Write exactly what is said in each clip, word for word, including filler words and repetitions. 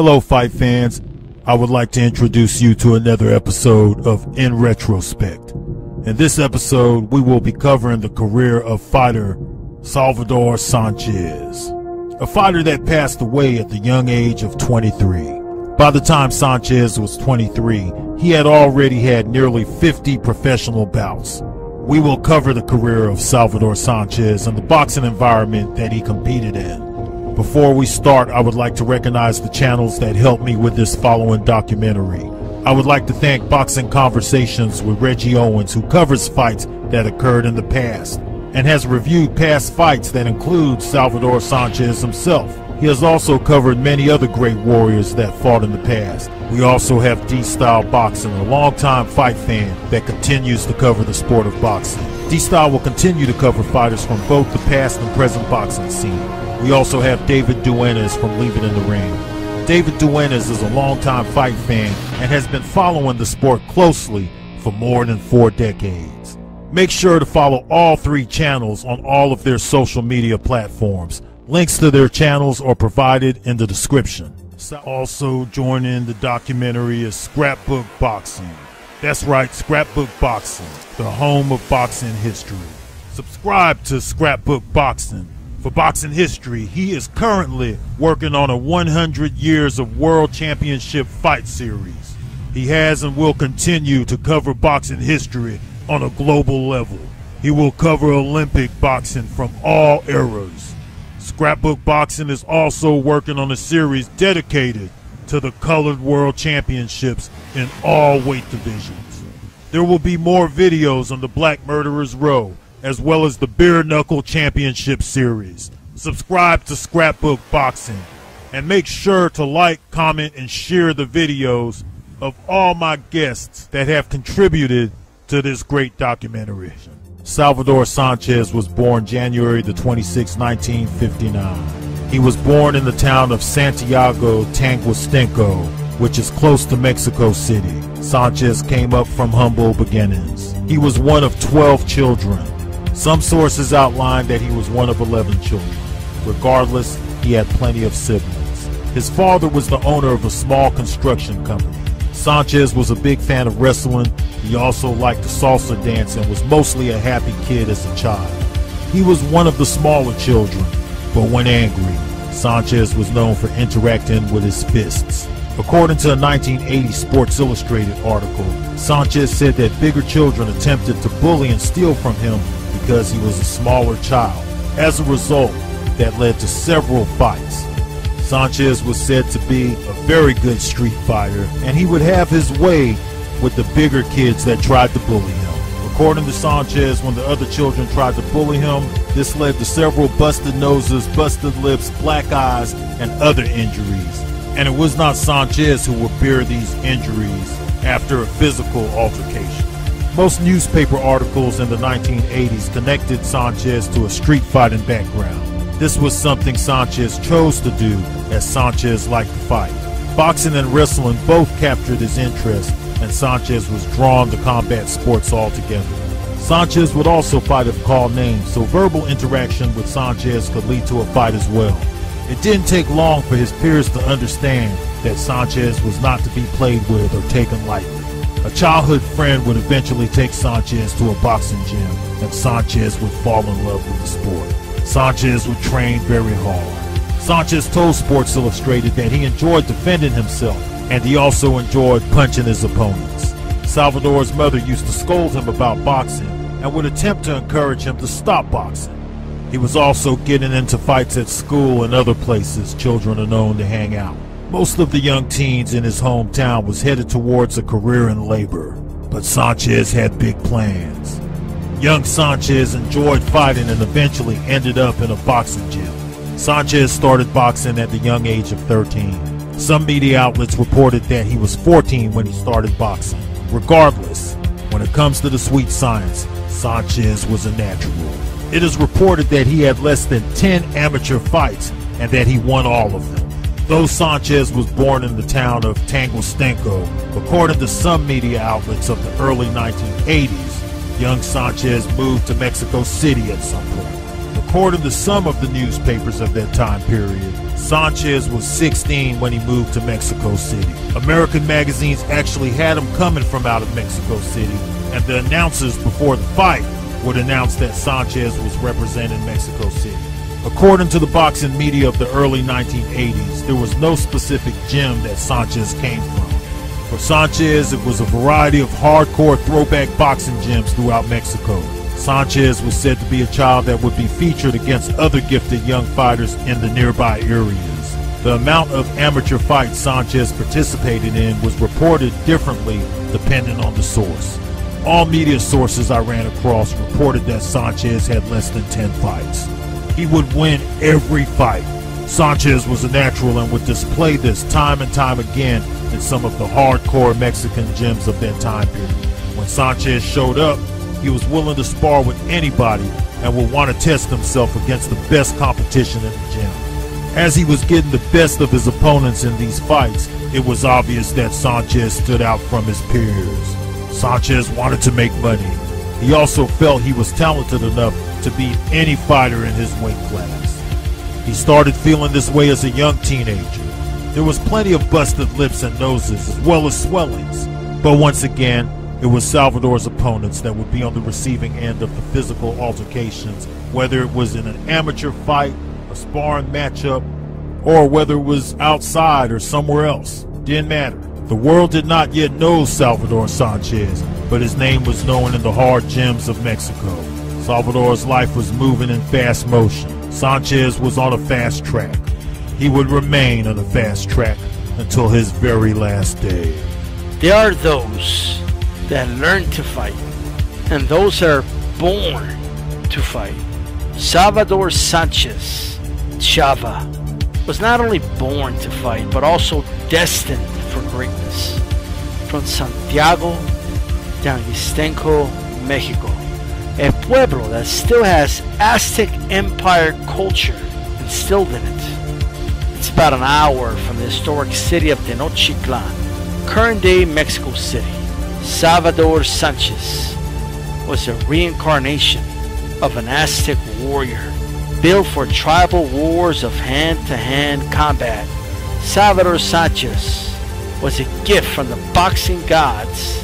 Hello, fight fans. I would like to introduce you to another episode of In Retrospect. In this episode, we will be covering the career of fighter Salvador Sanchez, a fighter that passed away at the young age of twenty-three. By the time Sanchez was twenty-three, he had already had nearly fifty professional bouts. We will cover the career of Salvador Sanchez and the boxing environment that he competed in. Before we start, I would like to recognize the channels that helped me with this following documentary. I would like to thank Boxing Conversations with Reggie Owens, who covers fights that occurred in the past and has reviewed past fights that include Salvador Sanchez himself. He has also covered many other great warriors that fought in the past. We also have D-Style Boxing, a longtime fight fan that continues to cover the sport of boxing. D-Style will continue to cover fighters from both the past and present boxing scene. We also have David Duenas from Leave It in the Ring. David Duenas is a longtime fight fan and has been following the sport closely for more than four decades. Make sure to follow all three channels on all of their social media platforms. Links to their channels are provided in the description. Also joining the documentary is Scrapbook Boxing. That's right, Scrapbook Boxing, the home of boxing history. Subscribe to Scrapbook Boxing. For boxing history, he is currently working on a one hundred years of World Championship fight series. He has and will continue to cover boxing history on a global level. He will cover Olympic boxing from all eras. Scrapbook Boxing is also working on a series dedicated to the Colored World Championships in all weight divisions. There will be more videos on the Black Murderers Row, as well as the Bare Knuckle Championship Series. Subscribe to Scrapbook Boxing, and make sure to like, comment, and share the videos of all my guests that have contributed to this great documentary. Salvador Sanchez was born January the twenty-sixth, nineteen fifty-nine. He was born in the town of Santiago Tanguastenco, which is close to Mexico City. Sanchez came up from humble beginnings. He was one of twelve children. Some sources outline that he was one of eleven children. Regardless, he had plenty of siblings. His father was the owner of a small construction company. Sanchez was a big fan of wrestling. He also liked the salsa dance and was mostly a happy kid as a child. He was one of the smaller children, but when angry, Sanchez was known for interacting with his fists. According to a nineteen eighty Sports Illustrated article, Sanchez said that bigger children attempted to bully and steal from him because he was a smaller child. As a result, that led to several fights. Sanchez was said to be a very good street fighter, and he would have his way with the bigger kids that tried to bully him. According to Sanchez, when the other children tried to bully him, this led to several busted noses, busted lips, black eyes, and other injuries. And it was not Sanchez who would bear these injuries after a physical altercation. Most newspaper articles in the nineteen eighties connected Sanchez to a street fighting background. This was something Sanchez chose to do, as Sanchez liked to fight. Boxing and wrestling both captured his interest, and Sanchez was drawn to combat sports altogether. Sanchez would also fight if called names, so verbal interaction with Sanchez could lead to a fight as well. It didn't take long for his peers to understand that Sanchez was not to be played with or taken lightly. A childhood friend would eventually take Sanchez to a boxing gym, and Sanchez would fall in love with the sport. Sanchez would train very hard. Sanchez told Sports Illustrated that he enjoyed defending himself, and he also enjoyed punching his opponents. Salvador's mother used to scold him about boxing and would attempt to encourage him to stop boxing. He was also getting into fights at school and other places children are known to hang out. Most of the young teens in his hometown was headed towards a career in labor, but Sanchez had big plans. Young Sanchez enjoyed fighting and eventually ended up in a boxing gym. Sanchez started boxing at the young age of thirteen. Some media outlets reported that he was fourteen when he started boxing. Regardless, when it comes to the sweet science, Sanchez was a natural. It is reported that he had less than ten amateur fights and that he won all of them. Though Sanchez was born in the town of Tanguastenco, according to some media outlets of the early nineteen eighties, young Sanchez moved to Mexico City at some point. According to some of the newspapers of that time period, Sanchez was sixteen when he moved to Mexico City. American magazines actually had him coming from out of Mexico City, and the announcers before the fight would announce that Sanchez was representing Mexico City. According to the boxing media of the early nineteen eighties, there was no specific gym that Sanchez came from. For Sanchez, it was a variety of hardcore throwback boxing gyms throughout Mexico. Sanchez was said to be a child that would be featured against other gifted young fighters in the nearby areas. The amount of amateur fights Sanchez participated in was reported differently depending on the source. All media sources I ran across reported that Sanchez had less than ten fights. He would win every fight. Sanchez was a natural and would display this time and time again in some of the hardcore Mexican gyms of that time period. When Sanchez showed up, he was willing to spar with anybody and would want to test himself against the best competition in the gym. As he was getting the best of his opponents in these fights, it was obvious that Sanchez stood out from his peers. Sanchez wanted to make money. He also felt he was talented enough to beat any fighter in his weight class. He started feeling this way as a young teenager. There was plenty of busted lips and noses as well as swellings, but once again, it was Salvador's opponents that would be on the receiving end of the physical altercations, whether it was in an amateur fight, a sparring matchup, or whether it was outside or somewhere else. Didn't matter. The world did not yet know Salvador Sanchez, but his name was known in the hard gyms of Mexico. Salvador's life was moving in fast motion. Sanchez was on a fast track. He would remain on a fast track until his very last day. There are those that learn to fight, and those that are born to fight. Salvador Sanchez Chava was not only born to fight, but also destined for greatness. From Santiago de Anguistenco, Mexico, a pueblo that still has Aztec Empire culture instilled in it. It's about an hour from the historic city of Tenochtitlan, current-day Mexico City. Salvador Sanchez was a reincarnation of an Aztec warrior, built for tribal wars of hand-to-hand combat. Salvador Sanchez was a gift from the boxing gods,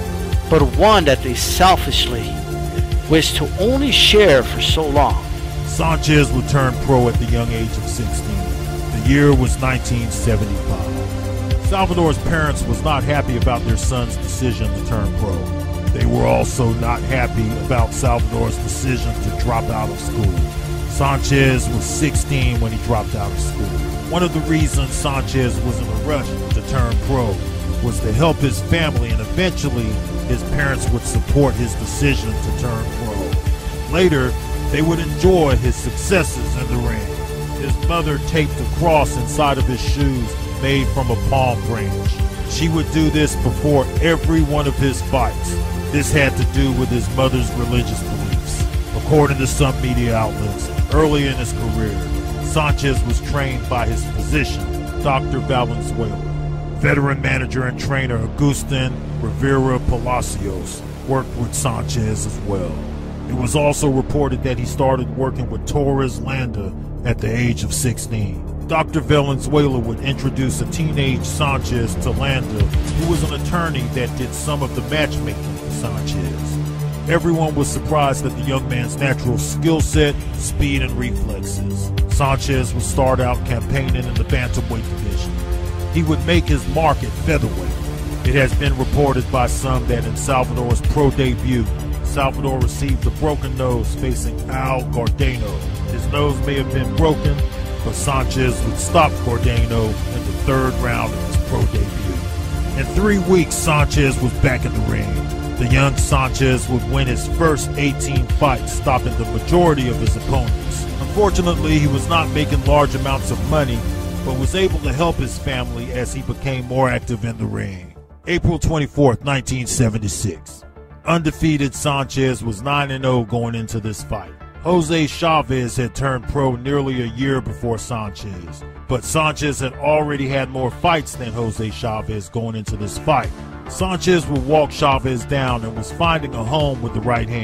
but one that they selfishly wished to only share for so long. Sanchez would turn pro at the young age of sixteen. The year was nineteen seventy-five. Salvador's parents was not happy about their son's decision to turn pro. They were also not happy about Salvador's decision to drop out of school. Sanchez was sixteen when he dropped out of school. One of the reasons Sanchez was in a rush to turn pro was to help his family, and eventually his parents would support his decision to turn pro. Later, they would enjoy his successes in the ring. His mother taped a cross inside of his shoes made from a palm branch. She would do this before every one of his fights. This had to do with his mother's religious beliefs. According to some media outlets, early in his career, Sanchez was trained by his physician, Doctor Valenzuela. Veteran manager and trainer Agustin Rivera Palacios worked with Sanchez as well. It was also reported that he started working with Torres Landa at the age of sixteen. Doctor Valenzuela would introduce a teenage Sanchez to Landa, who was an attorney that did some of the matchmaking for Sanchez. Everyone was surprised at the young man's natural skill set, speed, and reflexes. Sanchez would start out campaigning in the bantamweight division. He would make his mark at featherweight. It has been reported by some that in Salvador's pro debut, Salvador received a broken nose facing Al Gordano. His nose may have been broken, but Sanchez would stop Gordano in the third round of his pro debut. In three weeks, Sanchez was back in the ring. The young Sanchez would win his first eighteen fights, stopping the majority of his opponents. Unfortunately, he was not making large amounts of money, but was able to help his family as he became more active in the ring. April twenty-fourth, nineteen seventy-six. Undefeated Sanchez was nine and oh going into this fight. Jose Chavez had turned pro nearly a year before Sanchez, but Sanchez had already had more fights than Jose Chavez going into this fight. Sanchez would walk Chavez down and was finding a home with the right hand.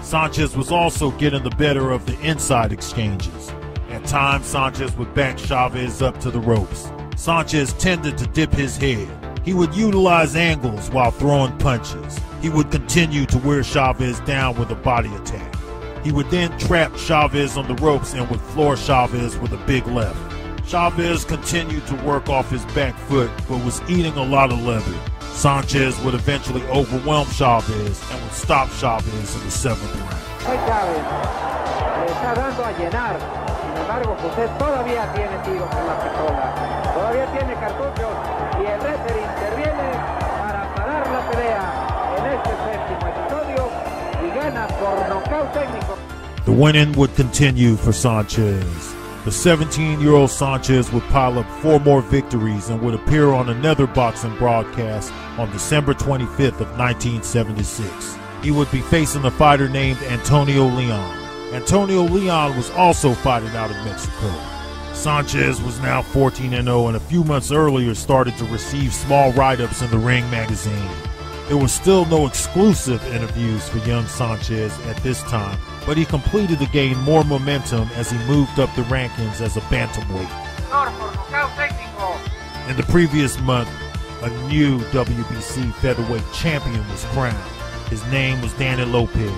Sanchez was also getting the better of the inside exchanges. At times, Sanchez would back Chavez up to the ropes. Sanchez tended to dip his head. He would utilize angles while throwing punches. He would continue to wear Chavez down with a body attack. He would then trap Chavez on the ropes and would floor Chavez with a big left. Chavez continued to work off his back foot, but was eating a lot of leather. Sanchez would eventually overwhelm Chavez and would stop Chavez in the seventh round. Hoy Chávez le está dando a llenar. Sin embargo, José todavía tiene tiros en la pistola. Todavía tiene cartuchos y el referee interviene para parar la pelea en este séptimo episodio y gana por nocaut técnico. The winning would continue for Sanchez. The seventeen-year-old Sanchez would pile up four more victories and would appear on another boxing broadcast on December twenty-fifth of nineteen seventy-six. He would be facing a fighter named Antonio Leon. Antonio Leon was also fighting out of Mexico. Sanchez was now fourteen and oh and a few months earlier started to receive small write-ups in the Ring magazine. There were still no exclusive interviews for young Sanchez at this time, but he completed to gain more momentum as he moved up the rankings as a bantamweight. In the previous month, a new W B C featherweight champion was crowned. His name was Danny Lopez.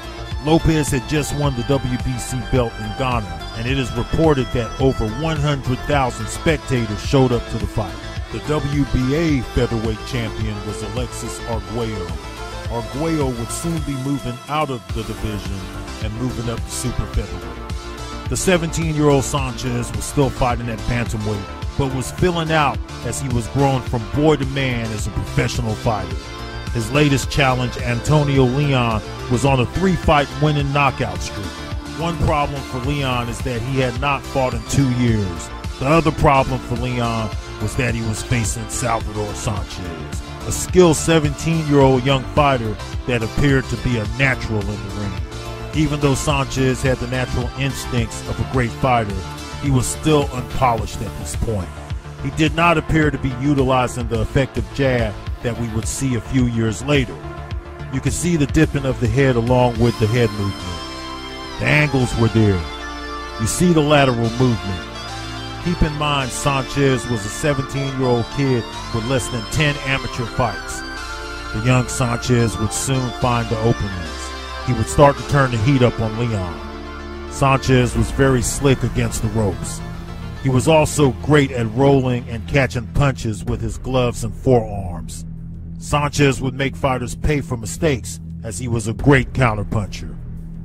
Lopez had just won the W B C belt in Ghana, and it is reported that over one hundred thousand spectators showed up to the fight. The W B A featherweight champion was Alexis Arguello. Arguello would soon be moving out of the division and moving up to super featherweight. The seventeen-year-old Sanchez was still fighting at bantamweight, but was filling out as he was growing from boy to man as a professional fighter. His latest challenge, Antonio Leon, was on a three-fight winning knockout streak. One problem for Leon is that he had not fought in two years. The other problem for Leon was that he was facing Salvador Sanchez, a skilled seventeen-year-old young fighter that appeared to be a natural in the ring. Even though Sanchez had the natural instincts of a great fighter, he was still unpolished at this point. He did not appear to be utilizing the effective jab that we would see a few years later. You could see the dipping of the head along with the head movement. The angles were there. You see the lateral movement. Keep in mind, Sanchez was a seventeen-year-old kid with less than ten amateur fights. The young Sanchez would soon find the openings. He would start to turn the heat up on Leon. Sanchez was very slick against the ropes. He was also great at rolling and catching punches with his gloves and forearms. Sanchez would make fighters pay for mistakes, as he was a great counterpuncher.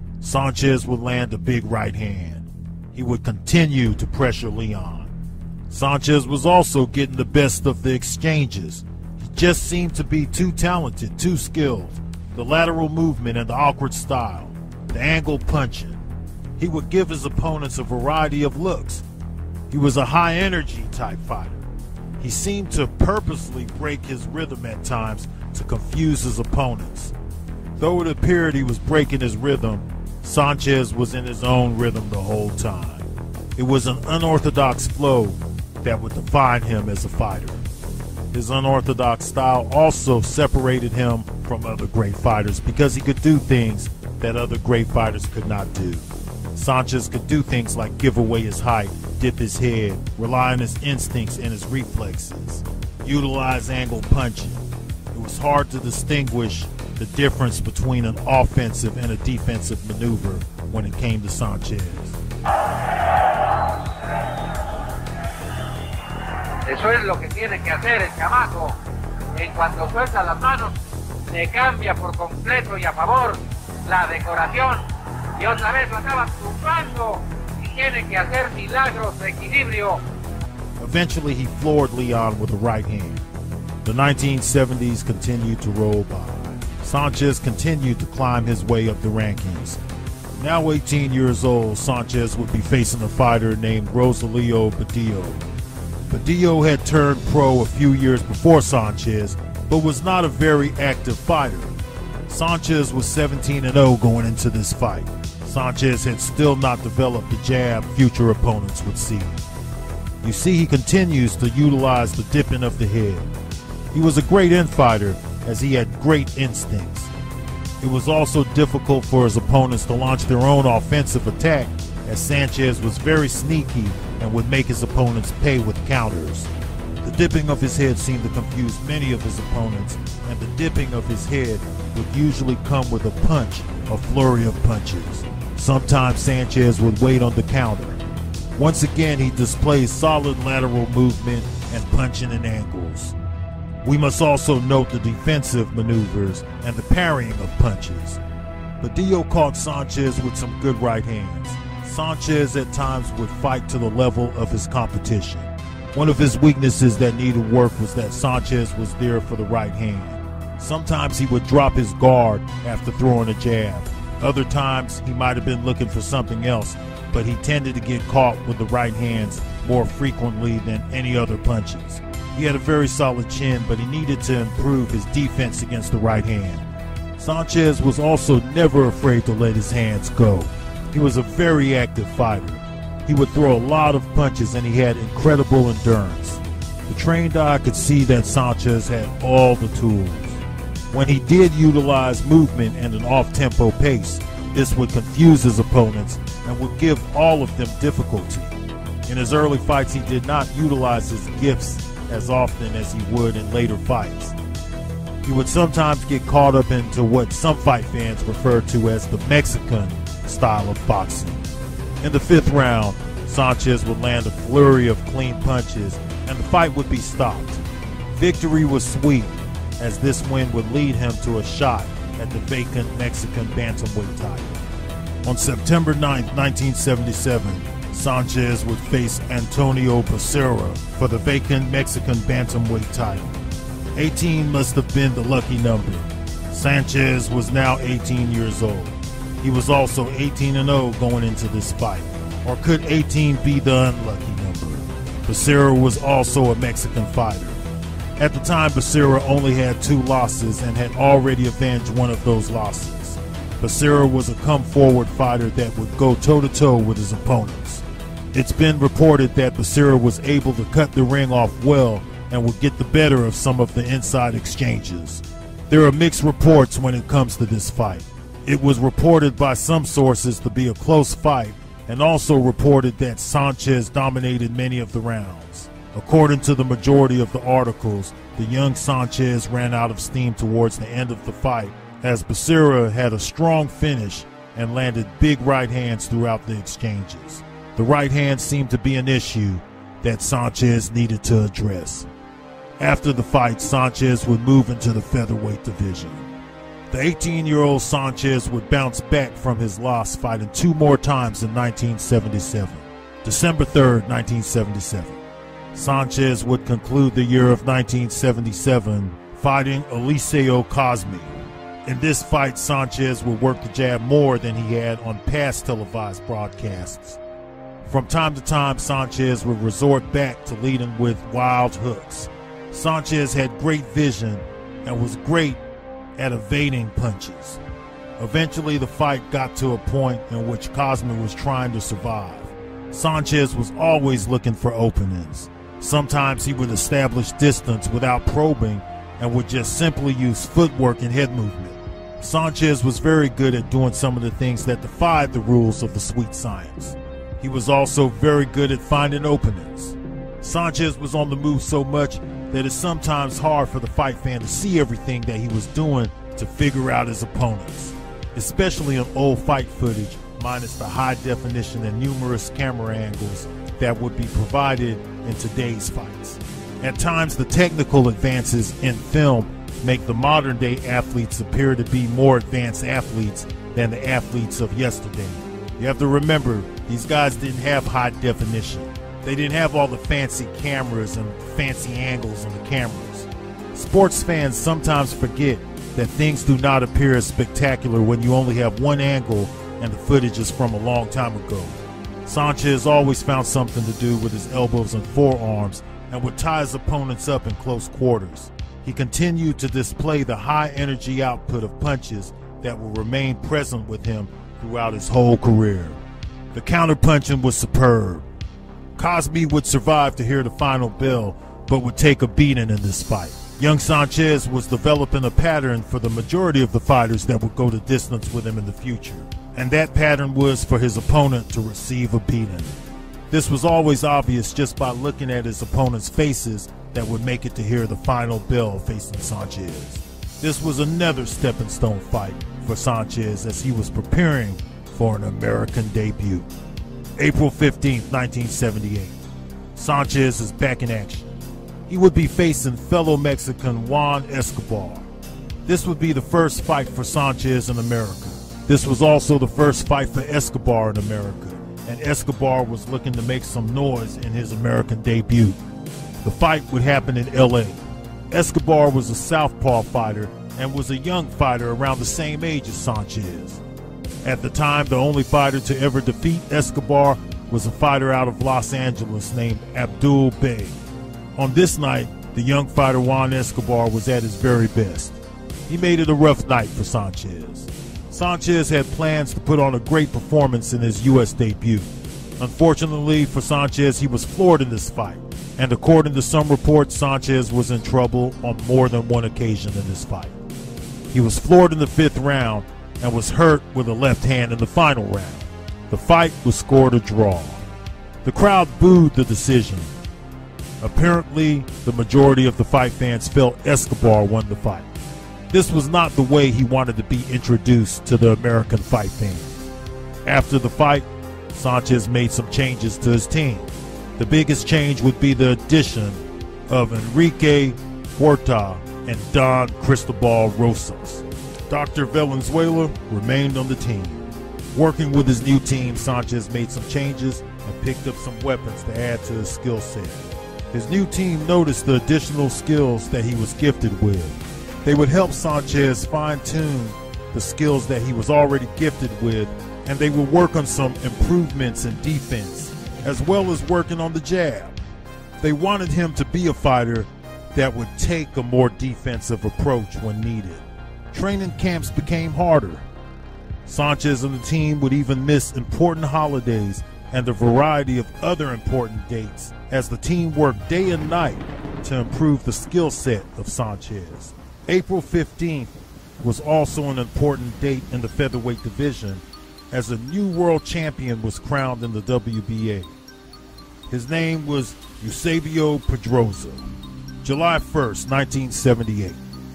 Sanchez would land a big right hand. He would continue to pressure Leon. Sanchez was also getting the best of the exchanges. He just seemed to be too talented, too skilled. The lateral movement and the awkward style, the angle punching. He would give his opponents a variety of looks. He was a high-energy type fighter. He seemed to purposely break his rhythm at times to confuse his opponents. Though it appeared he was breaking his rhythm, Sanchez was in his own rhythm the whole time. It was an unorthodox flow that would define him as a fighter. His unorthodox style also separated him from other great fighters because he could do things that other great fighters could not do. Sanchez could do things like give away his height, dip his head, rely on his instincts and his reflexes, utilize angle punching. It was hard to distinguish the difference between an offensive and a defensive maneuver when it came to Sanchez. Eso es lo que tiene que hacer el chamaco. En cuanto suelta las manos, le cambia por completo y a favor la decoración. Y otra vez lo acaba tumbando y tiene que hacer milagros de equilibrio. Eventually he floored Leon with a right hand. The nineteen seventies continued to roll by. Sanchez continued to climb his way up the rankings. Now eighteen years old, Sanchez would be facing a fighter named Rosalio Badillo. Badillo had turned pro a few years before Sanchez, but was not a very active fighter. Sanchez was seventeen and oh going into this fight. Sanchez had still not developed the jab future opponents would see. You see, he continues to utilize the dipping of the head. He was a great infighter as he had great instincts. It was also difficult for his opponents to launch their own offensive attack, as Sanchez was very sneaky and would make his opponents pay with counters. The dipping of his head seemed to confuse many of his opponents, and the dipping of his head would usually come with a punch, a flurry of punches. Sometimes Sanchez would wait on the counter. Once again, he displays solid lateral movement and punching in angles. We must also note the defensive maneuvers and the parrying of punches. Badillo caught Sanchez with some good right hands. Sanchez at times would fight to the level of his competition. One of his weaknesses that needed work was that Sanchez was there for the right hand. Sometimes he would drop his guard after throwing a jab. Other times he might have been looking for something else, but he tended to get caught with the right hands more frequently than any other punches. He had a very solid chin, but he needed to improve his defense against the right hand. Sanchez was also never afraid to let his hands go. He was a very active fighter. He would throw a lot of punches and he had incredible endurance. The trained eye could see that Sanchez had all the tools. When he did utilize movement and an off-tempo pace, this would confuse his opponents and would give all of them difficulty. In his early fights, he did not utilize his gifts as often as he would in later fights. He would sometimes get caught up into what some fight fans refer to as the Mexican style of boxing. In the fifth round, Sanchez would land a flurry of clean punches and the fight would be stopped. Victory was sweet, as this win would lead him to a shot at the vacant Mexican bantamweight title. On September ninth, nineteen seventy-seven, Sanchez would face Antonio Becerra for the vacant Mexican bantamweight title. eighteen must have been the lucky number. Sanchez was now eighteen years old. He was also eighteen and oh going into this fight. Or could eighteen be the unlucky number? Becerra was also a Mexican fighter. At the time, Becerra only had two losses and had already avenged one of those losses. Becerra was a come-forward fighter that would go toe-to-toe with his opponents. It's been reported that Becerra was able to cut the ring off well and would get the better of some of the inside exchanges. There are mixed reports when it comes to this fight. It was reported by some sources to be a close fight, and also reported that Sanchez dominated many of the rounds. According to the majority of the articles, the young Sanchez ran out of steam towards the end of the fight, as Becerra had a strong finish and landed big right hands throughout the exchanges. The right hand seemed to be an issue that Sanchez needed to address. After the fight, Sanchez would move into the featherweight division. The eighteen-year-old Sanchez would bounce back from his loss, fighting two more times in nineteen seventy-seven. December third, nineteen seventy-seven. Sanchez would conclude the year of nineteen seventy-seven fighting Eliseo Cosme. In this fight, Sanchez would work the jab more than he had on past televised broadcasts. From time to time, Sanchez would resort back to leading with wild hooks. Sanchez had great vision and was great at evading punches. Eventually, the fight got to a point in which Cosme was trying to survive. Sanchez was always looking for openings. Sometimes he would establish distance without probing and would just simply use footwork and head movement. Sanchez was very good at doing some of the things that defied the rules of the sweet science. He was also very good at finding openings. Sanchez was on the move so much that it's sometimes hard for the fight fan to see everything that he was doing to figure out his opponents, especially on old fight footage minus the high definition and numerous camera angles that would be provided in today's fights. At times, the technical advances in film make the modern day athletes appear to be more advanced athletes than the athletes of yesterday. You have to remember, these guys didn't have high definition. They didn't have all the fancy cameras and fancy angles on the cameras. Sports fans sometimes forget that things do not appear as spectacular when you only have one angle and the footage is from a long time ago. Sanchez always found something to do with his elbows and forearms and would tie his opponents up in close quarters. He continued to display the high energy output of punches that will remain present with him throughout his whole career. The counterpunching was superb. Cosme would survive to hear the final bell, but would take a beating in this fight. Young Sanchez was developing a pattern for the majority of the fighters that would go the distance with him in the future, and that pattern was for his opponent to receive a beating. This was always obvious just by looking at his opponent's faces that would make it to hear the final bell facing Sanchez. This was another stepping stone fight for Sanchez as he was preparing for an American debut. April fifteenth, nineteen seventy-eight. Sanchez is back in action. He would be facing fellow Mexican Juan Escobar. This would be the first fight for Sanchez in America. This was also the first fight for Escobar in America, and Escobar was looking to make some noise in his American debut. The fight would happen in L A. Escobar was a southpaw fighter and was a young fighter around the same age as Sanchez. At the time, the only fighter to ever defeat Escobar was a fighter out of Los Angeles named Abdul Bey. On this night, the young fighter Juan Escobar was at his very best. He made it a rough night for Sanchez. Sanchez had plans to put on a great performance in his U S debut. Unfortunately for Sanchez, he was floored in this fight, and according to some reports, Sanchez was in trouble on more than one occasion in this fight. He was floored in the fifth round and was hurt with a left hand in the final round. The fight was scored a draw. The crowd booed the decision. Apparently, the majority of the fight fans felt Escobar won the fight. This was not the way he wanted to be introduced to the American fight fans. After the fight, Sanchez made some changes to his team. The biggest change would be the addition of Enrique Huerta and Don Cristobal Rosas. Doctor Valenzuela remained on the team. Working with his new team, Sanchez made some changes and picked up some weapons to add to his skill set. His new team noticed the additional skills that he was gifted with. They would help Sanchez fine-tune the skills that he was already gifted with, and they would work on some improvements in defense, as well as working on the jab. They wanted him to be a fighter that would take a more defensive approach when needed. Training camps became harder. Sanchez and the team would even miss important holidays and a variety of other important dates as the team worked day and night to improve the skill set of Sanchez. April fifteenth was also an important date in the featherweight division as a new world champion was crowned in the W B A. His name was Eusebio Pedroza. July first, nineteen seventy-eight.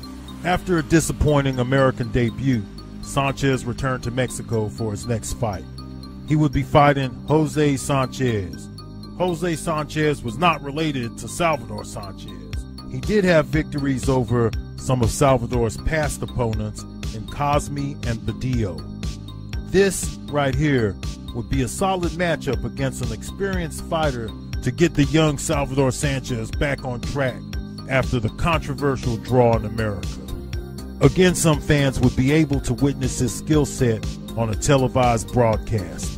After a disappointing American debut, Sanchez returned to Mexico for his next fight. He would be fighting Jose Sanchez. Jose Sanchez was not related to Salvador Sanchez. He did have victories over some of Salvador's past opponents in Cosme and Badillo. This right here would be a solid matchup against an experienced fighter to get the young Salvador Sanchez back on track after the controversial draw in America. Again, some fans would be able to witness his skill set on a televised broadcast.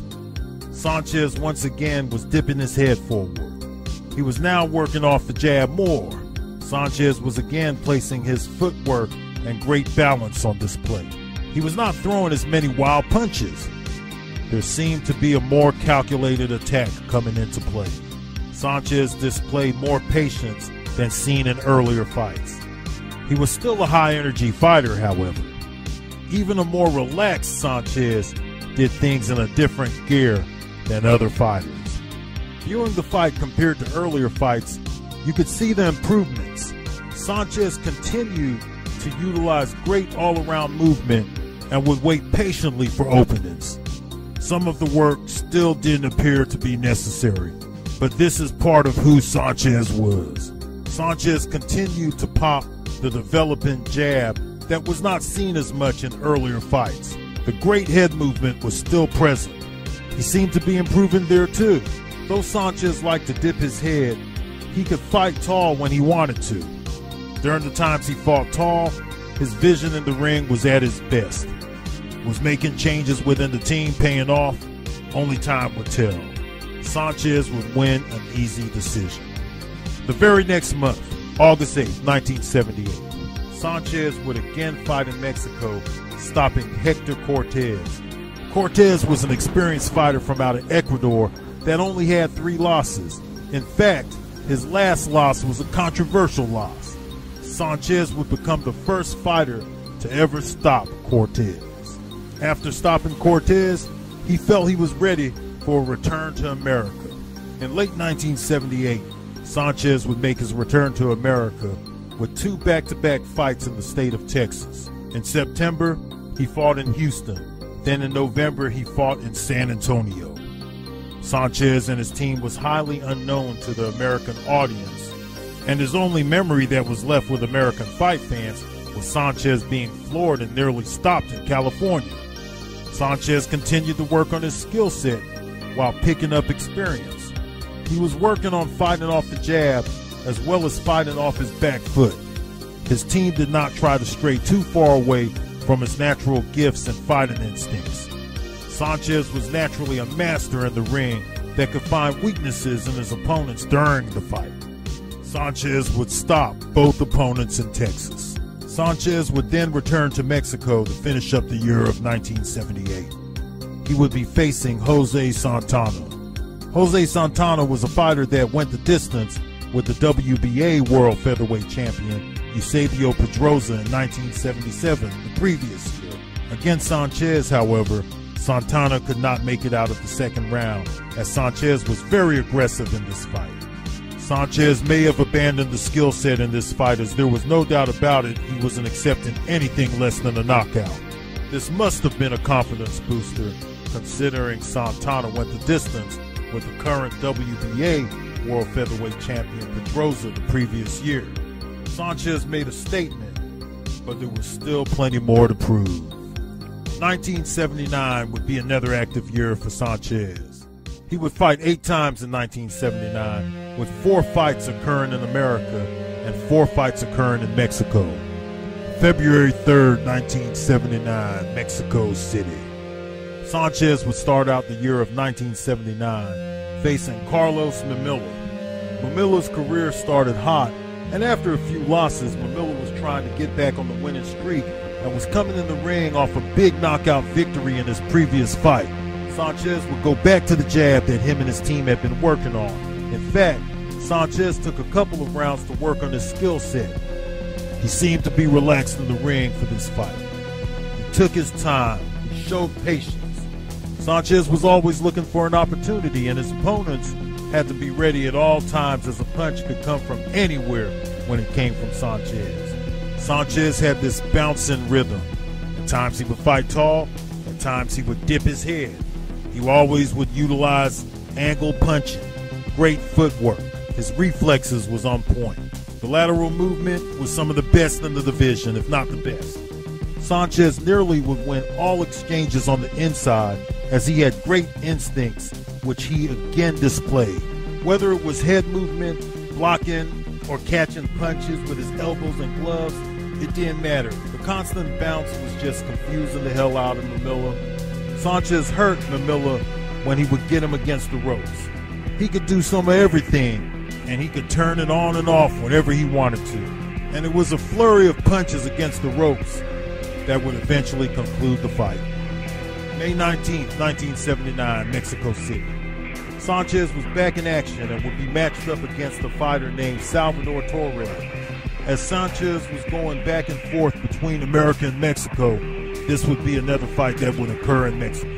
Sanchez once again was dipping his head forward. He was now working off the jab more. Sanchez was again placing his footwork and great balance on display. He was not throwing as many wild punches. There seemed to be a more calculated attack coming into play. Sanchez displayed more patience than seen in earlier fights. He was still a high-energy fighter, however. Even a more relaxed Sanchez did things in a different gear than other fighters. Viewing the fight compared to earlier fights, you could see the improvements. Sanchez continued to utilize great all-around movement and would wait patiently for openings. Some of the work still didn't appear to be necessary, but this is part of who Sanchez was. Sanchez continued to pop the developing jab that was not seen as much in earlier fights. The great head movement was still present. He seemed to be improving there too. Though Sanchez liked to dip his head, he could fight tall when he wanted to. During the times he fought tall, his vision in the ring was at his best. Was making changes within the team paying off? Only time would tell. Sanchez would win an easy decision. The very next month, August eighth, nineteen seventy-eight, Sanchez would again fight in Mexico, stopping Hector Cortez. Cortez was an experienced fighter from out of Ecuador that only had three losses. In fact, his last loss was a controversial loss. Sanchez would become the first fighter to ever stop Cortez. After stopping Cortez, he felt he was ready for a return to America. In late nineteen seventy-eight, Sanchez would make his return to America with two back-to-back fights in the state of Texas. In September, he fought in Houston. Then in November, he fought in San Antonio. Sanchez and his team was highly unknown to the American audience, and his only memory that was left with American fight fans was Sanchez being floored and nearly stopped in California. Sanchez continued to work on his skill set while picking up experience. He was working on fighting off the jab as well as fighting off his back foot. His team did not try to stray too far away from his natural gifts and fighting instincts. Sanchez was naturally a master in the ring that could find weaknesses in his opponents during the fight. Sanchez would stop both opponents in Texas. Sanchez would then return to Mexico to finish up the year of nineteen seventy-eight. He would be facing Jose Santana. Jose Santana was a fighter that went the distance with the W B A World Featherweight Champion Eusebio Pedrosa in nineteen seventy-seven, the previous year. Against Sanchez, however, Santana could not make it out of the second round, as Sanchez was very aggressive in this fight. Sanchez may have abandoned the skill set in this fight, as there was no doubt about it he wasn't accepting anything less than a knockout. This must have been a confidence booster, considering Santana went the distance with the current W B A World Featherweight Champion Pedrosa the previous year. Sanchez made a statement, but there was still plenty more to prove. nineteen seventy-nine would be another active year for Sanchez. He would fight eight times in nineteen seventy-nine, with four fights occurring in America and four fights occurring in Mexico. February third, nineteen seventy-nine, Mexico City. Sanchez would start out the year of nineteen seventy-nine facing Carlos Mamilla. Mamilla's career started hot, and after a few losses, Mamilla was trying to get back on the winning streak and was coming in the ring off a big knockout victory in his previous fight. Sanchez would go back to the jab that him and his team had been working on. In fact, Sanchez took a couple of rounds to work on his skill set. He seemed to be relaxed in the ring for this fight. He took his time. He showed patience. Sanchez was always looking for an opportunity, and his opponents had to be ready at all times, as a punch could come from anywhere when it came from Sanchez. Sanchez had this bouncing rhythm. At times he would fight tall, at times he would dip his head. He always would utilize angle punching, great footwork. His reflexes was on point. The lateral movement was some of the best in the division, if not the best. Sanchez nearly would win all exchanges on the inside, as he had great instincts, which he again displayed. Whether it was head movement, blocking, or catching punches with his elbows and gloves, it didn't matter. The constant bounce was just confusing the hell out of Mamilla. Sanchez hurt Mamilla when he would get him against the ropes. He could do some of everything, and he could turn it on and off whenever he wanted to. And it was a flurry of punches against the ropes that would eventually conclude the fight. May nineteenth, nineteen seventy-nine, Mexico City. Sanchez was back in action and would be matched up against a fighter named Salvador Torres. As Sanchez was going back and forth between America and Mexico, this would be another fight that would occur in Mexico.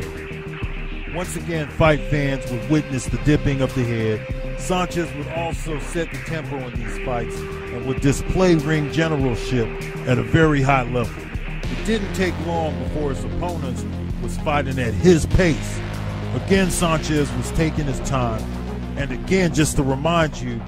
Once again, fight fans would witness the dipping of the head. Sanchez would also set the tempo in these fights and would display ring generalship at a very high level. It didn't take long before his opponents was fighting at his pace. Again, Sanchez was taking his time. And again, just to remind you,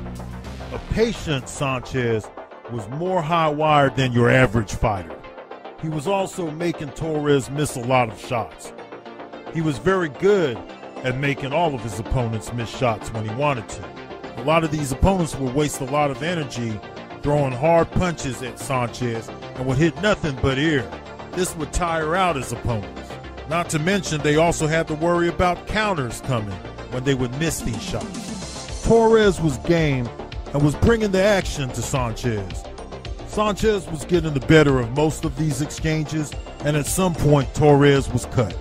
a patient Sanchez was more high-wired than your average fighter. He was also making Torres miss a lot of shots. He was very good at making all of his opponents miss shots when he wanted to. A lot of these opponents would waste a lot of energy throwing hard punches at Sanchez and would hit nothing but air. This would tire out his opponents. Not to mention, they also had to worry about counters coming when they would miss these shots. Torres was game and was bringing the action to Sanchez. Sanchez was getting the better of most of these exchanges, and at some point, Torres was cut.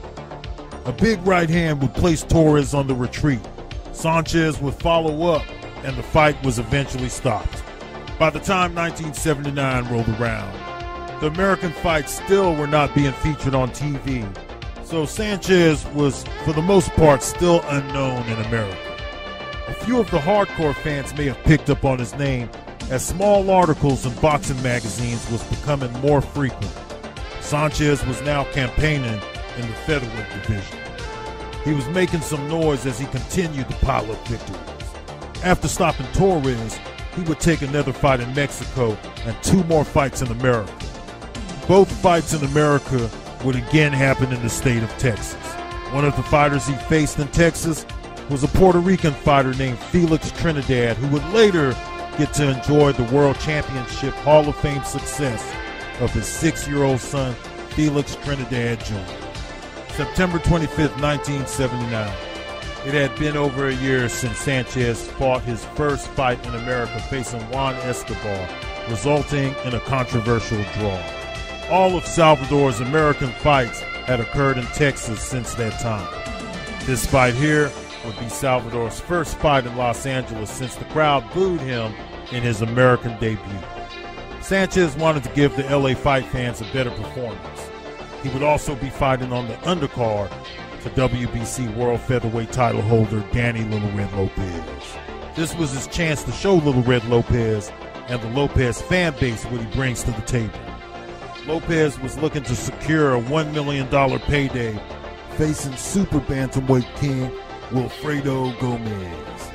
A big right hand would place Torres on the retreat. Sanchez would follow up, and the fight was eventually stopped. By the time nineteen seventy-nine rolled around, the American fights still were not being featured on T V, so Sanchez was, for the most part, still unknown in America. A few of the hardcore fans may have picked up on his name as small articles in boxing magazines was becoming more frequent. Sanchez was now campaigning in the featherweight division. He was making some noise as he continued to pile up victories. After stopping Torres, he would take another fight in Mexico and two more fights in America. Both fights in America would again happen in the state of Texas. One of the fighters he faced in Texas was a Puerto Rican fighter named Felix Trinidad, who would later get to enjoy the World Championship Hall of Fame success of his six-year-old son, Felix Trinidad Junior September twenty-fifth, nineteen seventy-nine. It had been over a year since Sanchez fought his first fight in America facing Juan Escobar, resulting in a controversial draw. All of Salvador's American fights had occurred in Texas since that time. This fight here would be Salvador's first fight in Los Angeles since the crowd booed him in his American debut. Sanchez wanted to give the L A fight fans a better performance. He would also be fighting on the undercard to W B C World Featherweight title holder Danny Little Red Lopez. This was his chance to show Little Red Lopez and the Lopez fan base what he brings to the table. Lopez was looking to secure a one million dollars payday facing super bantamweight king Wilfredo Gomez.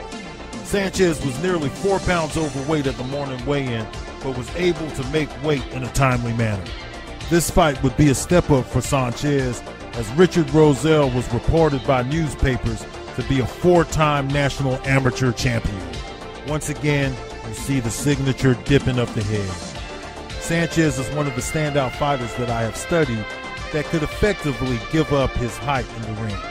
Sanchez was nearly four pounds overweight at the morning weigh-in, but was able to make weight in a timely manner. This fight would be a step up for Sanchez, as Richard Rosell was reported by newspapers to be a four-time national amateur champion. Once again, you see the signature dipping up the head. Sanchez is one of the standout fighters that I have studied that could effectively give up his height in the ring.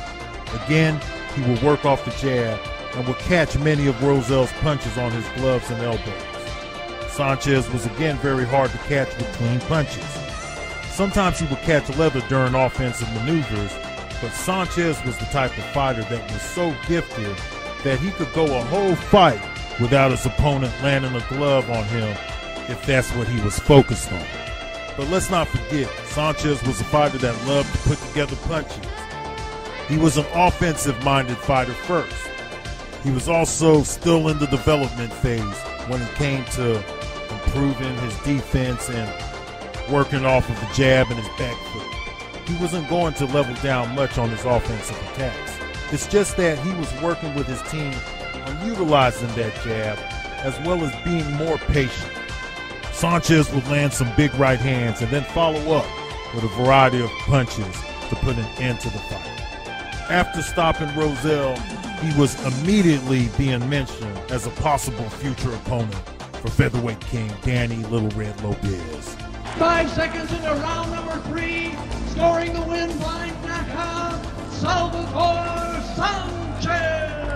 Again, he will work off the jab and will catch many of Rosell's punches on his gloves and elbows. Sanchez was again very hard to catch with clean punches. Sometimes he would catch leather during offensive maneuvers, but Sanchez was the type of fighter that was so gifted that he could go a whole fight without his opponent landing a glove on him if that's what he was focused on. But let's not forget, Sanchez was a fighter that loved to put together punches. He was an offensive-minded fighter first. He was also still in the development phase when it came to improving his defense and working off of the jab and his back foot. He wasn't going to level down much on his offensive attacks. It's just that he was working with his team on utilizing that jab as well as being more patient. Sanchez would land some big right hands and then follow up with a variety of punches to put an end to the fight. After stopping Rosell, he was immediately being mentioned as a possible future opponent for featherweight king Danny Little Red Lopez. Five seconds into round number three, scoring the win by knockout, Salvador Sanchez.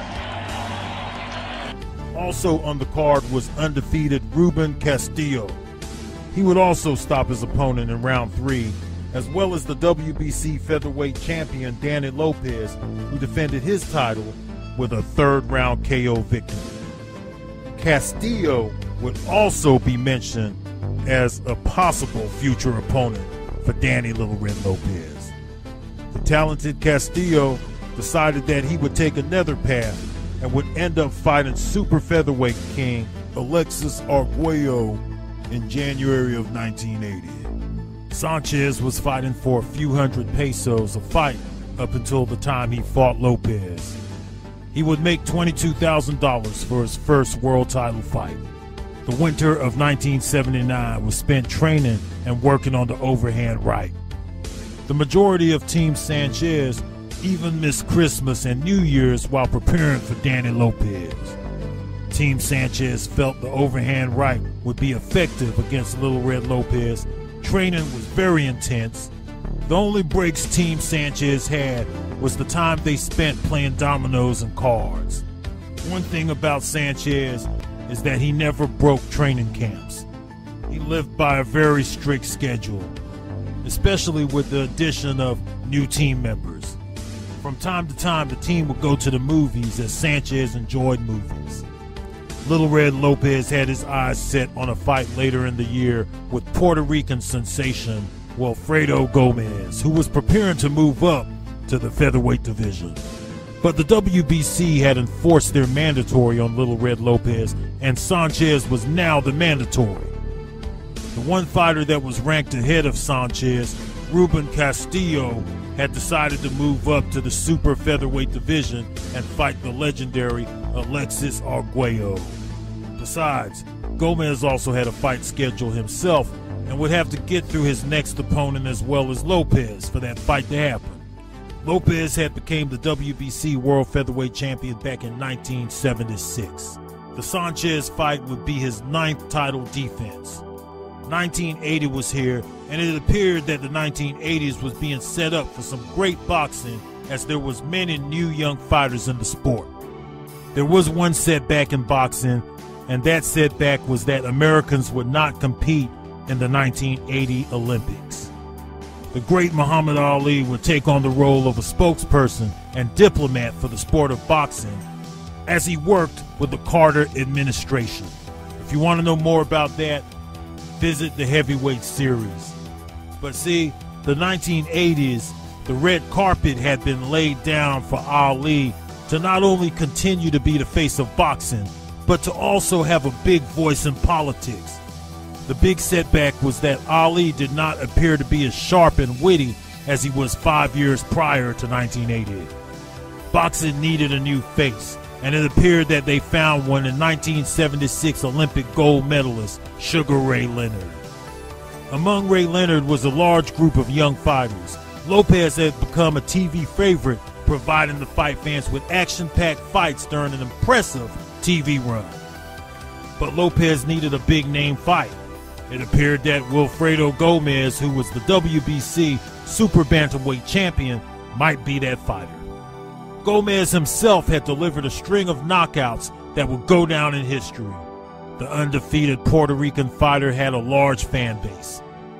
Also on the card was undefeated Ruben Castillo. He would also stop his opponent in round three, as well as the W B C featherweight champion Danny Lopez, who defended his title with a third round K O victory. Castillo would also be mentioned as a possible future opponent for Danny Little Red Lopez. The talented Castillo decided that he would take another path and would end up fighting super featherweight king Alexis Arguello in January of nineteen eighty. Sanchez was fighting for a few hundred pesos a fight up until the time he fought Lopez. He would make twenty-two thousand dollars for his first world title fight. The winter of nineteen seventy-nine was spent training and working on the overhand right. The majority of Team Sanchez even missed Christmas and New Year's while preparing for Danny Lopez. Team Sanchez felt the overhand right would be effective against Little Red Lopez. Training was very intense. The only breaks Team Sanchez had was the time they spent playing dominoes and cards. One thing about Sanchez is that he never broke training camps. He lived by a very strict schedule, especially with the addition of new team members. From time to time, the team would go to the movies as Sanchez enjoyed movies. Little Red Lopez had his eyes set on a fight later in the year with Puerto Rican sensation Wilfredo Gomez, who was preparing to move up to the featherweight division. But the W B C had enforced their mandatory on Little Red Lopez, and Sanchez was now the mandatory. The one fighter that was ranked ahead of Sanchez, Ruben Castillo, had decided to move up to the super featherweight division and fight the legendary Alexis Arguello. Besides, Gomez also had a fight scheduled himself and would have to get through his next opponent as well as Lopez for that fight to happen. Lopez had become the W B C World Featherweight Champion back in nineteen seventy-six. The Sanchez fight would be his ninth title defense. nineteen eighty was here, and it appeared that the nineteen eighties was being set up for some great boxing, as there was many new young fighters in the sport. There was one setback in boxing, and that setback was that Americans would not compete in the nineteen eighty Olympics. The great Muhammad Ali would take on the role of a spokesperson and diplomat for the sport of boxing as he worked with the Carter administration. If you want to know more about that, visit the Heavyweight series. But see, the nineteen eighties, the red carpet had been laid down for Ali to not only continue to be the face of boxing, but to also have a big voice in politics. The big setback was that Ali did not appear to be as sharp and witty as he was five years prior to nineteen eighty. Boxing needed a new face, and it appeared that they found one in nineteen seventy-six Olympic gold medalist Sugar Ray Leonard. Among Ray Leonard was a large group of young fighters. Lopez had become a T V favorite, providing the fight fans with action-packed fights during an impressive T V run. But Lopez needed a big-name fight. It appeared that Wilfredo Gomez, who was the W B C Super Bantamweight champion, might be that fighter. Gomez himself had delivered a string of knockouts that would go down in history. The undefeated Puerto Rican fighter had a large fan base.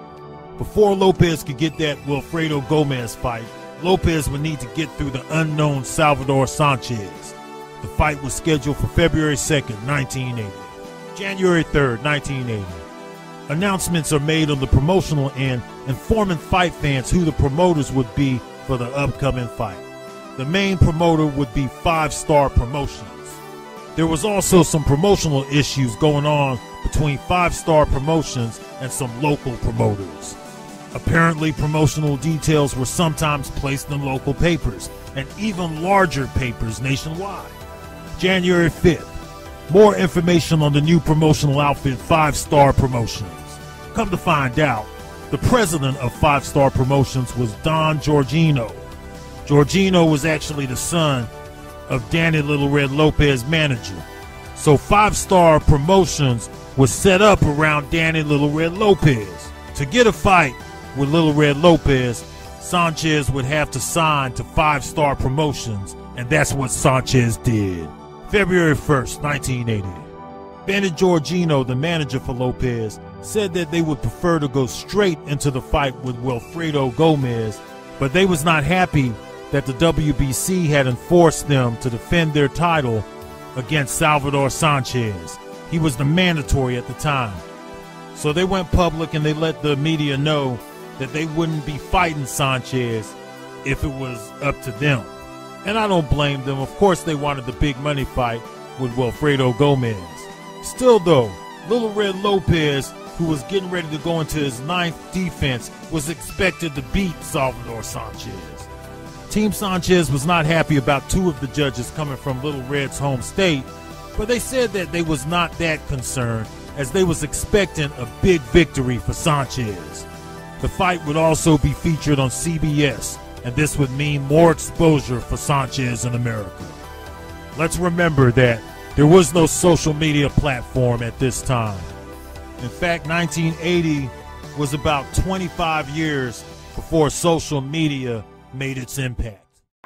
Before Lopez could get that Wilfredo Gomez fight, Lopez would need to get through the unknown Salvador Sanchez. The fight was scheduled for February second, nineteen eighty. January third, nineteen eighty. Announcements are made on the promotional end, informing fight fans who the promoters would be for the upcoming fight. The main promoter would be Five Star Promotions. There was also some promotional issues going on between Five Star Promotions and some local promoters. Apparently, promotional details were sometimes placed in local papers and even larger papers nationwide. January fifth. More information on the new promotional outfit, Five Star Promotions. Come to find out, the president of Five Star Promotions was Don Giorgino. Giorgino was actually the son of Danny Little Red Lopez manager. So Five Star Promotions was set up around Danny Little Red Lopez. To get a fight with Little Red Lopez, Sanchez would have to sign to Five Star Promotions, and that's what Sanchez did. February first, nineteen eighty. Benny Giorgino, the manager for Lopez, said that they would prefer to go straight into the fight with Wilfredo Gomez, but they was not happy that the W B C had enforced them to defend their title against Salvador Sanchez. He was the mandatory at the time. So they went public and they let the media know that they wouldn't be fighting Sanchez if it was up to them. And I don't blame them. Of course they wanted the big money fight with Wilfredo Gomez. Still though, Little Red Lopez, who was getting ready to go into his ninth defense, was expected to beat Salvador Sanchez. Team Sanchez was not happy about two of the judges coming from Little Red's home state, but they said that they was not that concerned, as they was expecting a big victory for Sanchez. The fight would also be featured on C B S, and this would mean more exposure for Sanchez in America. Let's remember that there was no social media platform at this time. In fact, nineteen eighty was about twenty-five years before social media made its impact.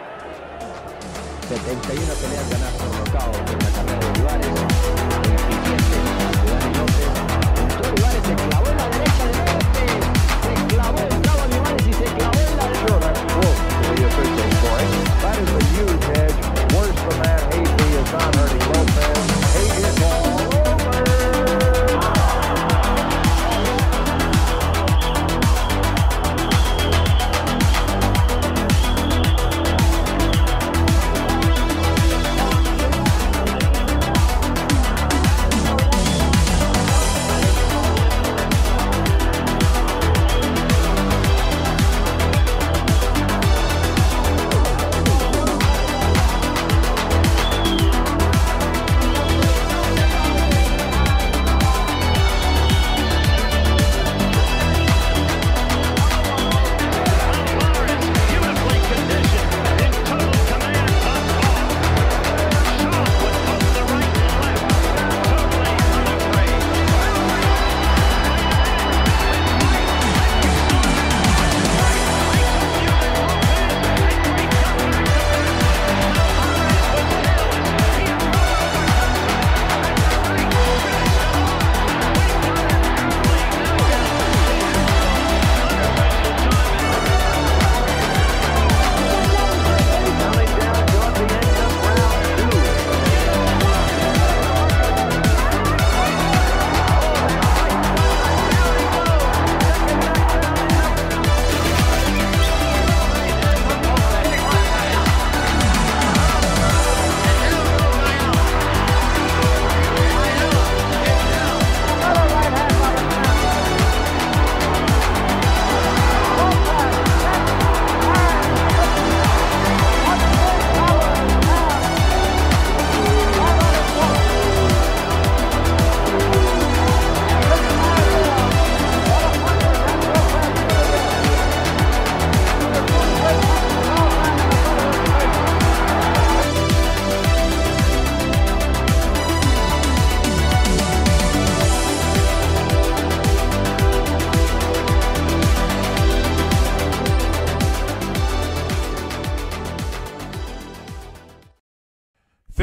setenta y una peleas ganadas por nocaut en la carrera de Olivares. Dani López entró Olivares, se clavó en la derecha de López, se clavó, entraba Olivares y se clavó en la derecha. That is a huge edge, worse than that. Hasty is not hurting Lopez. He is all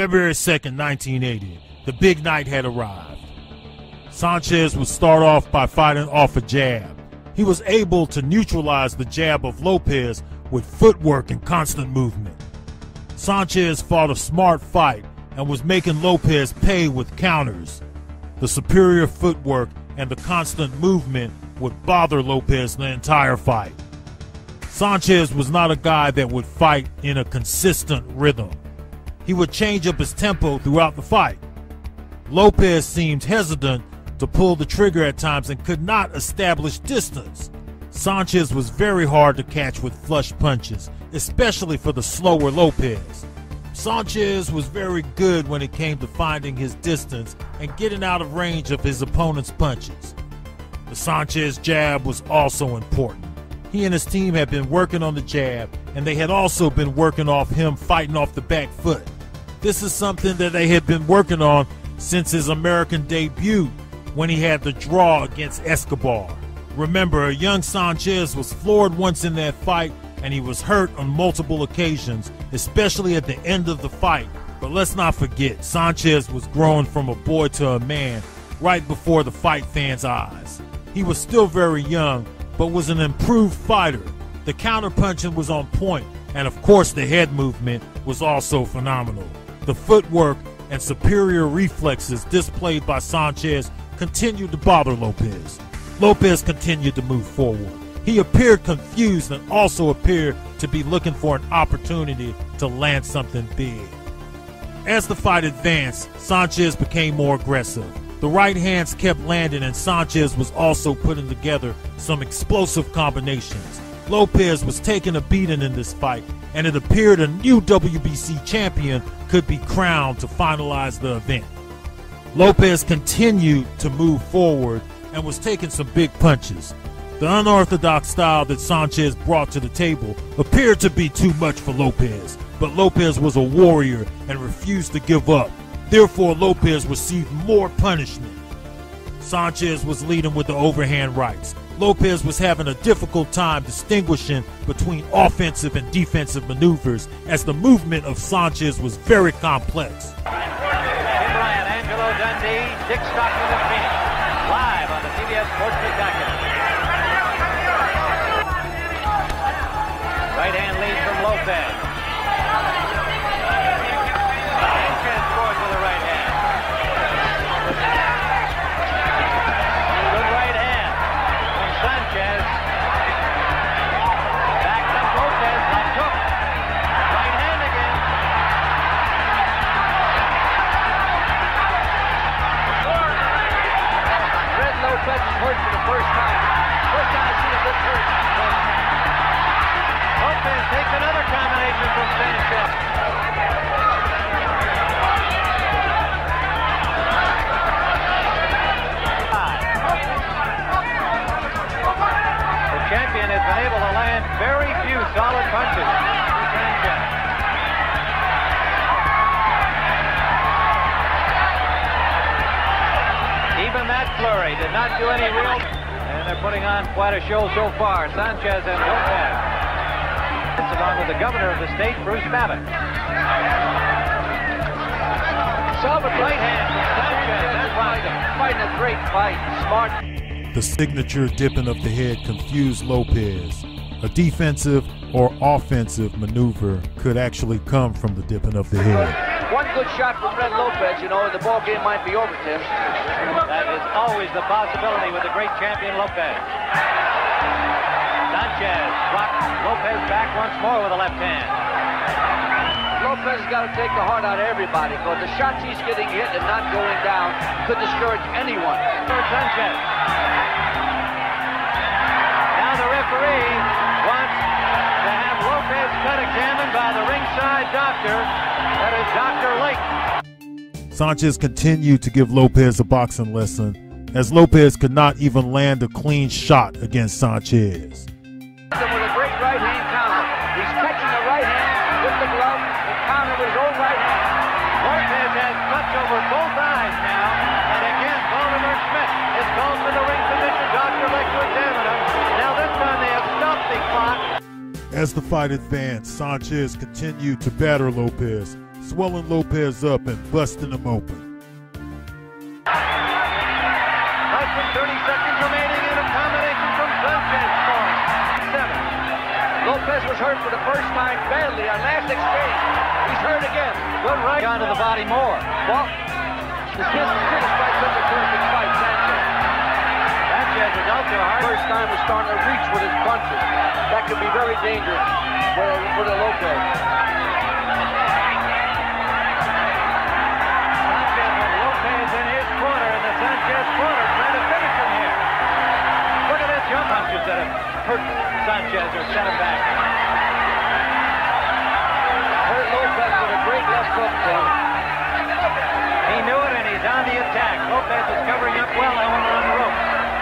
February second, nineteen eighty, the big night had arrived. Sanchez would start off by fighting off a jab. He was able to neutralize the jab of Lopez with footwork and constant movement. Sanchez fought a smart fight and was making Lopez pay with counters. The superior footwork and the constant movement would bother Lopez the entire fight. Sanchez was not a guy that would fight in a consistent rhythm. He would change up his tempo throughout the fight. Lopez seemed hesitant to pull the trigger at times and could not establish distance. Sanchez was very hard to catch with flush punches, especially for the slower Lopez. Sanchez was very good when it came to finding his distance and getting out of range of his opponent's punches. The Sanchez jab was also important. He and his team had been working on the jab, and they had also been working off him fighting off the back foot. This is something that they had been working on since his American debut when he had the draw against Escobar. Remember, young Sanchez was floored once in that fight, and he was hurt on multiple occasions, especially at the end of the fight. But let's not forget, Sanchez was growing from a boy to a man right before the fight fans' eyes. He was still very young, but was an improved fighter. The counterpunching was on point, and of course the head movement was also phenomenal. The footwork and superior reflexes displayed by Sanchez continued to bother Lopez. Lopez continued to move forward. He appeared confused and also appeared to be looking for an opportunity to land something big. As the fight advanced, Sanchez became more aggressive. The right hands kept landing, and Sanchez was also putting together some explosive combinations. Lopez was taking a beating in this fight, and it appeared a new W B C champion could be crowned to finalize the event. Lopez continued to move forward and was taking some big punches. The unorthodox style that Sanchez brought to the table appeared to be too much for Lopez, but Lopez was a warrior and refused to give up. Therefore, Lopez received more punishment. Sanchez was leading with the overhand rights. Lopez was having a difficult time distinguishing between offensive and defensive maneuvers, as the movement of Sanchez was very complex. Tim Ryan, Angelo Dundee, Dick Stockton of Phoenix, live on the C B S Sports Spectacular. Right hand lead from Lopez. Sanchez scores with a right hand. Good right hand from Sanchez. Back comes Lopez, left hook. Right hand again. Fred Lopez is hurt for the first time. First time I've seen him this hurt. Lopez takes another combination from Sanchez. The champion has been able to land very few solid punches. Sanchez. Even that flurry did not do any real. And they're putting on quite a show so far. Sanchez and Lopez. Along with the governor of the state, Bruce Babbitt. Solid right hand from Sanchez. That's fighting a great fight. Smart. The signature dipping of the head confused Lopez. A defensive or offensive maneuver could actually come from the dipping of the head. One good shot from Fred Lopez, you know, the ball game might be over, Tim. That is always the possibility with the great champion Lopez. Sanchez drops Lopez back once more with a left hand. Lopez has got to take the heart out of everybody, because the shots he's getting hit and not going down could discourage anyone. Sanchez. Now the referee wants to have Lopez cut examined by the ringside doctor. That is Doctor Lake. Sanchez continued to give Lopez a boxing lesson, as Lopez could not even land a clean shot against Sanchez. With a great right hand counter. He's catching the right hand with the glove and counter with his own right hand. Lopez has cuts over both eyes now. And again, Baltimore Schmidt is called to the ring position. Doctor Lake to examine him. Now this time they have stopped the clock. As the fight advanced, Sanchez continued to batter Lopez. swelling Lopez up and busting him open. Less than thirty seconds remaining in a combination from Sanchez scoring. Seven. Lopez was hurt for the first time badly on last exchange. He's hurt again. Good right. Gone to the body more. Well, this kid despite such a terrific fight, Sanchez. Sanchez is out there hard. First time was starting to reach with his punches. That could be very dangerous for, for the Lopez. Sanchez with Lopez in his corner, in the Sanchez corner, trying to finish him here. Look at that jump punches that have hurt Sanchez or set him back. Hurt Lopez with a great left hook, Tim. He knew it, and he's on the attack. Lopez is covering up well. I want to run the rope.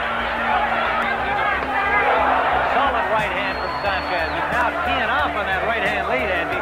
Solid right hand from Sanchez. He's now keying off on that right hand lead, Andy.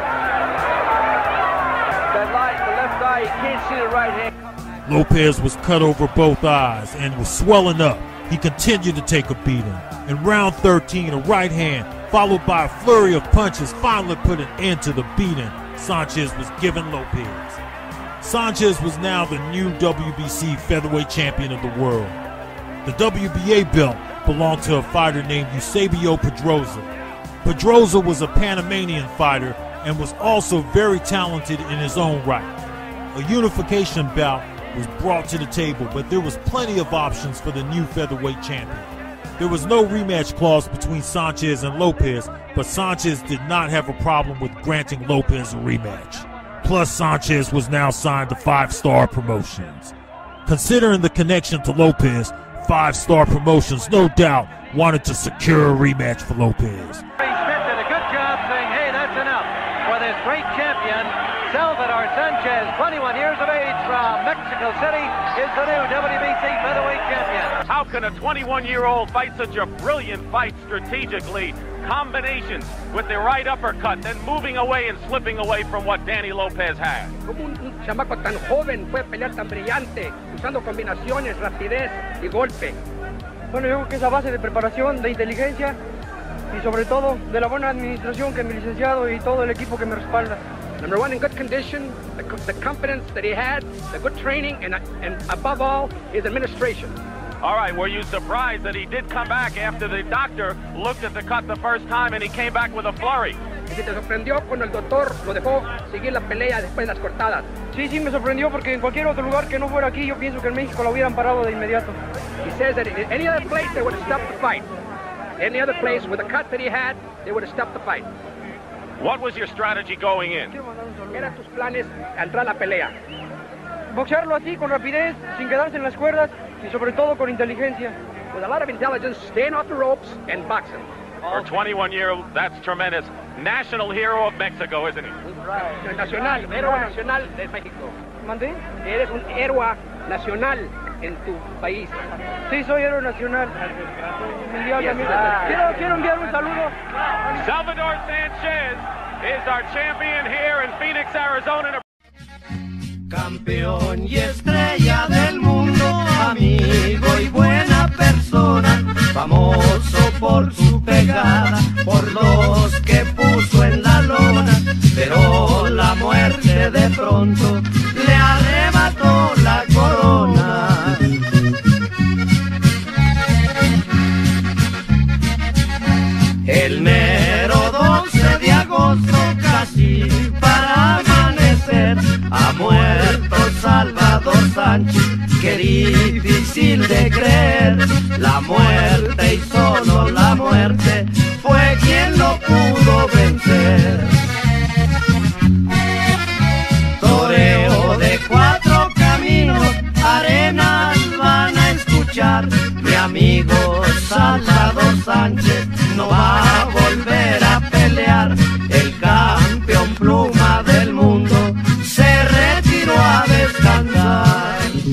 That light, the left eye, he can't see the right hand. Lopez was cut over both eyes and was swelling up. He continued to take a beating. In round thirteen, a right hand, followed by a flurry of punches, finally put an end to the beating Sanchez was giving Lopez. Sanchez was now the new W B C featherweight champion of the world. The W B A belt belonged to a fighter named Eusebio Pedroza. Pedroza was a Panamanian fighter and was also very talented in his own right. A unification bout was brought to the table, but there was plenty of options for the new featherweight champion. There was no rematch clause between Sanchez and Lopez, but Sanchez did not have a problem with granting Lopez a rematch. Plus, Sanchez was now signed to Five Star Promotions. Considering the connection to Lopez, Five Star Promotions no doubt wanted to secure a rematch for Lopez. Smith did a good job saying, hey, that's enough for this great champion, Salvador Sanchez, twenty-one years of age from Mexico City, is the new W B C featherweight champion. How can a twenty-one-year-old fight such a brilliant fight strategically? Combinations with the right uppercut, then moving away and slipping away from what Danny Lopez had. Como un, un chamaco tan joven puede pelear tan brillante, usando combinaciones, rapidez y golpe. Bueno, yo creo que es a base de preparación, de inteligencia y sobre todo de la buena administración que mi licenciado y todo el equipo que me respalda. Number one, in good condition, the, the confidence that he had, the good training, and, and above all, his administration. All right, were you surprised that he did come back after the doctor looked at the cut the first time and he came back with a flurry? ¿Y si te sorprendió cuando el doctor lo dejó seguir la pelea después de las cortadas? Sí, sí, me sorprendió porque en cualquier otro lugar que no fuera aquí, yo pienso que en México lo hubieran parado de inmediato. He says that in any other place they would have stopped the fight. Any other place with the cut that he had, they would have stopped the fight. What was your strategy going in? Eran tus planes entrar a la pelea. Boxearlo así, con rapidez, sin quedarse en las cuerdas y sobre todo con inteligencia. With a lot of intelligence, staying off the ropes and boxing. For a twenty-one-year-old, that's tremendous. National hero of Mexico, isn't he? Right. Nacional, héroe nacional de México. ¿Mandé? Eres un héroe nacional en tu país. Sí, soy héroe nacional. Mundial también. Quiero, quiero enviar un saludo. Salvador Sanchez is our champion here in Phoenix, Arizona. Campeón y estrella del mundo, amigo y buena persona, famoso por su pegada, por los que puso en la lona, pero la muerte de pronto le arrebató la corona. El mero doce de agosto, casi para amanecer, ha muerto Salvador Sánchez, qué difícil de creer. La muerte y solo la muerte fue quien lo pudo vencer. Toreo de cuatro caminos, arenas van a escuchar. Mi amigo Salvador Sánchez no va a volver a pelear. El campeón pluma del mundo se retiró a descansar.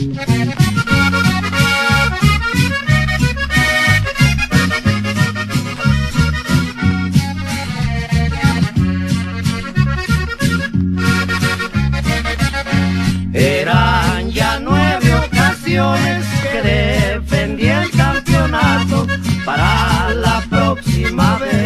Eran ya nueve ocasiones que defendí el campeonato. Para la próxima vez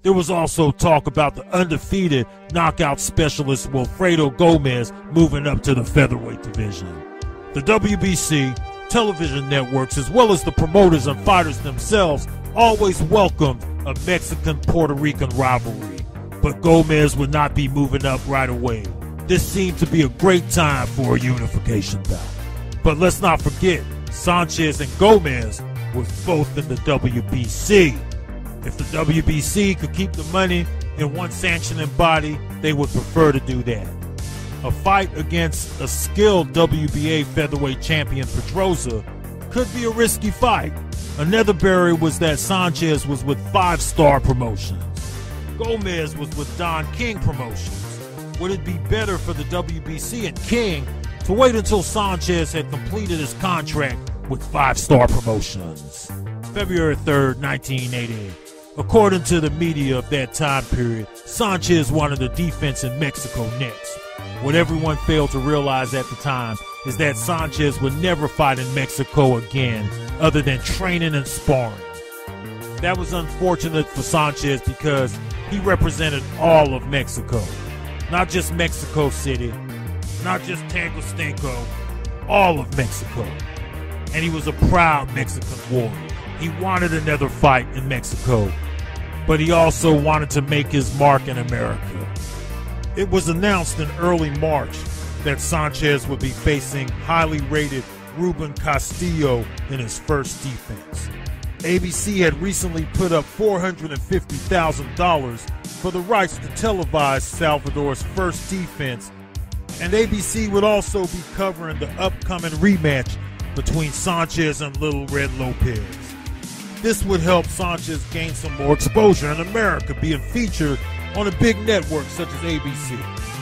There was also talk about the undefeated knockout specialist Wilfredo Gomez moving up to the featherweight division. The W B C, television networks, as well as the promoters and fighters themselves always welcomed a Mexican-Puerto Rican rivalry, but Gomez would not be moving up right away. This seemed to be a great time for a unification bout. But let's not forget, Sanchez and Gomez was both in the W B C. If the W B C could keep the money in one sanctioning body, they would prefer to do that. A fight against a skilled W B A featherweight champion Pedrosa could be a risky fight. Another barrier was that Sanchez was with Five Star Promotions. Gomez was with Don King Promotions. Would it be better for the W B C and King to wait until Sanchez had completed his contract with Five Star Promotions? February third, nineteen eighty. According to the media of that time period, Sanchez wanted a defense in Mexico next. What everyone failed to realize at the time is that Sanchez would never fight in Mexico again other than training and sparring. That was unfortunate for Sanchez because he represented all of Mexico. Not just Mexico City, not just Tangostenco, all of Mexico. And he was a proud Mexican warrior. He wanted another fight in Mexico, but he also wanted to make his mark in America. It was announced in early March that Sanchez would be facing highly rated Ruben Castillo in his first defense. A B C had recently put up four hundred fifty thousand dollars for the rights to televise Salvador's first defense, and A B C would also be covering the upcoming rematch between Sanchez and Little Red Lopez. This would help Sanchez gain some more exposure in America, being featured on a big network such as A B C.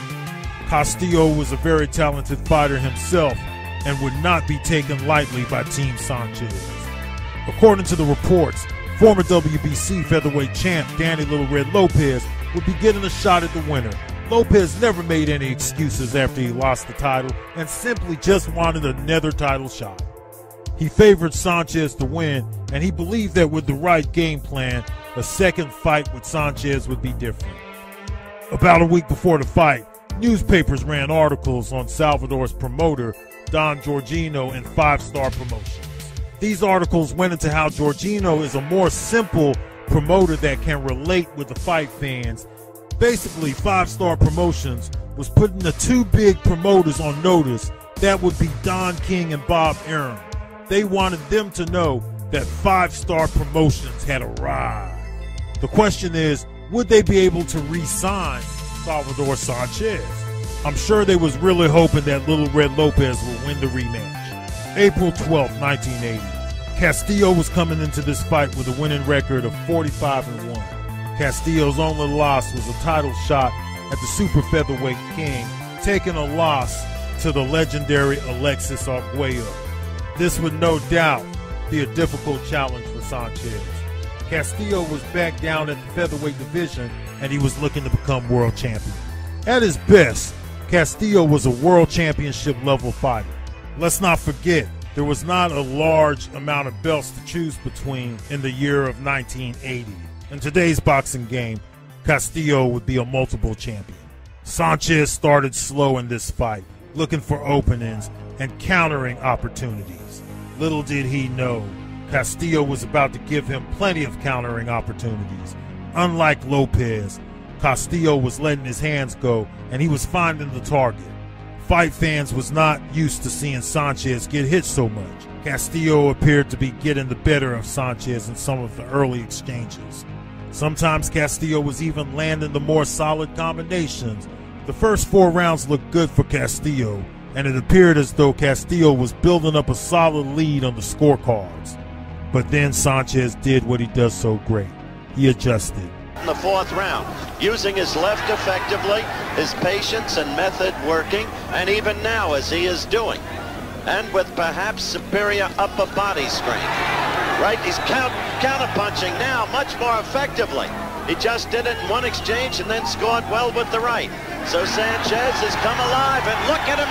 Castillo was a very talented fighter himself and would not be taken lightly by Team Sanchez. According to the reports, former W B C featherweight champ Danny Little Red Lopez would be getting a shot at the winner. Lopez never made any excuses after he lost the title and simply just wanted another title shot. He favored Sanchez to win, and he believed that with the right game plan, a second fight with Sanchez would be different. About a week before the fight, newspapers ran articles on Salvador's promoter, Don Giorgino, and Five Star Promotions. These articles went into how Giorgino is a more simple promoter that can relate with the fight fans. Basically, Five Star Promotions was putting the two big promoters on notice. That would be Don King and Bob Arum. They wanted them to know that Five Star Promotions had arrived. The question is, would they be able to re-sign Salvador Sanchez? I'm sure they was really hoping that Little Red Lopez will win the rematch. April twelfth, nineteen eighty. Castillo was coming into this fight with a winning record of forty-five and one. Castillo's only loss was a title shot at the super featherweight king, taking a loss to the legendary Alexis Arguello. This would no doubt be a difficult challenge for Sanchez. Castillo was back down at the featherweight division, and he was looking to become world champion. At his best, Castillo was a world championship level fighter. Let's not forget, there was not a large amount of belts to choose between in the year of nineteen eighty. In today's boxing game, Castillo would be a multiple champion. Sanchez started slow in this fight, looking for openings and countering opportunities. Little did he know, Castillo was about to give him plenty of countering opportunities. Unlike Lopez, Castillo was letting his hands go, and he was finding the target. Fight fans was not used to seeing Sanchez get hit so much. Castillo appeared to be getting the better of Sanchez in some of the early exchanges. Sometimes Castillo was even landing the more solid combinations. The first four rounds looked good for Castillo, and it appeared as though Castillo was building up a solid lead on the scorecards. But then Sanchez did what he does so great. He adjusted. In the fourth round, using his left effectively, his patience and method working, and even now as he is doing, and with perhaps superior upper body strength. Right, he's count, counter-punching now much more effectively. He just did it in one exchange and then scored well with the right. So Sanchez has come alive, and look at him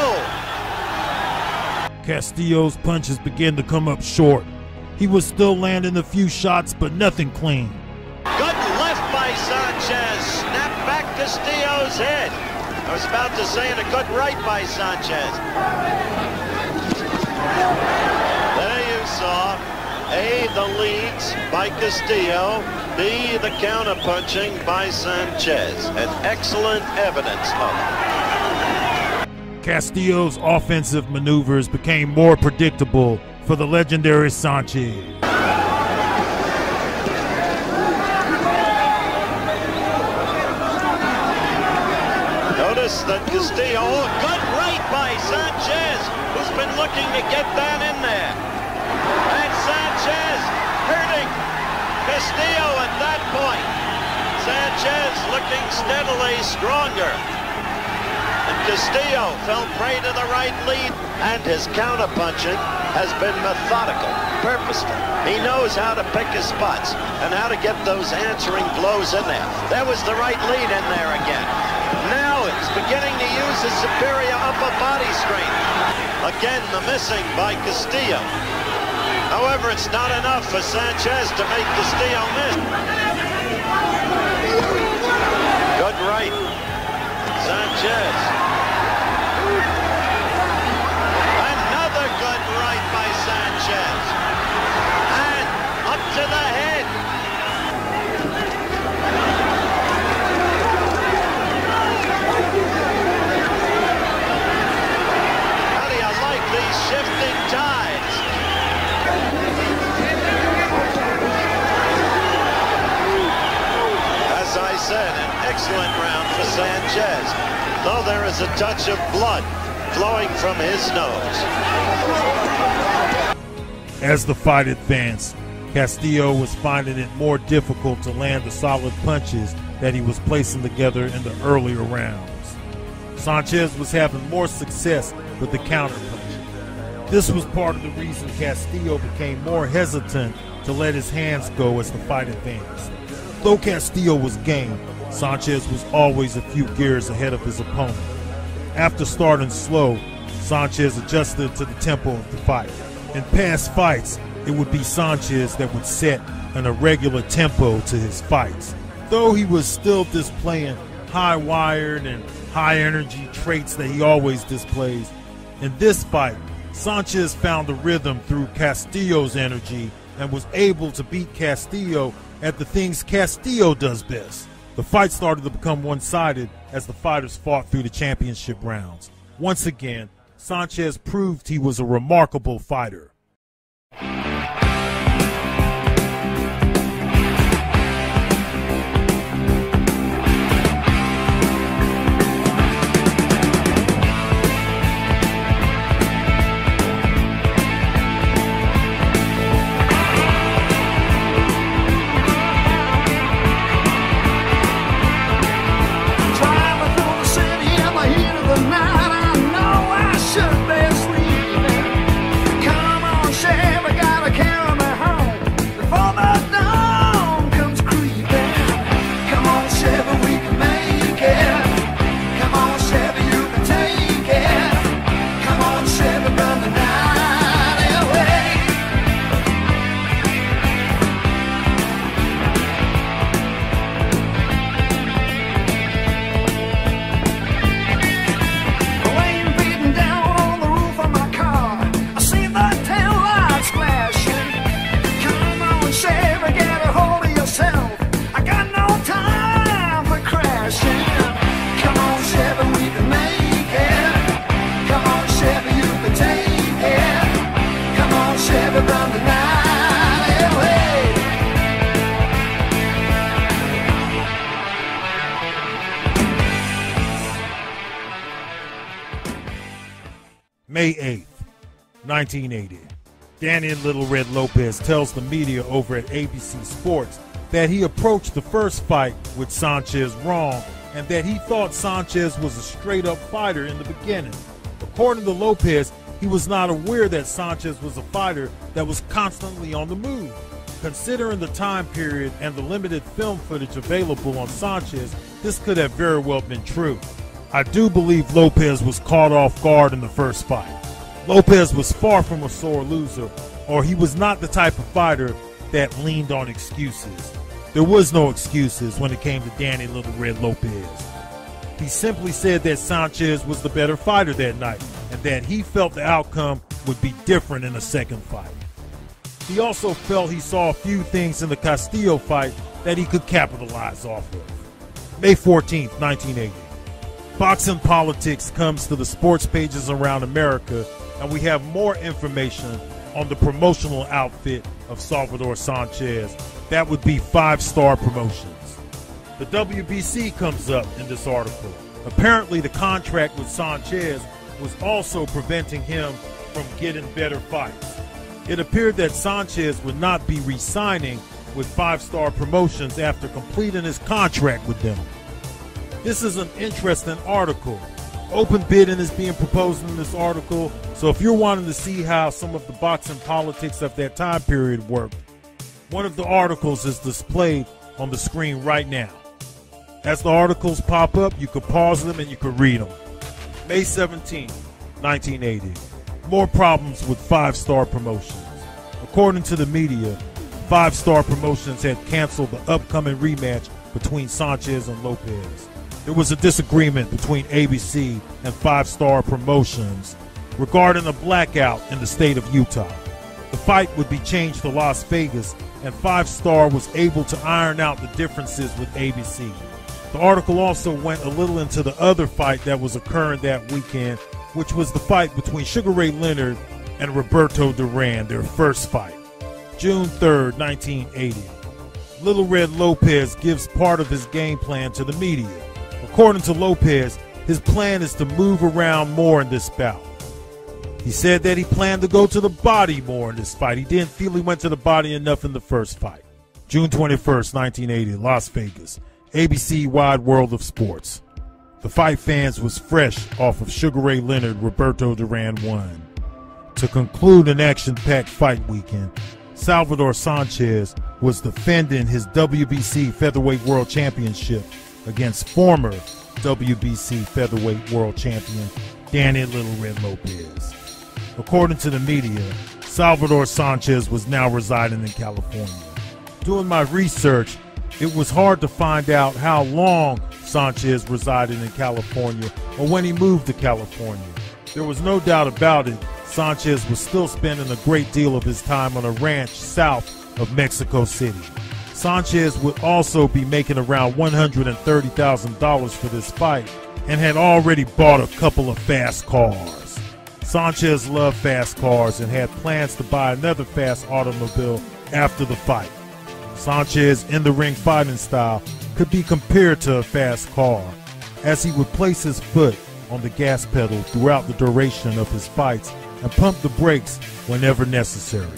go! Castillo's punches began to come up short. He was still landing a few shots, but nothing clean. Good left by by Sanchez. Snap back Castillo's head. I was about to say, and a good right by Sanchez. There you saw A, the leads by Castillo, B, the counter-punching by Sanchez. And excellent evidence of it. Castillo's offensive maneuvers became more predictable for the legendary Sanchez. Notice that Castillo, oh, good right by Sanchez, who's been looking to get that in there. And Sanchez hurting Castillo at that point. Sanchez looking steadily stronger. And Castillo fell prey to the right lead, and his counter-punching has been methodical, purposeful. He knows how to pick his spots and how to get those answering blows in there. That was the right lead in there again. Now it's beginning to use his superior upper body strength. Again, the missing by Castillo. However, it's not enough for Sanchez to make Castillo miss. Good right. Sanchez. Another good right by Sanchez. And up to the head. How do you like these shifting tides? As I said, an excellent round for Sanchez, though there is a touch of blood flowing from his nose. As the fight advanced, Castillo was finding it more difficult to land the solid punches that he was placing together in the earlier rounds. Sanchez was having more success with the counterpunch. This was part of the reason Castillo became more hesitant to let his hands go as the fight advanced. Though Castillo was game, Sanchez was always a few gears ahead of his opponent. After starting slow, Sanchez adjusted to the tempo of the fight. In past fights, it would be Sanchez that would set an irregular tempo to his fights. Though he was still displaying high-wired and high-energy traits that he always displays, in this fight, Sanchez found the rhythm through Castillo's energy and was able to beat Castillo at the things Castillo does best. The fight started to become one-sided as the fighters fought through the championship rounds. Once again, Sanchez proved he was a remarkable fighter. May eighth, nineteen eighty. Danny Little Red Lopez tells the media over at A B C Sports that he approached the first fight with Sanchez wrong and that he thought Sanchez was a straight-up fighter in the beginning. According to Lopez, he was not aware that Sanchez was a fighter that was constantly on the move. Considering the time period and the limited film footage available on Sanchez, this could have very well been true. I do believe Lopez was caught off guard in the first fight. Lopez was far from a sore loser, or he was not the type of fighter that leaned on excuses. There was no excuses when it came to Danny Little Red Lopez. He simply said that Sanchez was the better fighter that night and that he felt the outcome would be different in a second fight. He also felt he saw a few things in the Castillo fight that he could capitalize off of. May fourteenth, nineteen eighty. Boxing Politics comes to the sports pages around America, and we have more information on the promotional outfit of Salvador Sanchez. That would be Five Star Promotions. The W B C comes up in this article. Apparently the contract with Sanchez was also preventing him from getting better fights. It appeared that Sanchez would not be re-signing with Five Star Promotions after completing his contract with them. This is an interesting article. Open bidding is being proposed in this article, so if you're wanting to see how some of the boxing politics of that time period worked, one of the articles is displayed on the screen right now. As the articles pop up, you can pause them and you can read them. May seventeenth, nineteen eighty. More problems with Five Star Promotions. According to the media, Five Star Promotions had canceled the upcoming rematch between Sanchez and Lopez. There was a disagreement between A B C and Five Star Promotions regarding a blackout in the state of Utah. The fight would be changed to Las Vegas, and Five Star was able to iron out the differences with A B C. The article also went a little into the other fight that was occurring that weekend, which was the fight between Sugar Ray Leonard and Roberto Duran, their first fight. June third, nineteen eighty. Little Red Lopez gives part of his game plan to the media. According to Lopez, his plan is to move around more in this bout. He said that he planned to go to the body more in this fight. He didn't feel he went to the body enough in the first fight. June twenty-first, nineteen eighty, Las Vegas. A B C Wide World of Sports. The fight fans was fresh off of Sugar Ray Leonard, Roberto Duran won. To conclude an action-packed fight weekend, Salvador Sanchez was defending his W B C Featherweight World Championship against former W B C Featherweight World Champion Danny Little Red Lopez. According to the media, Salvador Sanchez was now residing in California. Doing my research, it was hard to find out how long Sanchez resided in California or when he moved to California. There was no doubt about it, Sanchez was still spending a great deal of his time on a ranch south of Mexico City. Sanchez would also be making around one hundred thirty thousand dollars for this fight and had already bought a couple of fast cars. Sanchez loved fast cars and had plans to buy another fast automobile after the fight. Sanchez in-the-ring fighting style could be compared to a fast car, as he would place his foot on the gas pedal throughout the duration of his fights and pump the brakes whenever necessary.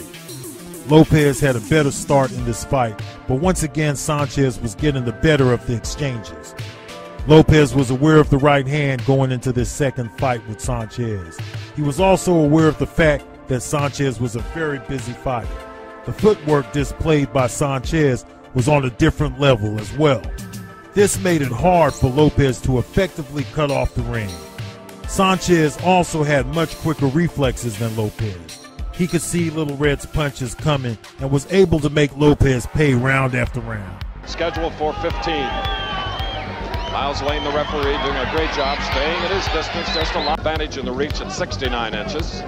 Lopez had a better start in this fight, but once again Sanchez was getting the better of the exchanges. Lopez was aware of the right hand going into this second fight with Sanchez. He was also aware of the fact that Sanchez was a very busy fighter. The footwork displayed by Sanchez was on a different level as well. This made it hard for Lopez to effectively cut off the ring. Sanchez also had much quicker reflexes than Lopez. He could see Little Red's punches coming and was able to make Lopez pay round after round. Scheduled for fifteen. Miles Lane, the referee, doing a great job staying at his distance. Just a lot of advantage in the reach at sixty-nine inches.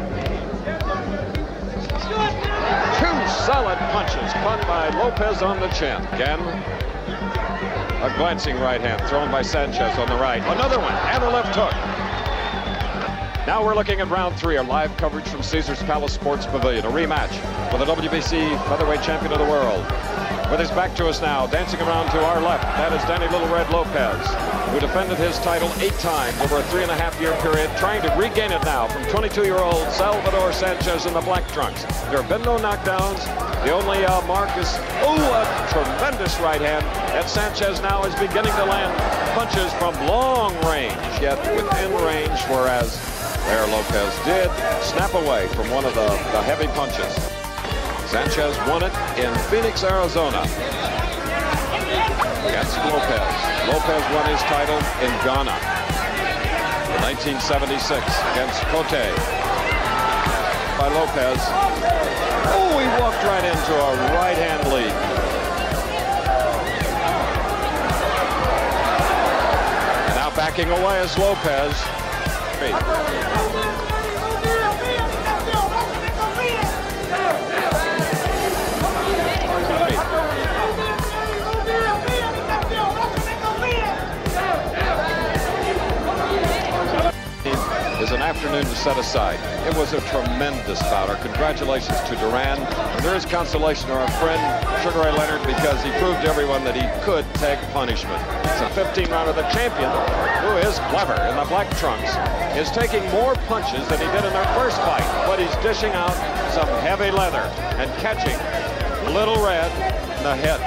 Two solid punches caught by Lopez on the chin. Again, a glancing right hand thrown by Sanchez on the right. Another one and a left hook. Now we're looking at round three, a live coverage from Caesars Palace Sports Pavilion, a rematch with the W B C Featherweight Champion of the World. With his back to us now, dancing around to our left, that is Danny Little Red Lopez, who defended his title eight times over a three and a half year period, trying to regain it now from twenty-two-year-old Salvador Sanchez in the black trunks. There have been no knockdowns. The only uh, mark is, oh, a tremendous right hand, and Sanchez now is beginning to land punches from long range, yet within range, whereas there Lopez did snap away from one of the, the heavy punches. Sanchez won it in Phoenix, Arizona against Lopez. Lopez won his title in Ghana in nineteen seventy-six against Cote by Lopez. Oh, he walked right into a right hand lead. Backing away is Lopez. Is an afternoon to set aside. It was a tremendous bout. Our congratulations to Duran. And there is consolation to our friend Sugar Ray Leonard because he proved to everyone that he could take punishment. It's a fifteen rounder. The champion, who is clever in the black trunks, is taking more punches than he did in their first fight, but he's dishing out some heavy leather and catching Little Red in the head.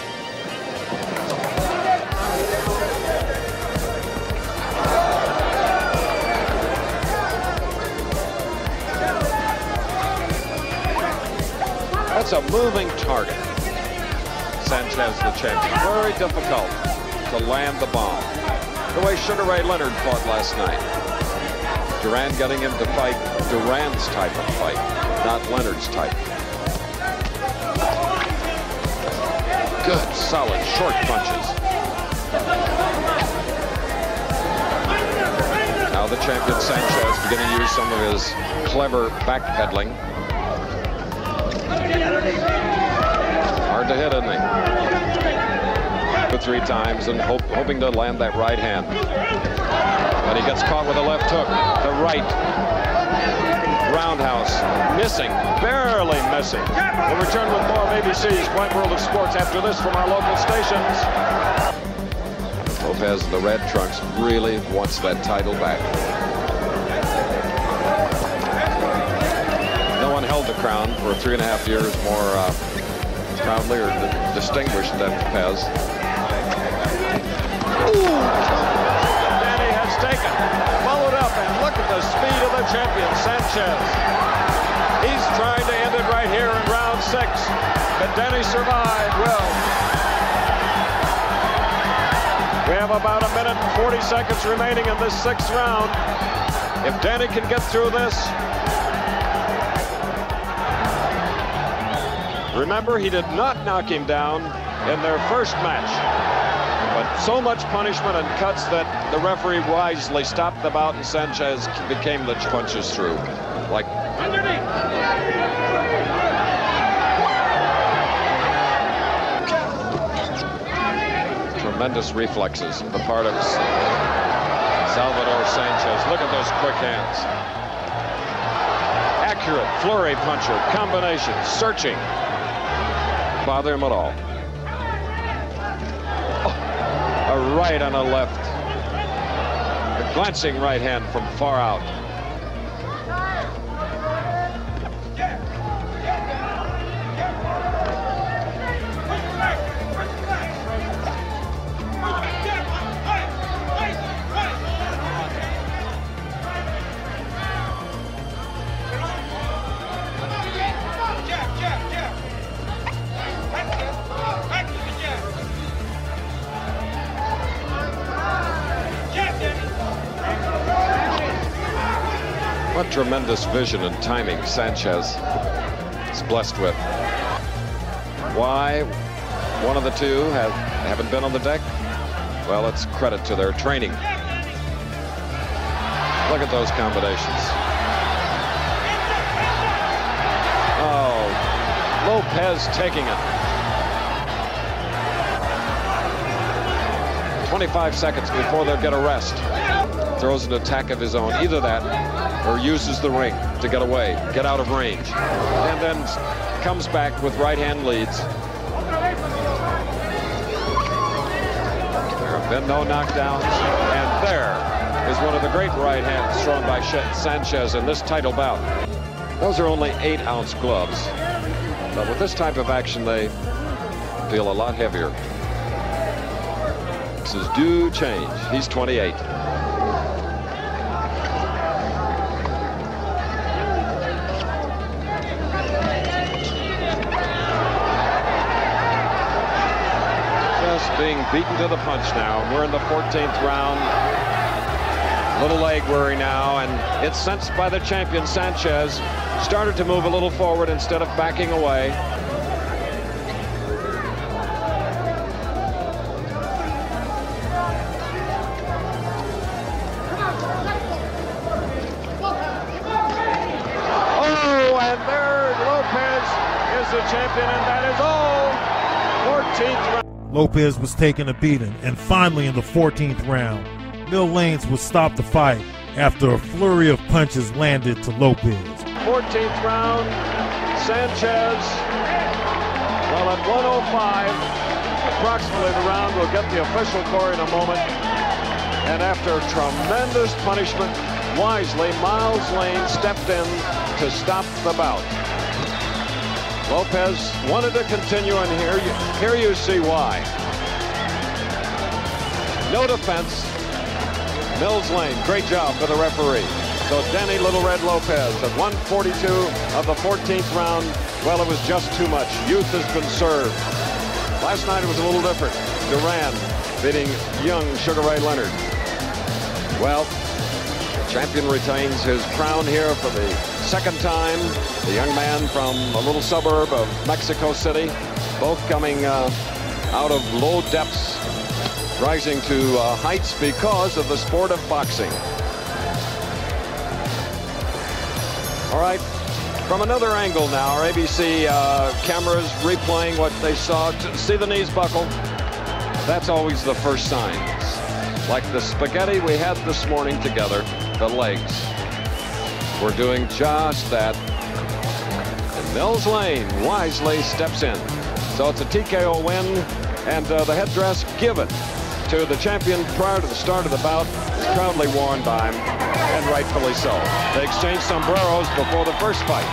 That's a moving target. Sanchez, the champion. Very difficult to land the bomb. The way Sugar Ray Leonard fought last night. Duran getting him to fight Duran's type of fight, not Leonard's type. Good, solid, short punches. Now the champion Sanchez beginning to use some of his clever backpedaling. Hard to hit, isn't he? Two, three times and hope, hoping to land that right hand. But he gets caught with a left hook. The right roundhouse missing, barely missing. We'll return with more of A B C's Wide World of Sports after this from our local stations. Lopez in the red trunks really wants that title back. No one held the crown for three and a half years more uh, proudly or distinguished than Pez. Ooh. Danny has taken, followed up, and look at the speed of the champion, Sanchez. He's trying to end it right here in round six. But Danny survived well. We have about a minute and forty seconds remaining in this sixth round. If Danny can get through this, remember, he did not knock him down in their first match. But so much punishment and cuts that the referee wisely stopped the bout and Sanchez became the punches through. Like underneath. Tremendous reflexes on the part of Salvador Sanchez. Look at those quick hands. Accurate flurry puncher, combination, searching. Bother him at all. Oh, a right and a left. A glancing right hand from far out. What tremendous vision and timing Sanchez is blessed with. Why one of the two have, haven't been on the deck? Well, it's credit to their training. Look at those combinations. Oh, Lopez taking it. twenty-five seconds before they'll get a rest. Throws an attack of his own. Either that or uses the ring to get away, get out of range. And then comes back with right hand leads. There have been no knockdowns. And there is one of the great right hands thrown by Sanchez in this title bout. Those are only eight ounce gloves. But with this type of action, they feel a lot heavier. This is due change. He's twenty-eight. Being beaten to the punch now. We're in the fourteenth round. Little leg worry now, and it's sensed by the champion Sanchez. Started to move a little forward instead of backing away. Lopez is the champion, and that is all. fourteenth round. Lopez was taking a beating, and finally in the fourteenth round, Mil Lanes would stop the fight after a flurry of punches landed to Lopez. fourteenth round, Sanchez, well, at one oh five, approximately the round, we'll get the official score in a moment. And after tremendous punishment, wisely, Miles Lane stepped in to stop the bout. Lopez wanted to continue, and here you, here you see why. No defense. Mills Lane, great job for the referee. So Danny Little Red Lopez at one forty-two of the fourteenth round. Well, it was just too much. Youth has been served. Last night it was a little different. Duran beating young Sugar Ray Leonard. Well, the champion retains his crown here for the second time. The young man from a little suburb of Mexico City, both coming uh, out of low depths, rising to uh, heights because of the sport of boxing. All right, from another angle now, our A B C uh, cameras replaying what they saw. See the knees buckle? That's always the first signs. Like the spaghetti we had this morning together, the legs. We're doing just that. And Mills Lane wisely steps in. So it's a T K O win, and uh, the headdress given to the champion prior to the start of the bout is proudly worn by him, and rightfully so. They exchanged sombreros before the first fight.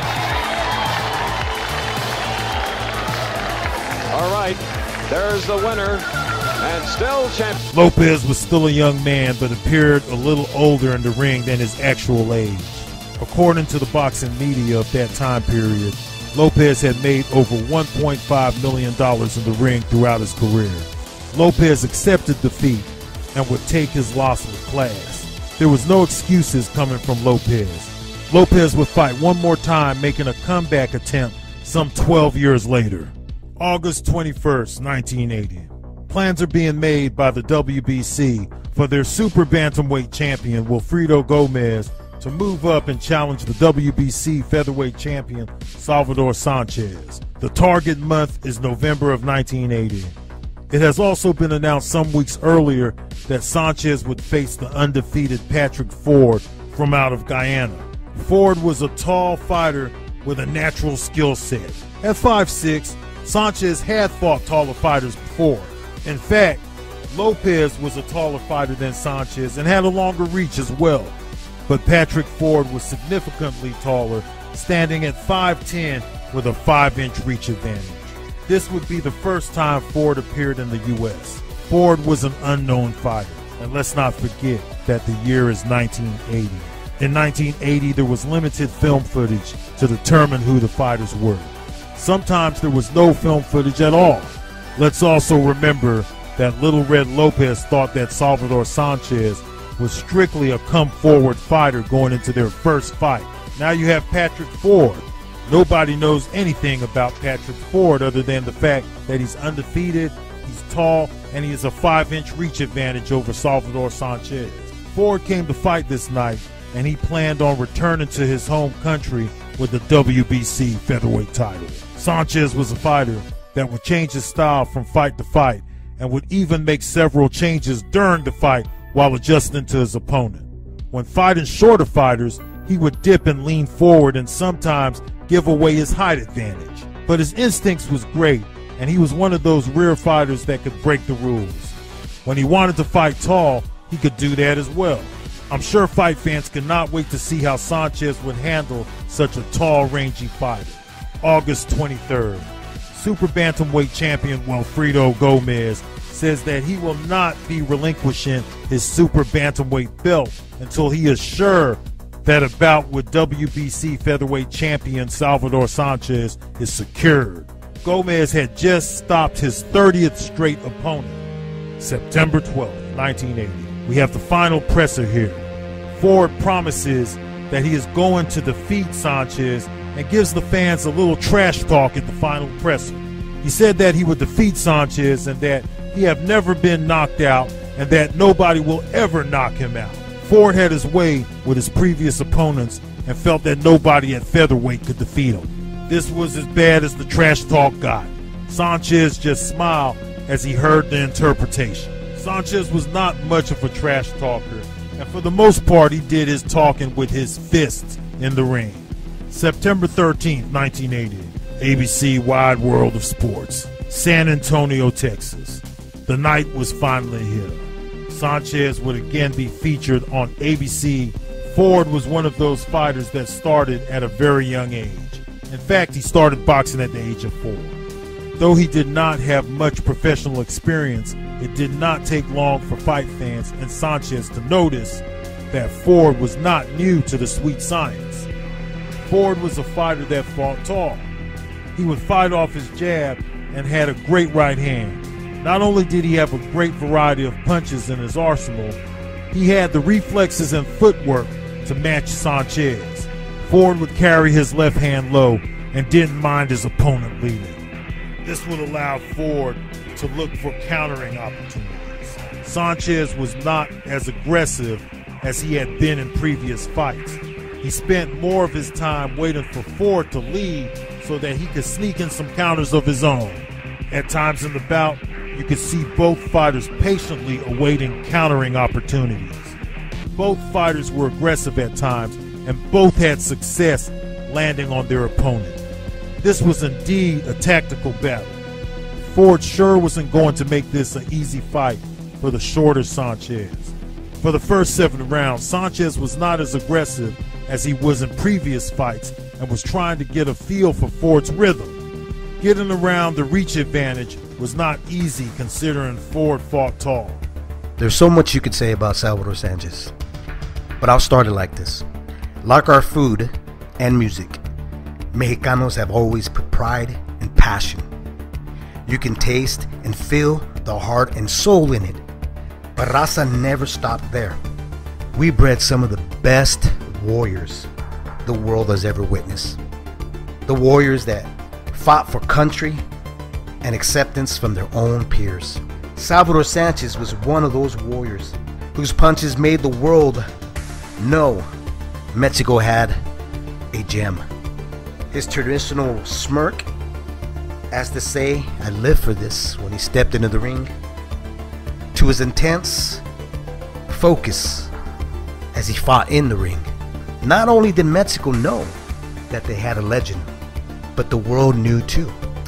All right, there's the winner, and still champion. Lopez was still a young man, but appeared a little older in the ring than his actual age. According to the boxing media of that time period, Lopez had made over one point five million dollars in the ring throughout his career. Lopez accepted defeat and would take his loss with class. There was no excuses coming from Lopez. Lopez would fight one more time, making a comeback attempt some twelve years later. August twenty-first, nineteen eighty. Plans are being made by the W B C for their super bantamweight champion Wilfredo Gomez to move up and challenge the W B C featherweight champion Salvador Sanchez. The target month is November of nineteen eighty. It has also been announced some weeks earlier that Sanchez would face the undefeated Patrick Ford from out of Guyana. Ford was a tall fighter with a natural skill set. At five six, Sanchez had fought taller fighters before. In fact, Lopez was a taller fighter than Sanchez and had a longer reach as well. But Patrick Ford was significantly taller, standing at five ten with a five inch reach advantage. This would be the first time Ford appeared in the U S. Ford was an unknown fighter, and let's not forget that the year is nineteen eighty. In nineteen eighty, there was limited film footage to determine who the fighters were. Sometimes there was no film footage at all. Let's also remember that Little Red Lopez thought that Salvador Sanchez was strictly a come-forward fighter going into their first fight. Now you have Patrick Ford. Nobody knows anything about Patrick Ford other than the fact that he's undefeated, he's tall, and he has a five inch reach advantage over Salvador Sanchez. Ford came to fight this night, and he planned on returning to his home country with the W B C featherweight title. Sanchez was a fighter that would change his style from fight to fight and would even make several changes during the fight while adjusting to his opponent. When fighting shorter fighters, he would dip and lean forward and sometimes give away his height advantage. But his instincts was great, and he was one of those rare fighters that could break the rules. When he wanted to fight tall, he could do that as well. I'm sure fight fans cannot wait to see how Sanchez would handle such a tall, rangy fighter. August twenty-third. Super bantamweight champion Wilfredo Gomez says that he will not be relinquishing his super bantamweight belt until he is sure that a bout with W B C featherweight champion Salvador Sanchez is secured. Gomez had just stopped his thirtieth straight opponent. September twelfth, nineteen eighty. We have the final presser here. Ford promises that he is going to defeat Sanchez and gives the fans a little trash talk at the final presser. He said that he would defeat Sanchez and that he have never been knocked out and that nobody will ever knock him out. Ford had his way with his previous opponents and felt that nobody at featherweight could defeat him. This was as bad as the trash talk got. Sanchez just smiled as he heard the interpretation. Sanchez was not much of a trash talker, and for the most part he did his talking with his fists in the ring. September thirteenth, nineteen eighty, A B C Wide World of Sports, San Antonio, Texas. The night was finally here. Sanchez would again be featured on A B C. Ford was one of those fighters that started at a very young age. In fact, he started boxing at the age of four. Though he did not have much professional experience, it did not take long for fight fans and Sanchez to notice that Ford was not new to the sweet science. Ford was a fighter that fought tall. He would fight off his jab and had a great right hand. Not only did he have a great variety of punches in his arsenal, he had the reflexes and footwork to match Sanchez. Ford would carry his left hand low and didn't mind his opponent leading. This would allow Ford to look for countering opportunities. Sanchez was not as aggressive as he had been in previous fights. He spent more of his time waiting for Ford to lead so that he could sneak in some counters of his own. At times in the bout, you could see both fighters patiently awaiting countering opportunities. Both fighters were aggressive at times, and both had success landing on their opponent. This was indeed a tactical battle. Ford sure wasn't going to make this an easy fight for the shorter Sanchez. For the first seven rounds, Sanchez was not as aggressive as he was in previous fights and was trying to get a feel for Ford's rhythm. Getting around the reach advantage was not easy considering Ford fought tall. There's so much you could say about Salvador Sanchez, but I'll start it like this. Like our food and music, Mexicanos have always put pride and passion. You can taste and feel the heart and soul in it, but Raza never stopped there. We bred some of the best warriors the world has ever witnessed. The warriors that fought for country and acceptance from their own peers. Salvador Sanchez was one of those warriors whose punches made the world know Mexico had a gem. His traditional smirk, as to say, I live for this, when he stepped into the ring, to his intense focus as he fought in the ring. Not only did Mexico know that they had a legend, but the world knew too.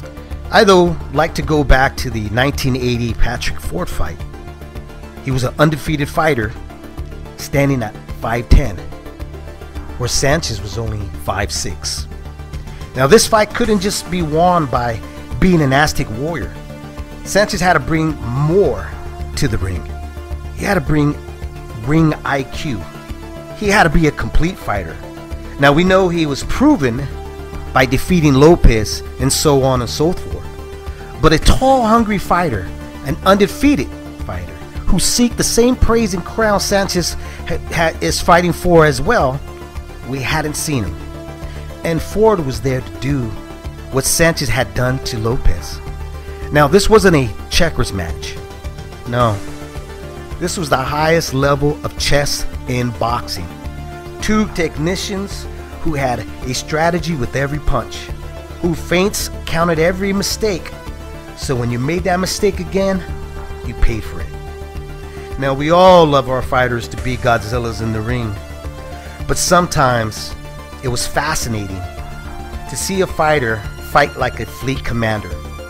I though like to go back to the nineteen eighty Patrick Ford fight. He was an undefeated fighter standing at five ten, where Sanchez was only five six. Now this fight couldn't just be won by being an Aztec warrior. Sanchez had to bring more to the ring. He had to bring ring I Q. He had to be a complete fighter. Now we know he was proven by defeating Lopez and so on and so forth. But a tall, hungry fighter, an undefeated fighter, who seek the same praise and crown Sanchez ha ha is fighting for as well, we hadn't seen him. And Ford was there to do what Sanchez had done to Lopez. Now this wasn't a checkers match. No. This was the highest level of chess in boxing. Two technicians who had a strategy with every punch, who feints counted every mistake, so when you made that mistake again, you paid for it. Now we all love our fighters to be Godzillas in the ring, but sometimes it was fascinating to see a fighter fight like a fleet commander.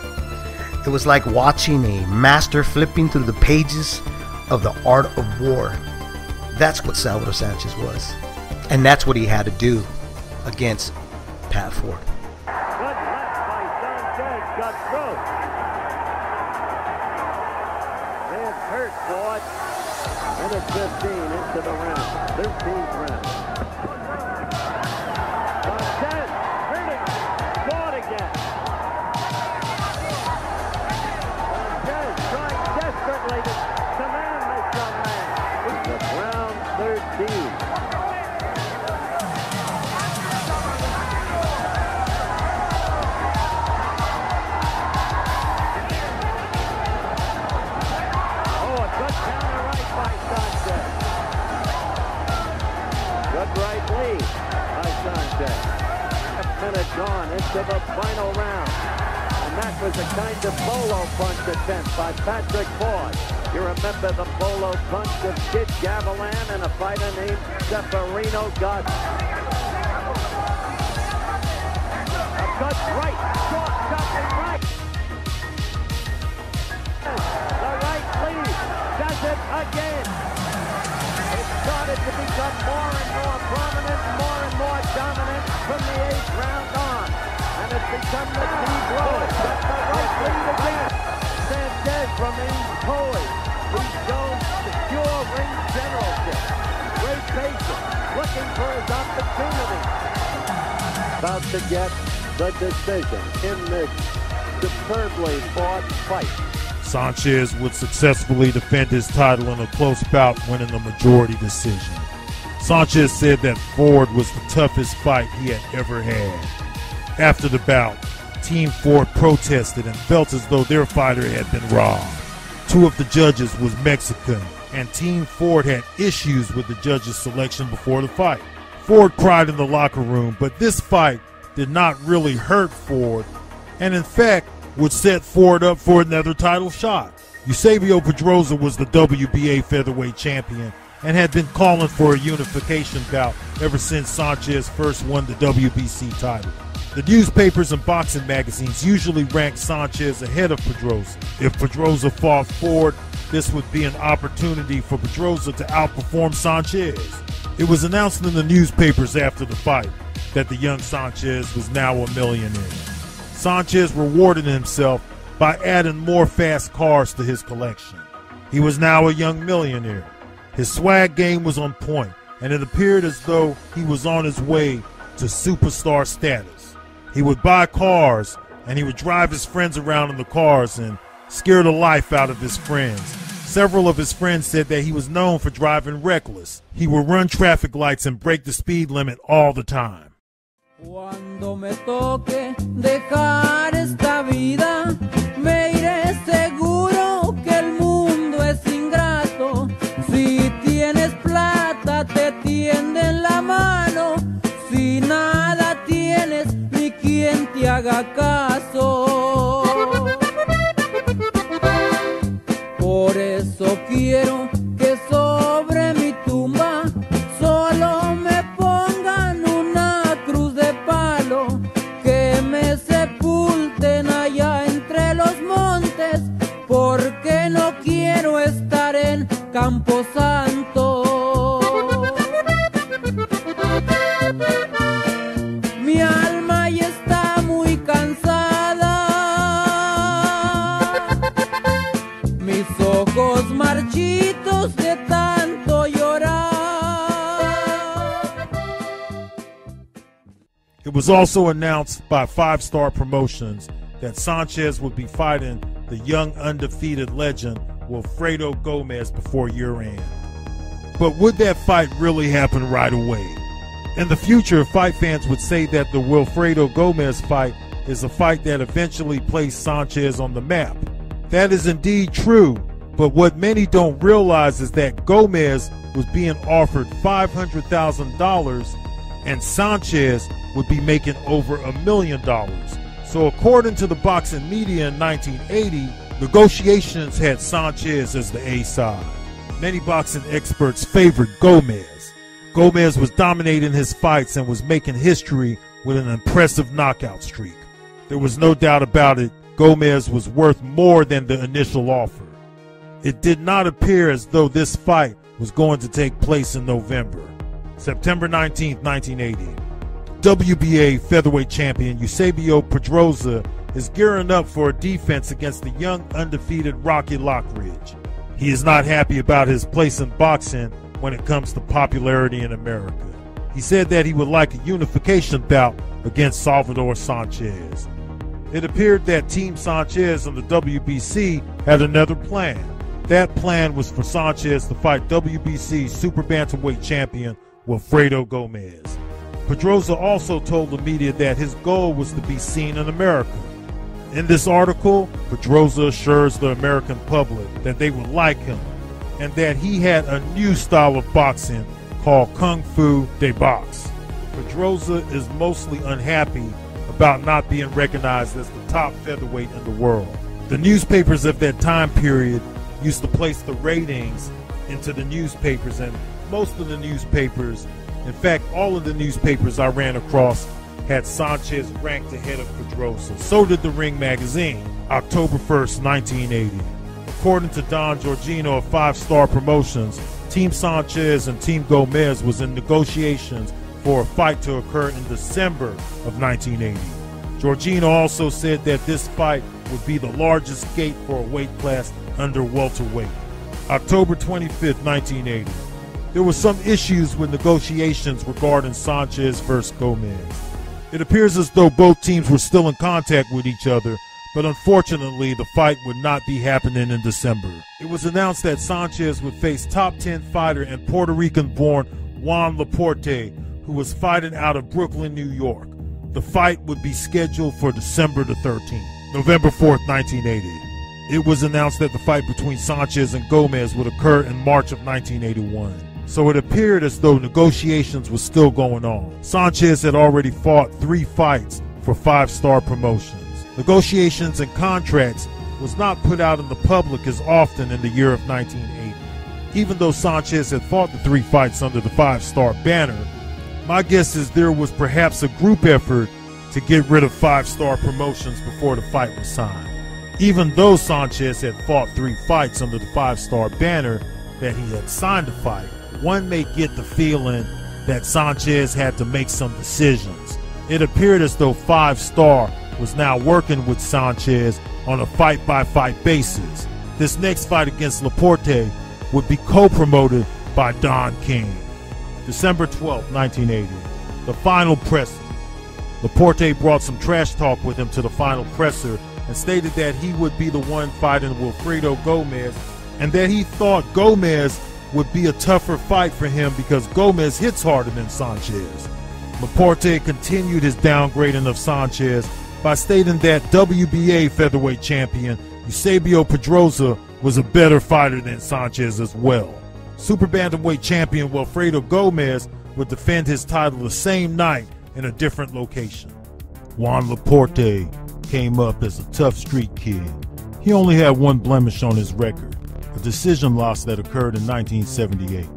It was like watching a master flipping through the pages of the art of war. That's what Salvador Sanchez was, and that's what he had to do against Pat Ford. Good left by Sanchez, got through. This hurt Ford. Minute fifteen into the round, thirteenth round. Sanchez hurting, Ford again. Sanchez trying desperately to command this young man. This is round thirteen. minute gone into the final round. And that was a kind of bolo punch attempt by Patrick Ford. You remember the bolo punch of Kid Gavilan and a fighter named Severino Godin. A good right, short shot and right. The right lead does it again. It started to become more and more prominent, more and more dominant from the eighth round on. And it's become the key blow. Got the right lead again. Sanchez remains poised. He shows secure ring generalship. Great patience, looking for his opportunity. About to get the decision in this superbly fought fight. Sanchez would successfully defend his title in a close bout, winning a majority decision. Sanchez said that Ford was the toughest fight he had ever had. After the bout, Team Ford protested and felt as though their fighter had been robbed. Two of the judges was Mexican, and Team Ford had issues with the judges' selection before the fight. Ford cried in the locker room, but this fight did not really hurt Ford, and in fact would set Ford up for another title shot. Eusebio Pedroza was the W B A featherweight champion and had been calling for a unification bout ever since Sanchez first won the W B C title. The newspapers and boxing magazines usually ranked Sanchez ahead of Pedroza. If Pedroza fought Ford, this would be an opportunity for Pedroza to outperform Sanchez. It was announced in the newspapers after the fight that the young Sanchez was now a millionaire. Sanchez rewarded himself by adding more fast cars to his collection. He was now a young millionaire. His swag game was on point, and it appeared as though he was on his way to superstar status. He would buy cars, and he would drive his friends around in the cars and scare the life out of his friends. Several of his friends said that he was known for driving reckless. He would run traffic lights and break the speed limit all the time. Cuando me toque dejar esta vida, me iré seguro que el mundo es ingrato. Si tienes plata te tienden la mano, si nada tienes ni quien te haga caso. Por eso quiero que sobre mi tumba solo me pongan una cruz de palo, que me sepulten allá entre los montes, porque no quiero estar en Camposanto. Mi alma ya está muy cansada, mis ojos marchitos de tanto llorar. It was also announced by Five Star Promotions that Sanchez would be fighting the young undefeated legend Wilfredo Gomez before year-end. But would that fight really happen right away? In the future, fight fans would say that the Wilfredo Gomez fight is a fight that eventually placed Sanchez on the map. That is indeed true, but what many don't realize is that Gomez was being offered five hundred thousand dollars and Sanchez would be making over a million dollars. So according to the boxing media in nineteen eighty, negotiations had Sanchez as the A-side. Many boxing experts favored Gomez. Gomez was dominating his fights and was making history with an impressive knockout streak. There was no doubt about it, Gomez was worth more than the initial offer. It did not appear as though this fight was going to take place in November. September nineteenth, nineteen eighty. W B A featherweight champion Eusebio Pedroza is gearing up for a defense against the young undefeated Rocky Lockridge. He is not happy about his place in boxing when it comes to popularity in America. He said that he would like a unification bout against Salvador Sanchez. It appeared that Team Sanchez and the W B C had another plan. That plan was for Sanchez to fight W B C super bantamweight champion Wilfredo Gomez. Pedroza also told the media that his goal was to be seen in America. In this article, Pedroza assures the American public that they would like him and that he had a new style of boxing called Kung Fu de Boxe. Pedrosa is mostly unhappy about not being recognized as the top featherweight in the world. The newspapers of that time period used to place the ratings into the newspapers, and most of the newspapers, in fact, all of the newspapers I ran across, had Sanchez ranked ahead of Pedrosa. So did the Ring magazine. October first, nineteen eighty. According to Don Giorgino of Five Star Promotions, Team Sanchez and Team Gomez was in negotiations for a fight to occur in December of nineteen eighty. Giorgino also said that this fight would be the largest gate for a weight class under welterweight. October twenty-fifth, nineteen eighty. There were some issues with negotiations regarding Sanchez versus Gomez. It appears as though both teams were still in contact with each other, but unfortunately the fight would not be happening in December. It was announced that Sanchez would face top ten fighter and Puerto Rican-born Juan Laporte, who was fighting out of Brooklyn, New York. The fight would be scheduled for December the thirteenth. November fourth, nineteen eighty. It was announced that the fight between Sanchez and Gomez would occur in March of nineteen eighty-one. So it appeared as though negotiations were still going on. Sanchez had already fought three fights for Five Star Promotions. Negotiations and contracts was not put out in the public as often in the year of nineteen eighty. Even though Sanchez had fought the three fights under the Five Star banner, my guess is there was perhaps a group effort to get rid of Five Star Promotions before the fight was signed. Even though Sanchez had fought three fights under the Five Star banner that he had signed to fight, one may get the feeling that Sanchez had to make some decisions. It appeared as though Five Star was now working with Sanchez on a fight-by-fight basis. This next fight against Laporte would be co-promoted by Don King. December twelfth, nineteen eighty. The final presser. Laporte brought some trash talk with him to the final presser and stated that he would be the one fighting Wilfredo Gomez, and that he thought Gomez would be a tougher fight for him because Gomez hits harder than Sanchez. Laporte continued his downgrading of Sanchez by stating that W B A featherweight champion Eusebio Pedrosa was a better fighter than Sanchez as well. Super bantamweight champion Wilfredo Gomez would defend his title the same night in a different location. Juan Laporte came up as a tough street kid. He only had one blemish on his record, a decision loss that occurred in nineteen seventy-eight.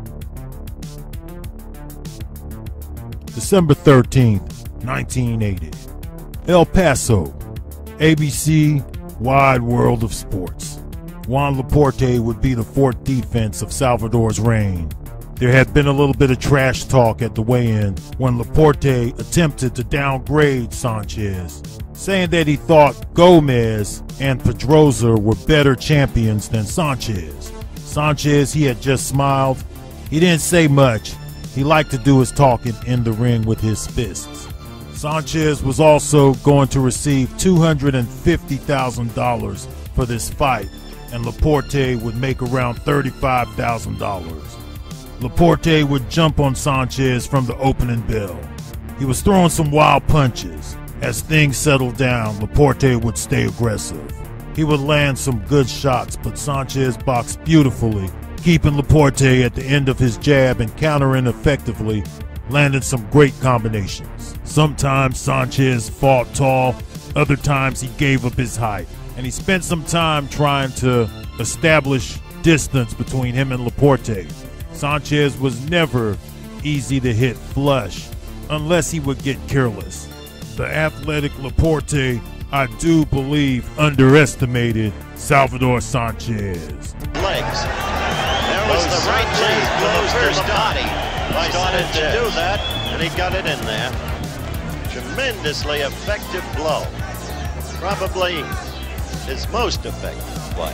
December thirteenth, nineteen eighty. El Paso, A B C, Wide World of Sports. Juan Laporte would be the fourth defense of Salvador's reign. There had been a little bit of trash talk at the weigh-in when Laporte attempted to downgrade Sanchez, saying that he thought Gomez and Pedrosa were better champions than Sanchez. Sanchez, he had just smiled. He didn't say much. He liked to do his talking in the ring with his fists. Sanchez was also going to receive two hundred fifty thousand dollars for this fight, and Laporte would make around thirty-five thousand dollars. Laporte would jump on Sanchez from the opening bell. He was throwing some wild punches. As things settled down, Laporte would stay aggressive. He would land some good shots, but Sanchez boxed beautifully, keeping Laporte at the end of his jab and countering effectively, landing some great combinations. Sometimes Sanchez fought tall, other times he gave up his height, and he spent some time trying to establish distance between him and Laporte. Sanchez was never easy to hit flush unless he would get careless. The athletic Laporte, I do believe, underestimated Salvador Sanchez. Legs. There was the right leg closed the body. He started to do that, and he got it in there. Tremendously effective blow. Probably his most effective play.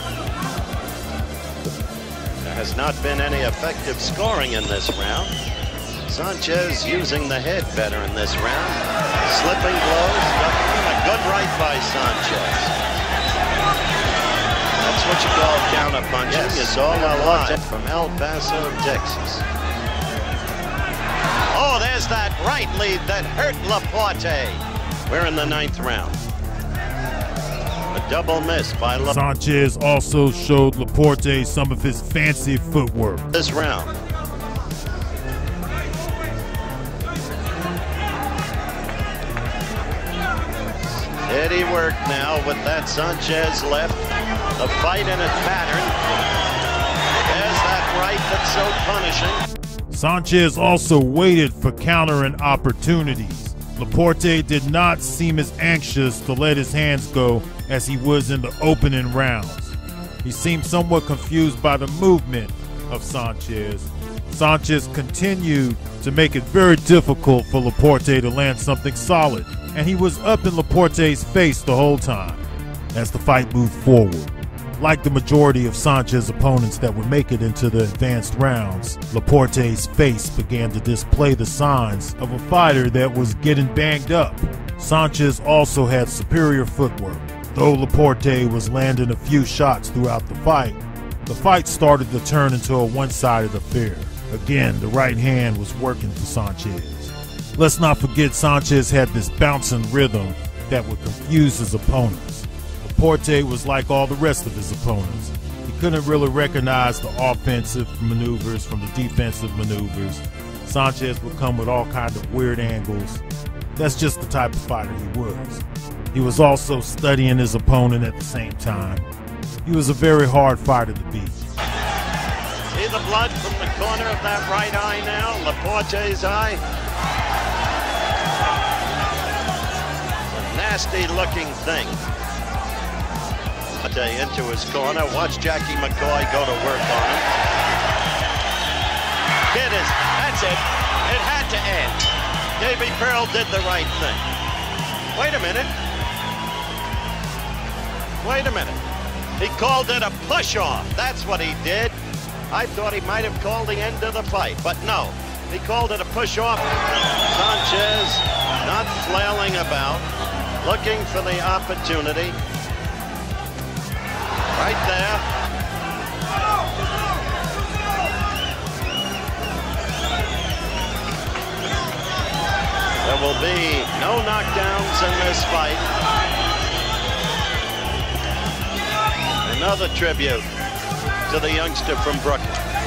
There has not been any effective scoring in this round. Sanchez using the head better in this round. Slipping blows, ducking, a good right by Sanchez. That's what you call counter-punching. Yes, it's all a lot from El Paso, Texas. Oh, there's that right lead that hurt Laporte. We're in the ninth round. A double miss by Laporte. Sanchez also showed Laporte some of his fancy footwork. This round. Eddie work now with that Sanchez left. The fight in its pattern. There's that right that's so punishing. Sanchez also waited for countering opportunities. Laporte did not seem as anxious to let his hands go as he was in the opening rounds. He seemed somewhat confused by the movement of Sanchez. Sanchez continued to make it very difficult for Laporte to land something solid, and he was up in Laporte's face the whole time as the fight moved forward. Like the majority of Sanchez's opponents that would make it into the advanced rounds, Laporte's face began to display the signs of a fighter that was getting banged up. Sanchez also had superior footwork. Though Laporte was landing a few shots throughout the fight, the fight started to turn into a one-sided affair. Again, the right hand was working for Sanchez. Let's not forget Sanchez had this bouncing rhythm that would confuse his opponents. Laporte was like all the rest of his opponents. He couldn't really recognize the offensive maneuvers from the defensive maneuvers. Sanchez would come with all kinds of weird angles. That's just the type of fighter he was. He was also studying his opponent at the same time. He was a very hard fighter to beat. See the blood from the corner of that right eye now, Laporte's eye. A nasty looking thing. Into his corner. Watch Jackie McCoy go to work on him. Kid is, that's it. It had to end. Davy Pearl did the right thing. Wait a minute. Wait a minute. He called it a push-off. That's what he did. I thought he might have called the end of the fight, but no. He called it a push-off. Sanchez not flailing about, looking for the opportunity. Right there. There will be no knockdowns in this fight. Another tribute to the youngster from Brooklyn.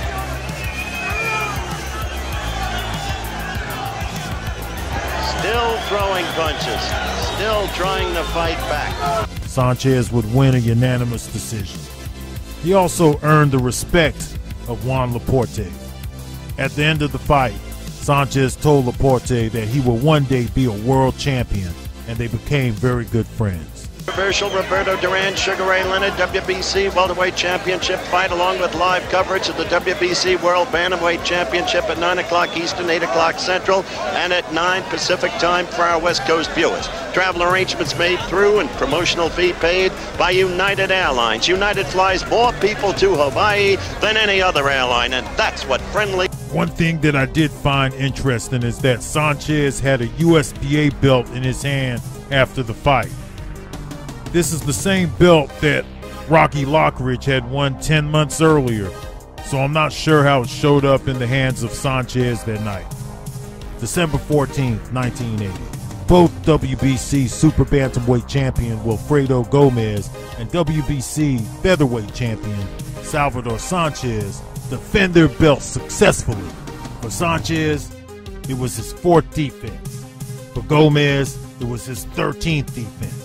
Still throwing punches, still trying to fight back. Sanchez would win a unanimous decision. He also earned the respect of Juan Laporte. At the end of the fight, Sanchez told Laporte that he will one day be a world champion, and they became very good friends. Controversial Roberto Duran, Sugar Ray Leonard, W B C Welterweight Championship fight, along with live coverage of the W B C World Bantamweight Championship at nine o'clock Eastern, eight o'clock Central, and at nine Pacific time for our West Coast viewers. Travel arrangements made through and promotional fee paid by United Airlines. United flies more people to Hawaii than any other airline, and that's what friendly... One thing that I did find interesting is that Sanchez had a U S B A belt in his hand after the fight. This is the same belt that Rocky Lockridge had won ten months earlier, so I'm not sure how it showed up in the hands of Sanchez that night. December fourteenth, nineteen eighty. Both W B C Super Bantamweight champion Wilfredo Gomez and W B C Featherweight champion Salvador Sanchez defend their belts successfully. For Sanchez, it was his fourth defense. For Gomez, it was his thirteenth defense.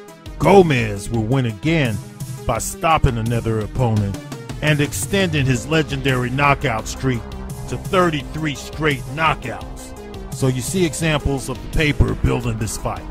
Gomez will win again by stopping another opponent and extending his legendary knockout streak to thirty-three straight knockouts. So you see examples of the paper building this fight.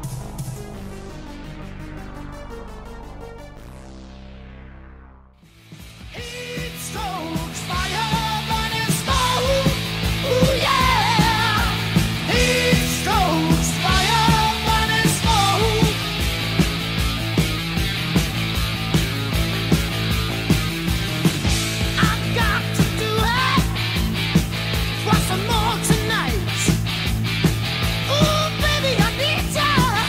Some more tonight. Ooh, baby, I need you.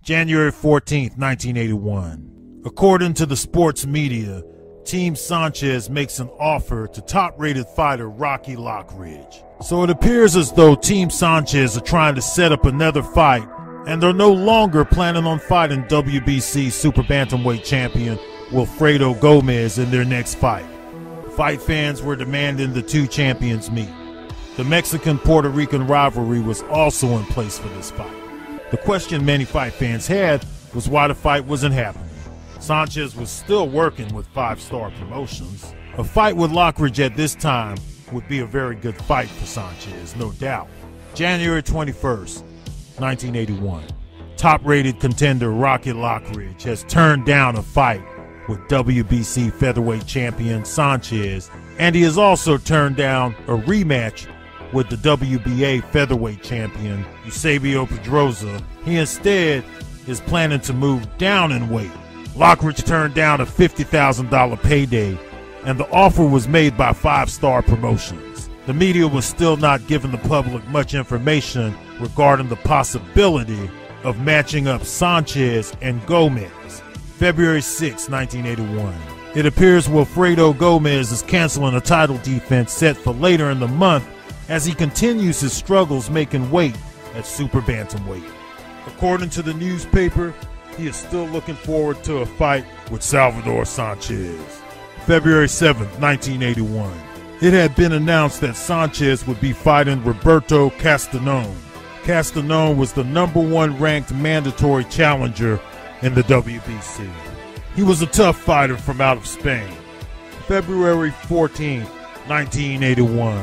January fourteenth, nineteen eighty-one. According to the sports media, Team Sanchez makes an offer to top-rated fighter Rocky Lockridge. So it appears as though Team Sanchez are trying to set up another fight, and they're no longer planning on fighting W B C Super Bantamweight champion Wilfredo Gomez in their next fight. Fight fans were demanding the two champions meet. The Mexican-Puerto Rican rivalry was also in place for this fight. The question many fight fans had was why the fight wasn't happening. Sanchez was still working with Five Star Promotions. A fight with Lockridge at this time would be a very good fight for Sanchez, no doubt. January twenty-first, nineteen eighty-one. Top-rated contender Rocky Lockridge has turned down a fight with W B C featherweight champion Sanchez, and he has also turned down a rematch with the W B A featherweight champion Eusebio Pedroza. He instead is planning to move down in weight. Lockridge turned down a fifty thousand dollars payday, and the offer was made by Five Star Promotions. The media was still not giving the public much information regarding the possibility of matching up Sanchez and Gomez. February sixth, nineteen eighty-one. It appears Wilfredo Gomez is canceling a title defense set for later in the month as he continues his struggles making weight at Super Bantamweight. According to the newspaper, he is still looking forward to a fight with Salvador Sanchez. February seventh, nineteen eighty-one. It had been announced that Sanchez would be fighting Roberto Castagnone. Castagnone was the number one ranked mandatory challenger in the W B C. He was a tough fighter from out of Spain. February fourteenth, nineteen eighty-one.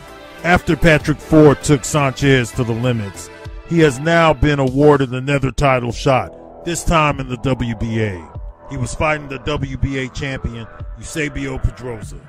After Patrick Ford took Sanchez to the limits, he has now been awarded another title shot, this time in the W B A. He was fighting the W B A champion, Eusebio Pedroza.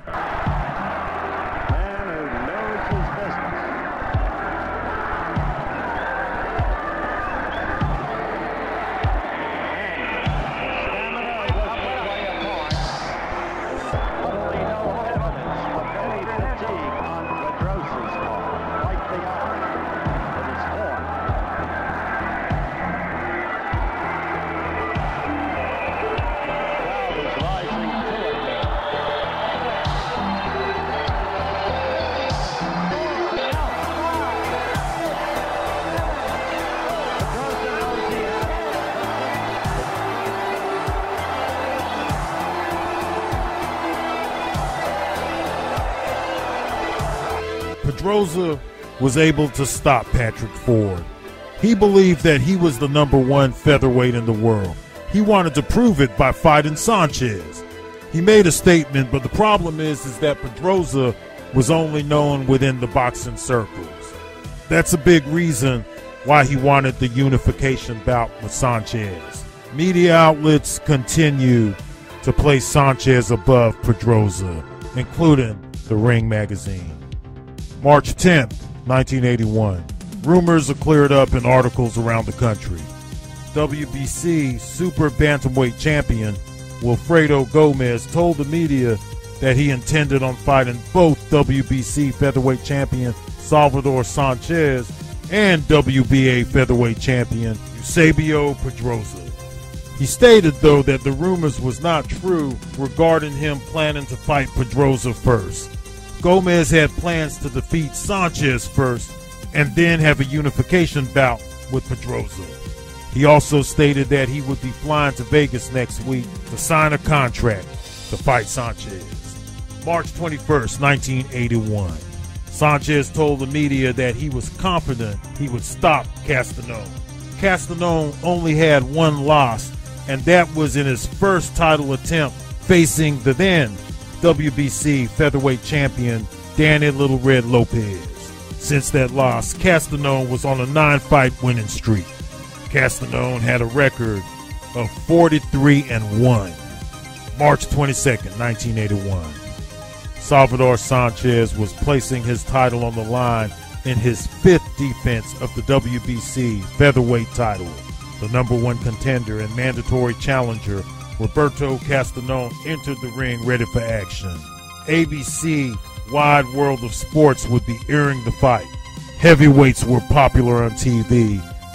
Pedroza was able to stop Patrick Ford. He believed that he was the number one featherweight in the world. He wanted to prove it by fighting Sanchez. He made a statement, but the problem is, is that Pedroza was only known within the boxing circles. That's a big reason why he wanted the unification bout with Sanchez. Media outlets continue to place Sanchez above Pedroza, including The Ring magazine. March tenth, nineteen eighty-one. Rumors are cleared up in articles around the country. W B C Super Bantamweight champion Wilfredo Gomez told the media that he intended on fighting both W B C featherweight champion Salvador Sanchez and W B A featherweight champion Eusebio Pedroza. He stated, though, that the rumors was not true regarding him planning to fight Pedroza first. Gomez had plans to defeat Sanchez first and then have a unification bout with Pedroza. He also stated that he would be flying to Vegas next week to sign a contract to fight Sanchez. March twenty-first, nineteen eighty-one. Sanchez told the media that he was confident he would stop Castagnone. Castagnone only had one loss, and that was in his first title attempt facing the then W B C featherweight champion Danny Little Red Lopez. Since that loss, Castagnone was on a nine-fight winning streak. Castagnone had a record of forty-three and one. March twenty-second, nineteen eighty-one. Salvador Sanchez was placing his title on the line in his fifth defense of the W B C featherweight title. The number one contender and mandatory challenger Roberto Castagnone entered the ring ready for action. A B C Wide World of Sports would be airing the fight. Heavyweights were popular on T V,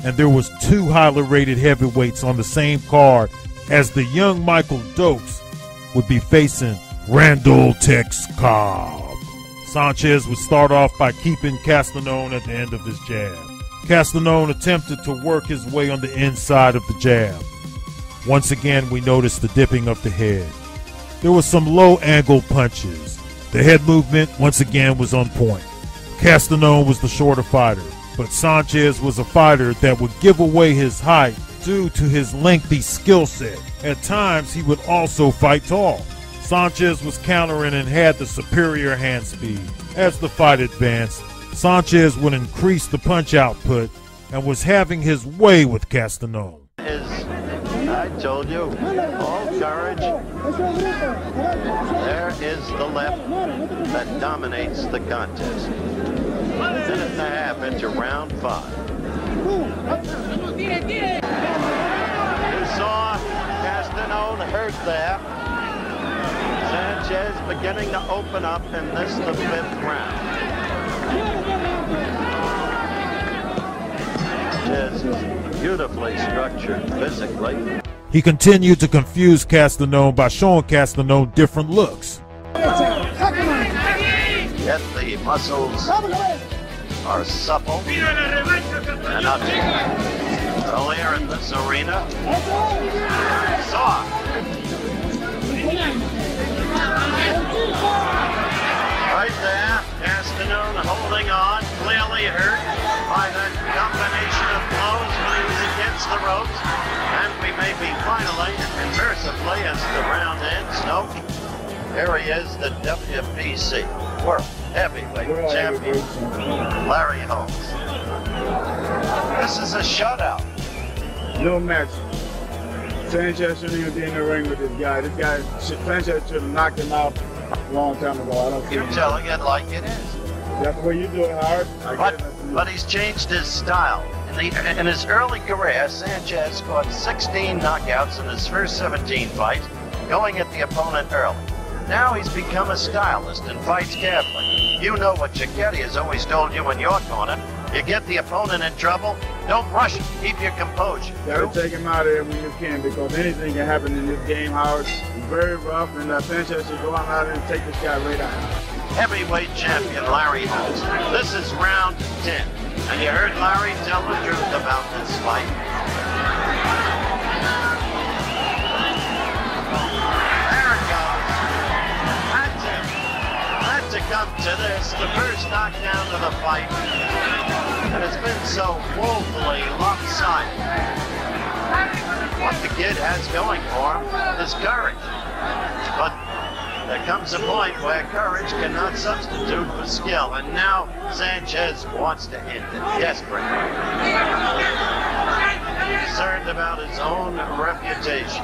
and there was two highly rated heavyweights on the same card, as the young Michael Dokes would be facing Randall Tex Cobb. Sanchez would start off by keeping Castagnone at the end of his jab. Castagnone attempted to work his way on the inside of the jab. Once again, we noticed the dipping of the head. There were some low angle punches. The head movement, once again, was on point. Castagnone was the shorter fighter, but Sanchez was a fighter that would give away his height due to his lengthy skill set. At times, he would also fight tall. Sanchez was countering and had the superior hand speed. As the fight advanced, Sanchez would increase the punch output and was having his way with Castagnone. I told you, all courage. There is the left that dominates the contest. Minute and a half into round five. You saw Castagnone hurt there. Sanchez beginning to open up in this, the fifth round. Sanchez is beautifully structured physically. He continued to confuse Castagnone by showing Castagnone different looks. Yet the muscles are supple and up. Earlier in this arena, soft. Right there, Castagnone holding on, clearly hurt by that combination of blows when he was against the ropes. And we may be finally and mercifully as the round ends. No, here he is, the W B C World Heavyweight World Champion, Heavyweight. Larry Holmes. This is a shutout. No match. Sanchez shouldn't even be in the ring with this guy. This guy, Sanchez should have knocked him out a long time ago. I don't You're telling it like it is. That's the way you do it, Howard. I but, but he's changed his style. In, the, in his early career, Sanchez scored sixteen knockouts in his first seventeen fights, going at the opponent early. Now he's become a stylist and fights carefully. You know what Chiquetti has always told you in your corner. You get the opponent in trouble, don't rush him. Keep your composure. You gotta take him out of there when you can, because anything can happen in this game, Howard. He's very rough, and uh, Sanchez should go out there and take this guy right out. Heavyweight champion Larry Holmes. This is round ten. And you heard Larry tell the truth about this fight. There it goes. That's it. Had to come to this, the first knockdown of the fight. And it's been so woefully lopsided. What the kid has going for him is courage. But there comes a point where courage cannot substitute for skill, and now Sanchez wants to end it, desperately. Concerned about his own reputation.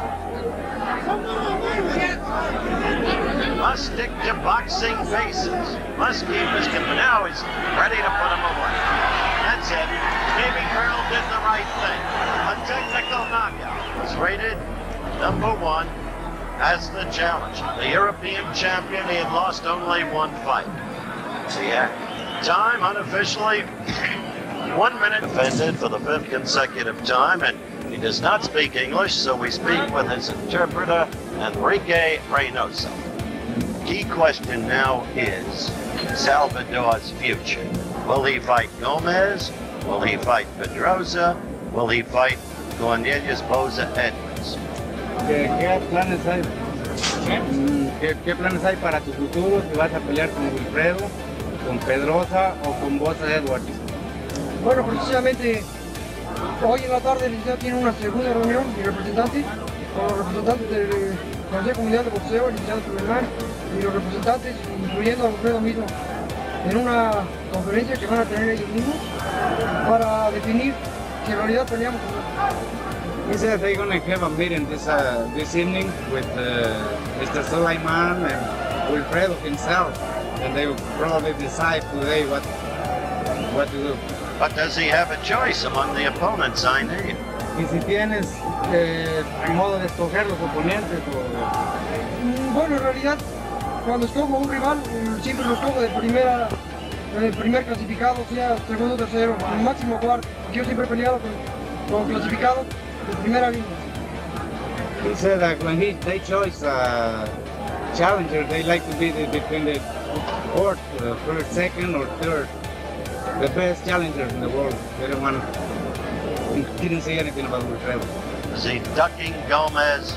Must stick to boxing basics. Must keep his composure. Now he's ready to put him away. That's it. Maybe Earl did the right thing. A technical knockout was rated number one. As the challenge, the European champion, he had lost only one fight. Yeah. Time unofficially one minute. Defended for the fifth consecutive time, and he does not speak English, so we speak with his interpreter, Enrique Reynoso. Key question now is Salvador's future. Will he fight Gomez? Will he fight Pedrosa? Will he fight Cornelius Boza Edwards? ¿Qué, ¿Qué planes hay? ¿Qué, ¿Qué planes hay para tu futuro? Si vas a pelear con Wilfredo, con Pedrosa o con Boza Edwards. Bueno, precisamente hoy en la tarde el licenciado tiene una segunda reunión, mi representante, con los representantes del Consejo Mundial de Boxeo, el licenciado Suleiman, y los representantes, incluyendo a Wilfredo mismo, en una conferencia que van a tener ellos mismos para definir si en realidad peleamos o no. He said they're going to have a meeting this uh, this evening with uh, Mister Suleiman and Wilfredo himself, and they will probably decide today what what to do. But does he have a choice among the opponents I named? Y si tienes eh, modo de escoger los oponentes o... Bueno, en realidad, cuando escojo un rival, siempre lo escojo de primera el primer clasificado, sea segundo, tercero, el máximo cuarto. Yo siempre he peleado con, con clasificados de primera línea. He said that when he, they chose uh, challenger, they like to be the, between the fourth, uh, first, second, or third. The best challengers in the world. They don't want to, he didn't say anything about Wilfredo. Is he ducking Gomez?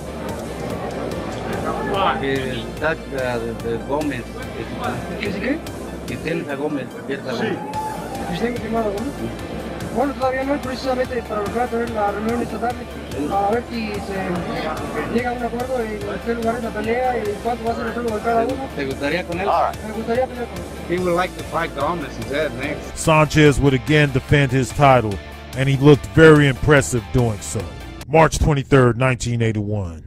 Que duck uh, the, the Gomez. ¿Qué sí qué? Que tienes a Gómez, pierda a Gómez. ¿Y tengo firmado Gómez? Bueno, todavía no, precisamente para volver a tener la reunión esta tarde, a ver si se llega a un acuerdo en qué lugar es la pelea y cuánto va a ser el sueldo de cada uno. ¿Te gustaría con él? Me gustaría pelear con él. He would like to fight Gomez, he said, next. Sanchez would again defend his title, and he looked very impressive doing so. March twenty-third, nineteen eighty-one.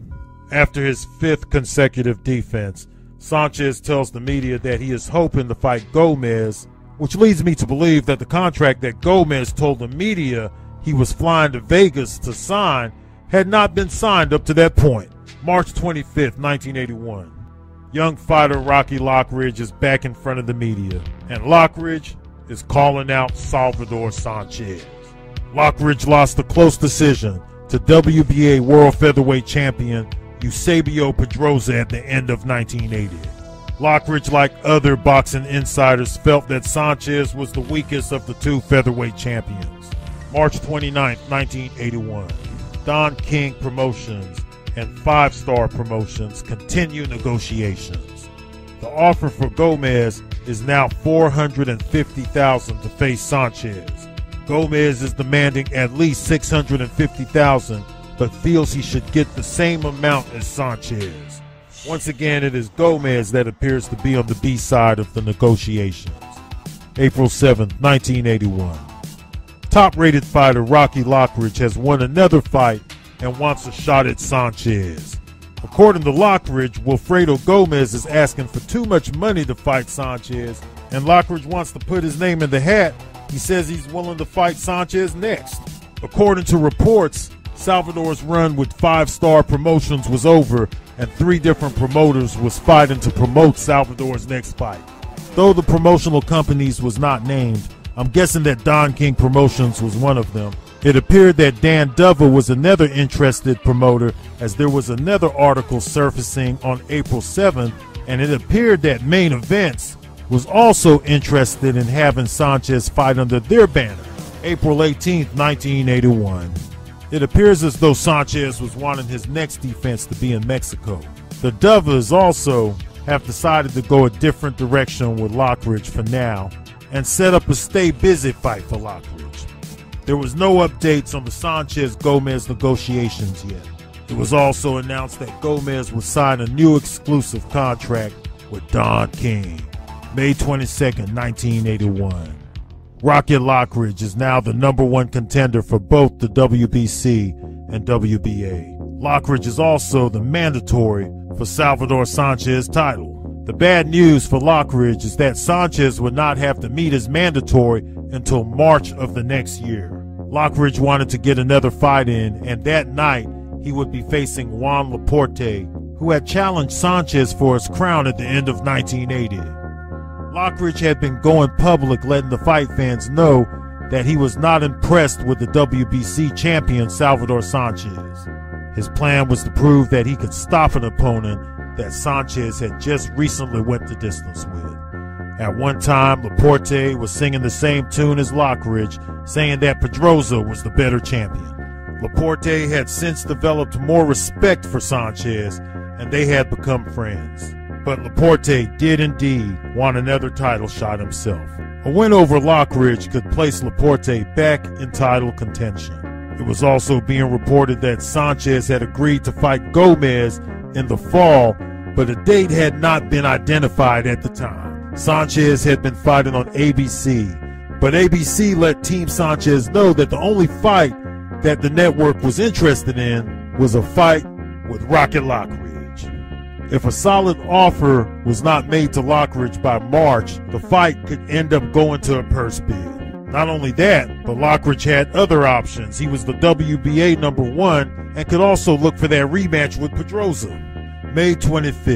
After his fifth consecutive defense, Sanchez tells the media that he is hoping to fight Gomez, which leads me to believe that the contract that Gomez told the media he was flying to Vegas to sign had not been signed up to that point. March twenty-fifth, nineteen eighty-one. Young fighter Rocky Lockridge is back in front of the media, and Lockridge is calling out Salvador Sanchez. Lockridge lost a close decision to W B A World Featherweight Champion Eusebio Pedrosa at the end of nineteen eighty. Lockridge, like other boxing insiders, felt that Sanchez was the weakest of the two featherweight champions. March twenty-ninth, nineteen eighty-one. Don King Promotions and Five Star Promotions continue negotiations. The offer for Gomez is now four hundred fifty thousand dollars to face Sanchez. Gomez is demanding at least six hundred fifty thousand dollars, but feels he should get the same amount as Sanchez. Once again, it is Gomez that appears to be on the B side of the negotiations. April seventh, nineteen eighty-one. Top-rated fighter Rocky Lockridge has won another fight and wants a shot at Sanchez. According to Lockridge, Wilfredo Gomez is asking for too much money to fight Sanchez, and Lockridge wants to put his name in the hat. He says he's willing to fight Sanchez next. According to reports, Salvador's run with Five Star Promotions was over, and three different promoters was fighting to promote Salvador's next fight. Though the promotional companies was not named, I'm guessing that Don King Promotions was one of them. It appeared that Dan Dover was another interested promoter, as there was another article surfacing on April seventh, and it appeared that Main Events was also interested in having Sanchez fight under their banner. April eighteenth, nineteen eighty-one. It appears as though Sanchez was wanting his next defense to be in Mexico. The Dovers also have decided to go a different direction with Lockridge for now and set up a stay busy fight for Lockridge. There was no updates on the Sanchez-Gomez negotiations yet. It was also announced that Gomez would sign a new exclusive contract with Don King. May twenty-second, nineteen eighty-one. Rocky Lockridge is now the number one contender for both the W B C and W B A. Lockridge is also the mandatory for Salvador Sanchez's title. The bad news for Lockridge is that Sanchez would not have to meet his mandatory until March of the next year. Lockridge wanted to get another fight in, and that night he would be facing Juan Laporte, who had challenged Sanchez for his crown at the end of nineteen eighty. Lockridge had been going public, letting the fight fans know that he was not impressed with the W B C champion Salvador Sanchez. His plan was to prove that he could stop an opponent that Sanchez had just recently went the distance with. At one time, Laporte was singing the same tune as Lockridge, saying that Pedrosa was the better champion. Laporte had since developed more respect for Sanchez, and they had become friends. But Laporte did indeed want another title shot himself. A win over Lockridge could place Laporte back in title contention. It was also being reported that Sanchez had agreed to fight Gomez in the fall, but a date had not been identified at the time. Sanchez had been fighting on A B C, but A B C let Team Sanchez know that the only fight that the network was interested in was a fight with Rocky Lockridge. If a solid offer was not made to Lockridge by March, the fight could end up going to a purse bid. Not only that, but Lockridge had other options. He was the W B A number one and could also look for that rematch with Pedrosa. May twenty-fifth,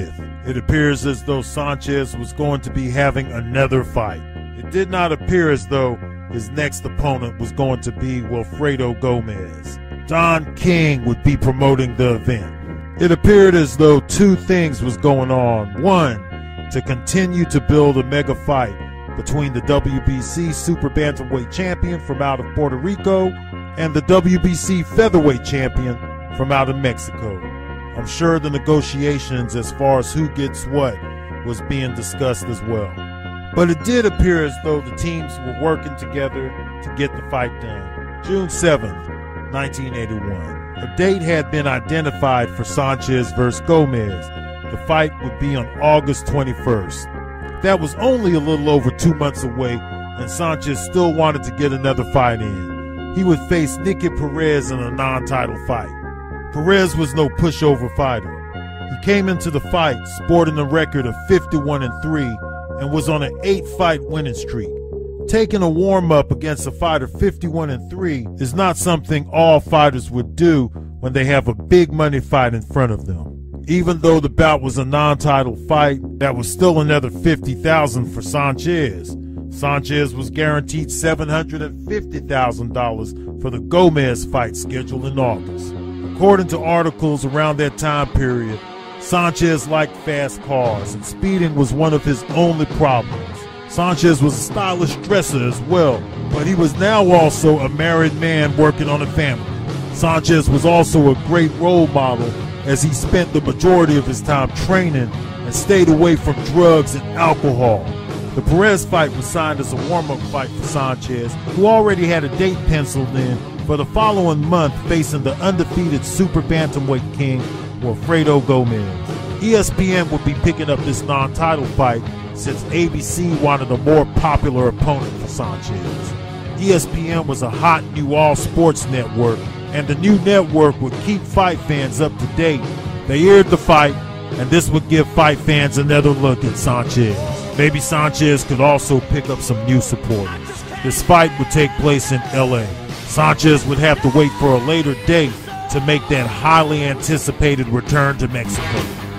It appears as though Sanchez was going to be having another fight. It did not appear as though his next opponent was going to be Wilfredo Gomez. Don King would be promoting the event. It appeared as though two things was going on. One, to continue to build a mega fight between the W B C Super Bantamweight Champion from out of Puerto Rico and the W B C Featherweight Champion from out of Mexico. I'm sure the negotiations as far as who gets what was being discussed as well. But it did appear as though the teams were working together to get the fight done. June seventh, nineteen eighty-one. A date had been identified for Sanchez versus Gomez. The fight would be on August twenty-first. That was only a little over two months away, and Sanchez still wanted to get another fight in. He would face Nicky Perez in a non-title fight. Perez was no pushover fighter. He came into the fight sporting a record of fifty-one and three and was on an eight-fight winning streak. Taking a warm-up against a fighter fifty-one and three is not something all fighters would do when they have a big money fight in front of them. Even though the bout was a non-title fight, that was still another fifty thousand dollars for Sanchez. Sanchez was guaranteed seven hundred fifty thousand dollars for the Gomez fight scheduled in August. According to articles around that time period, Sanchez liked fast cars, and speeding was one of his only problems. Sanchez was a stylish dresser as well, but he was now also a married man working on a family. Sanchez was also a great role model as he spent the majority of his time training and stayed away from drugs and alcohol. The Perez fight was signed as a warm-up fight for Sanchez, who already had a date penciled in for the following month facing the undefeated Super Bantamweight King, Wilfredo Gomez. E S P N would be picking up this non-title fight since A B C wanted a more popular opponent for Sanchez. E S P N was a hot new all-sports network, and the new network would keep fight fans up to date. They aired the fight, and this would give fight fans another look at Sanchez. Maybe Sanchez could also pick up some new supporters. This fight would take place in L A. Sanchez would have to wait for a later date to make that highly anticipated return to Mexico.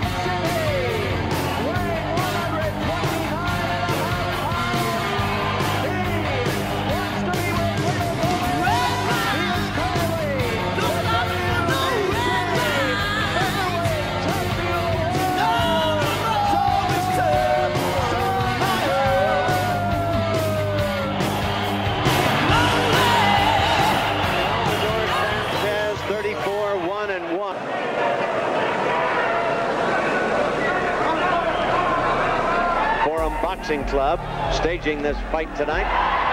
Boxing Club staging this fight tonight.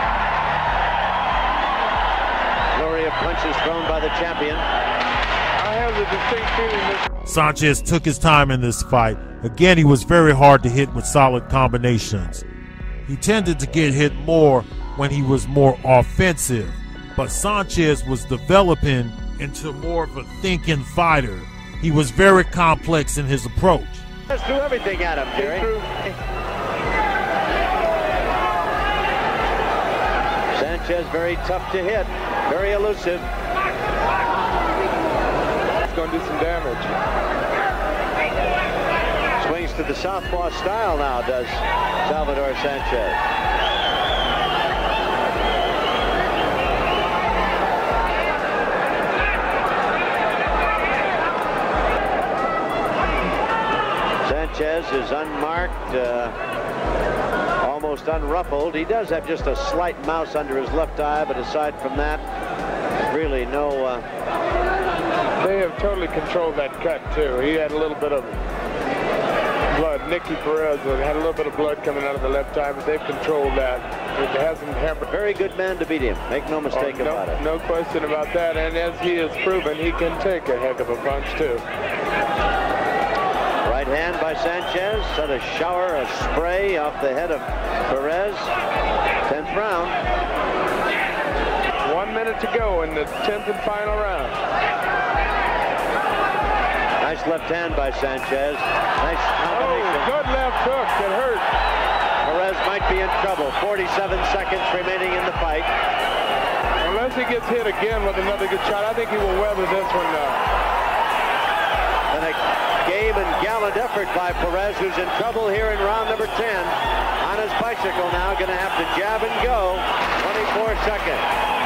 Flurry of punches thrown by the champion. I have the distinct feeling that Sanchez took his time in this fight. Again, he was very hard to hit with solid combinations. He tended to get hit more when he was more offensive, but Sanchez was developing into more of a thinking fighter. He was very complex in his approach. Let's do everything at him, Jerry. Sanchez very tough to hit, very elusive. It's going to do some damage. Swings to the southpaw style now, does Salvador Sanchez. Sanchez is unmarked, uh, almost unruffled. He does have just a slight mouse under his left eye, but aside from that, really no... Uh... They have totally controlled that cut, too. He had a little bit of blood. Nicky Perez had a little bit of blood coming out of the left eye, but they've controlled that. It hasn't happened. Very good man to beat him. Make no mistake oh, no, about it. No question about that. And as he has proven, he can take a heck of a punch, too. Right hand by Sanchez, set a shower of spray off the head of Perez. Tenth round. One minute to go in the tenth and final round. Nice left hand by Sanchez. Nice combination. Oh, good left hook. It hurt. Perez might be in trouble. forty-seven seconds remaining in the fight. Unless he gets hit again with another good shot, I think he will weather this one now. And a game and gallant effort by Perez, who's in trouble here in round number ten. On his bicycle now, going to have to jab and go. twenty-four seconds.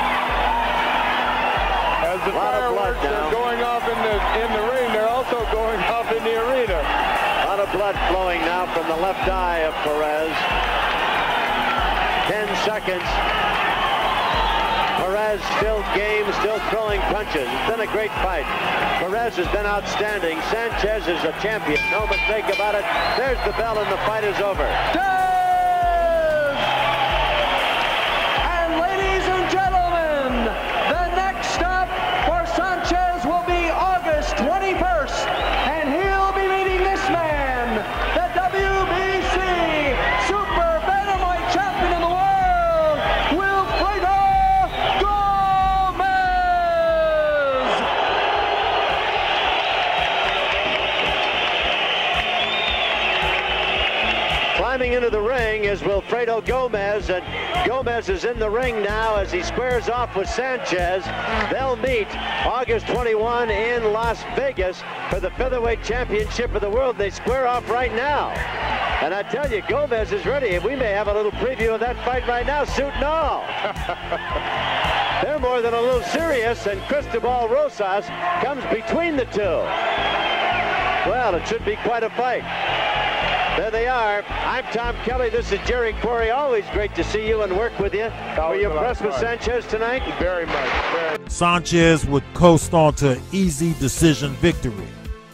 As the fireworks are going off in the in the ring, they're also going off in the arena. A lot of blood flowing now from the left eye of Perez. Ten seconds. Perez still game, still throwing punches. It's been a great fight. Perez has been outstanding. Sanchez is a champion. No mistake about it. There's the bell and the fight is over. And ladies and gentlemen, the next stop for Sanchez will be August twenty-first, and he'll be meeting this man, the W B C Super Bantamweight Champion of the world, Wilfredo Gomez. Climbing into the ring is Wilfredo Gomez, and Gomez is in the ring now as he squares off with Sanchez. They'll meet August twenty-first in Las Vegas for the featherweight championship of the world. They square off right now. And I tell you, Gomez is ready. We may have a little preview of that fight right now, suit and all. They're more than a little serious, and Cristobal Rosas comes between the two. Well, it should be quite a fight. There they are. I'm Tom Kelly. This is Jerry Quarry. Always great to see you and work with you. Were you impressed with Sanchez tonight? Very much. Very. Sanchez would coast on to an easy decision victory.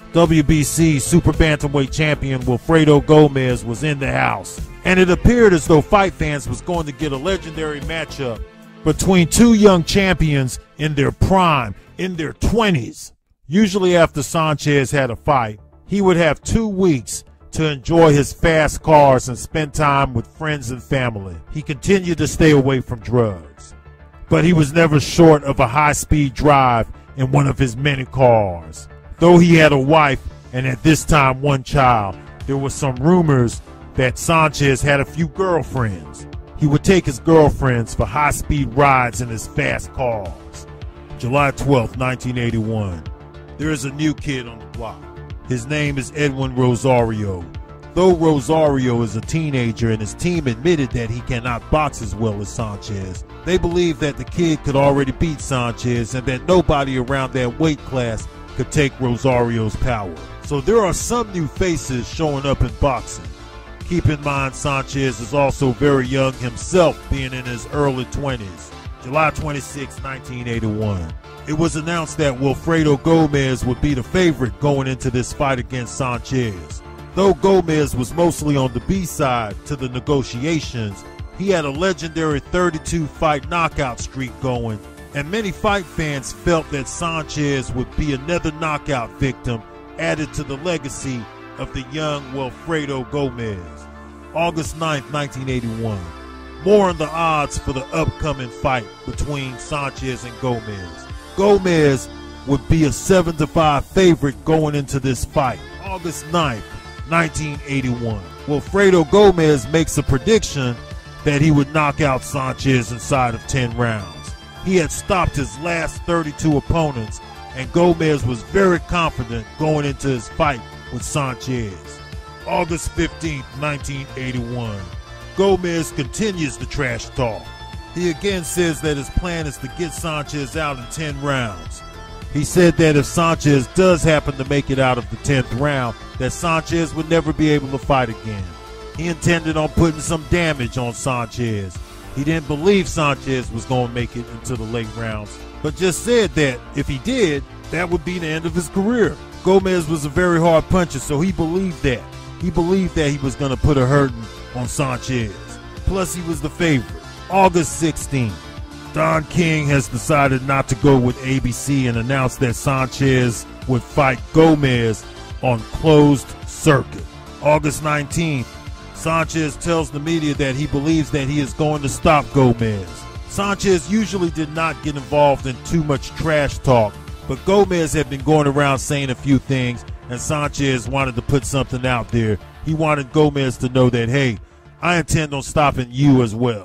W B C Super Bantamweight Champion Wilfredo Gomez was in the house, and it appeared as though fight fans was going to get a legendary matchup between two young champions in their prime, in their twenties. Usually after Sanchez had a fight, he would have two weeks to enjoy his fast cars and spend time with friends and family. He continued to stay away from drugs, but he was never short of a high-speed drive in one of his many cars. Though he had a wife and at this time one child, there were some rumors that Sanchez had a few girlfriends. He would take his girlfriends for high-speed rides in his fast cars. July twelfth, nineteen eighty-one. There is a new kid on the block. His name is Edwin Rosario. Though Rosario is a teenager and his team admitted that he cannot box as well as Sanchez, they believe that the kid could already beat Sanchez and that nobody around that weight class could take Rosario's power. So there are some new faces showing up in boxing. Keep in mind, Sanchez is also very young himself, being in his early twenties. July twenty-sixth, nineteen eighty-one. It was announced that Wilfredo Gomez would be the favorite going into this fight against Sanchez. Though Gomez was mostly on the B side to the negotiations, he had a legendary thirty-two fight knockout streak going, and many fight fans felt that Sanchez would be another knockout victim added to the legacy of the young Wilfredo Gomez. August ninth, nineteen eighty-one. More on the odds for the upcoming fight between Sanchez and Gomez. Gomez would be a seven to five favorite going into this fight. August ninth, nineteen eighty-one. Wilfredo Gomez makes a prediction that he would knock out Sanchez inside of ten rounds. He had stopped his last thirty-two opponents, and Gomez was very confident going into his fight with Sanchez. August fifteenth, nineteen eighty-one. Gomez continues the trash talk. He again says that his plan is to get Sanchez out in ten rounds. He said that if Sanchez does happen to make it out of the tenth round, that Sanchez would never be able to fight again. He intended on putting some damage on Sanchez. He didn't believe Sanchez was going to make it into the late rounds, but just said that if he did, that would be the end of his career. Gomez was a very hard puncher, so he believed that. He believed that he was going to put a hurting on Sanchez. Plus, he was the favorite. August sixteenth. Don King has decided not to go with A B C and announced that Sanchez would fight Gomez on closed circuit. August nineteenth. Sanchez tells the media that he believes that he is going to stop Gomez. Sanchez usually did not get involved in too much trash talk, but Gomez had been going around saying a few things, and Sanchez wanted to put something out there. He wanted Gomez to know that, hey, I intend on stopping you as well.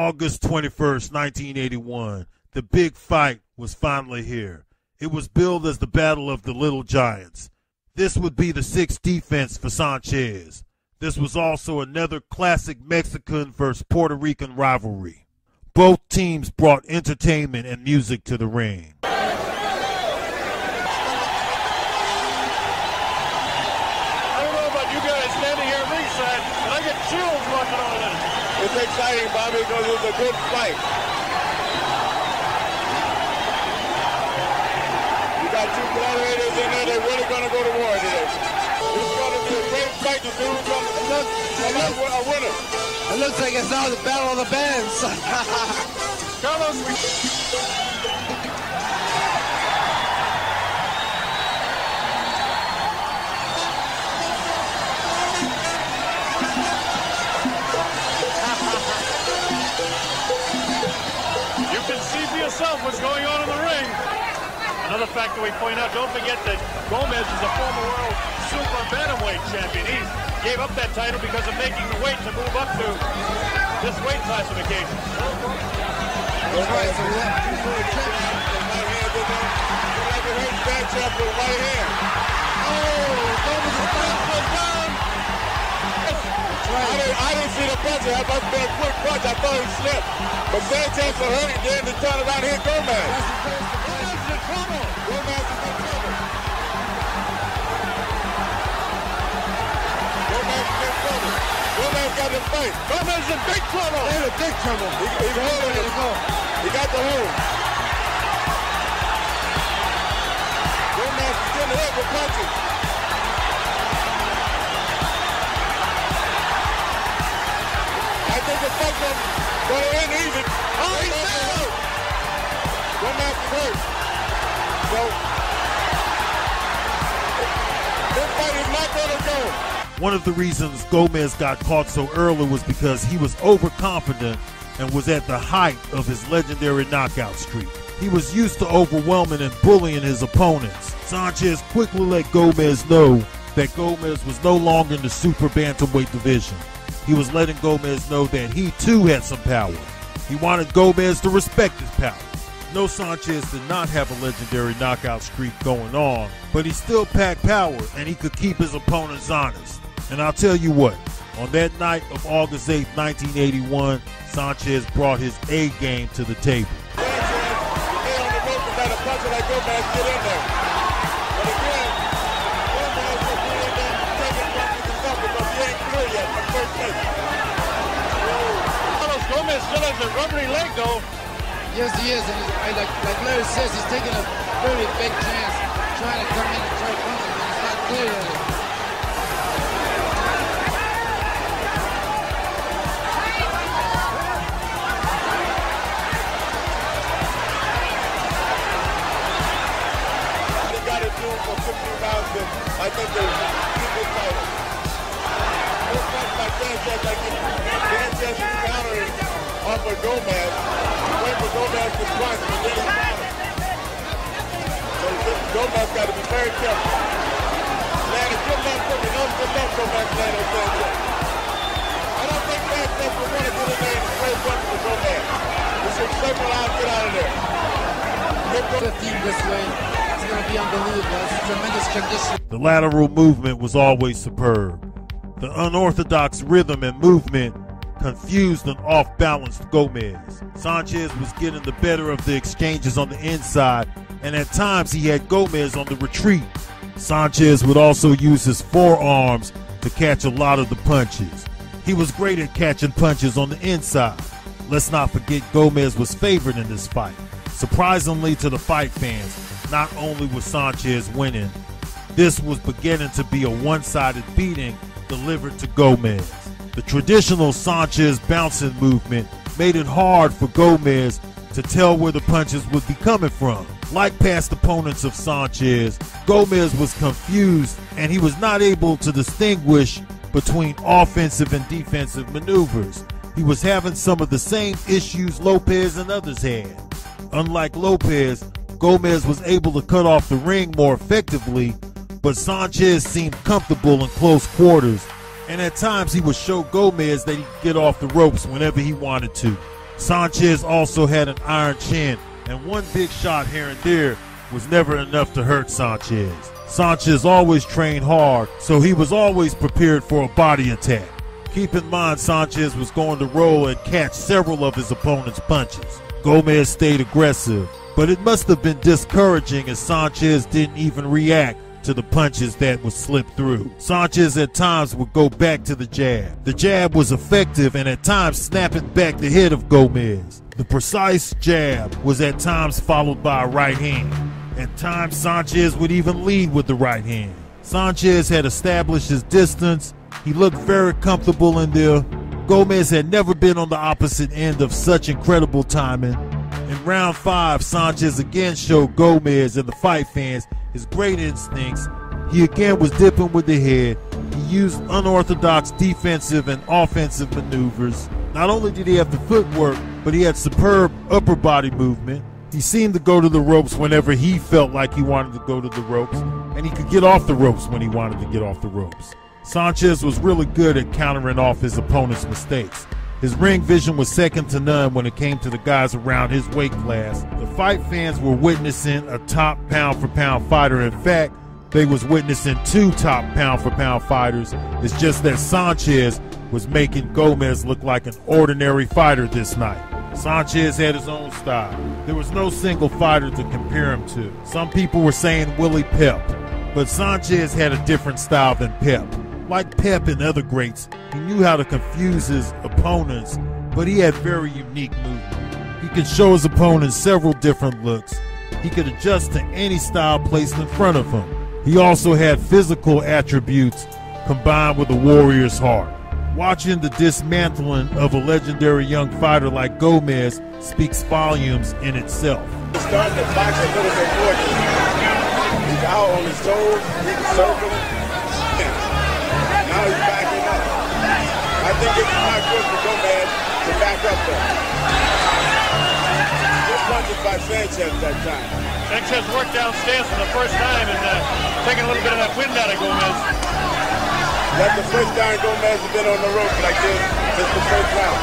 August twenty-first, nineteen eighty-one, the big fight was finally here. It was billed as the Battle of the Little Giants. This would be the sixth defense for Sanchez. This was also another classic Mexican versus Puerto Rican rivalry. Both teams brought entertainment and music to the ring. I don't know about you guys standing here ringside, but I get chills watching all this. It's exciting, Bobby, because it's a good fight. You got two gladiators in there, they're really going to go to war today. It's going to be a great fight to do something. Look, a winner. It looks like it's now the battle of the bands. Carlos, we... You can see for yourself what's going on in the ring. Another factor we point out, don't forget that Gomez is a former world super bantamweight champion. He gave up that title because of making the weight to move up to this weight classification. That's right, so we have two world champions. Right hand in there. Like a great back champ with right hand. Oh, Gomez is down. I didn't, I didn't see the punch. It must have been a quick punch. I thought he slipped. But Sanchez will hurt it then to turn around and hit Gomez. Gomez is in trouble. Gomez is in trouble. Gomez is in trouble. Gomez got the fight. Gomez is in big trouble. They're in big trouble. He, he's holding it. He got the hold. Gomez is getting hit with punches. I think the fight going to end even. Oh, he's hurt. Gomez is hurt. So, this fight is not going to go. One of the reasons Gomez got caught so early was because he was overconfident and was at the height of his legendary knockout streak. He was used to overwhelming and bullying his opponents. Sanchez quickly let Gomez know that Gomez was no longer in the super bantamweight division. He was letting Gomez know that he too had some power. He wanted Gomez to respect his power. No, Sanchez did not have a legendary knockout streak going on, but he still packed power and he could keep his opponents honest. And I'll tell you what, on that night of August eighth, nineteen eighty-one, Sanchez brought his A game to the table. Sanchez, he on the rope and got a punch like Gomez get in there. But again, Gomez will be in there taking punches and stuff because he ain't clear yet from first place. Carlos Gomez still has a rubbery leg though. Yes, he is. And I, like, like Larry says, he's taking a very big chance trying to come in and try punches, and it's not clear yet. For fifteen rounds, to, I think they keep this title. This fight by Sanchez, I think Sanchez is countering off of Gomez. Wait for Gomez to punch, but then he countered. So Gomez got to be very careful. Landon, good luck for me. No good luck for Max Landon Sanchez. I don't think Sanchez will want to get in there and straight punch for Gomez. He should circle out and get out of there. fifteen this way. Going to be unbelievable. It's a tremendous condition. The lateral movement was always superb. The unorthodox rhythm and movement confused and off-balanced Gomez. Sanchez was getting the better of the exchanges on the inside, and at times he had Gomez on the retreat. Sanchez would also use his forearms to catch a lot of the punches. He was great at catching punches on the inside. Let's not forget Gomez was favored in this fight. Surprisingly to the fight fans, not only was Sanchez winning, this was beginning to be a one-sided beating delivered to Gomez. The traditional Sanchez bouncing movement made it hard for Gomez to tell where the punches would be coming from. Like past opponents of Sanchez, Gomez was confused and he was not able to distinguish between offensive and defensive maneuvers. He was having some of the same issues Lopez and others had. Unlike Lopez, Gomez was able to cut off the ring more effectively, but Sanchez seemed comfortable in close quarters, and at times he would show Gomez that he could get off the ropes whenever he wanted to. Sanchez also had an iron chin, and one big shot here and there was never enough to hurt Sanchez. Sanchez always trained hard, so he was always prepared for a body attack. Keep in mind, Sanchez was going to roll and catch several of his opponent's punches. Gomez stayed aggressive, but it must have been discouraging as Sanchez didn't even react to the punches that would slip through. Sanchez at times would go back to the jab. The jab was effective and at times snapping back the head of Gomez. The precise jab was at times followed by a right hand. At times, Sanchez would even lead with the right hand. Sanchez had established his distance. He looked very comfortable in there. Gomez had never been on the opposite end of such incredible timing. In round five, Sanchez again showed Gomez and the fight fans his great instincts. He again was dipping with the head. He used unorthodox defensive and offensive maneuvers. Not only did he have the footwork, but he had superb upper body movement. He seemed to go to the ropes whenever he felt like he wanted to go to the ropes, and he could get off the ropes when he wanted to get off the ropes. Sanchez was really good at countering off his opponent's mistakes. His ring vision was second to none when it came to the guys around his weight class. The fight fans were witnessing a top pound-for-pound fighter. In fact, they was witnessing two top pound-for-pound fighters. It's just that Sanchez was making Gomez look like an ordinary fighter this night. Sanchez had his own style. There was no single fighter to compare him to. Some people were saying Willie Pep, but Sanchez had a different style than Pep. Like Pep and other greats, he knew how to confuse his opponents, but he had very unique movement. He could show his opponents several different looks. He could adjust to any style placed in front of him. He also had physical attributes combined with a warrior's heart. Watching the dismantling of a legendary young fighter like Gomez speaks volumes in itself. He's starting to box a little bit more. He's out on his toes, he's circling. Now he's backing up. I think it's not good for Gomez to back up there. Good punches by Sanchez that time. Sanchez worked downstairs for the first time and uh, taking a little bit of that wind out of Gomez. That's the first time Gomez has been on the ropes like this since the first round.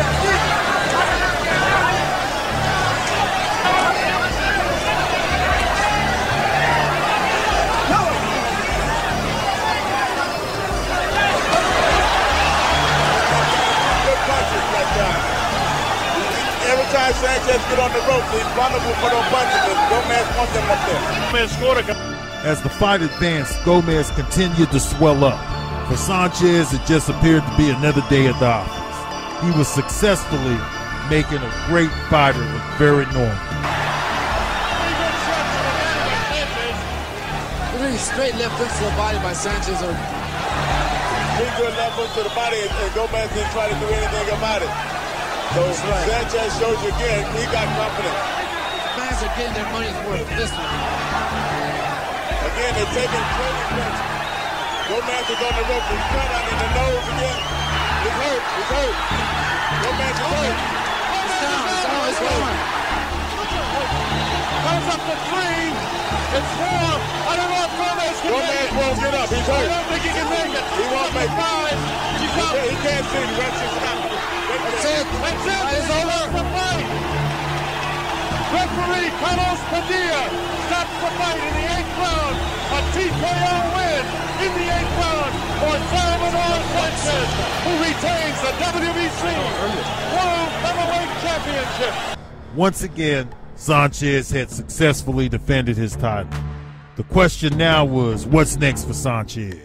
Every time Sanchez get on the ropes, he's vulnerable for those punches, and Gomez wants him up there. Gomez scored a... As the fight advanced, Gomez continued to swell up. For Sanchez, it just appeared to be another day at the office. He was successfully making a great fighter look very normal. Three straight left hooks to the body by Sanchez. Or... Three good left hooks to the body, and Gomez didn't try to do anything about it. So right. Sanchez shows you again, he got confidence. Fans are getting their money's worth this one. Again, they're taking training punches. Gomez is on the rope, he's cut out in the nose again. He's hurt, he's hurt. Gomez is hurt. It's down, it's down, it's going. Comes up to three. It's four. I don't know if Gomez can Gomez make it. won't get up, he's hurt. I don't think he can make it. He won't make it. Five. He's up. He can't see, the rest is out. That's it. That's it. It's over. The fight. Referee Carlos Padilla stops the fight in the eighth round. A T K O win in the eighth round for Salvador Sanchez, who retains the W B C World Heavyweight Championship. Once again, Sanchez had successfully defended his title. The question now was, what's next for Sanchez?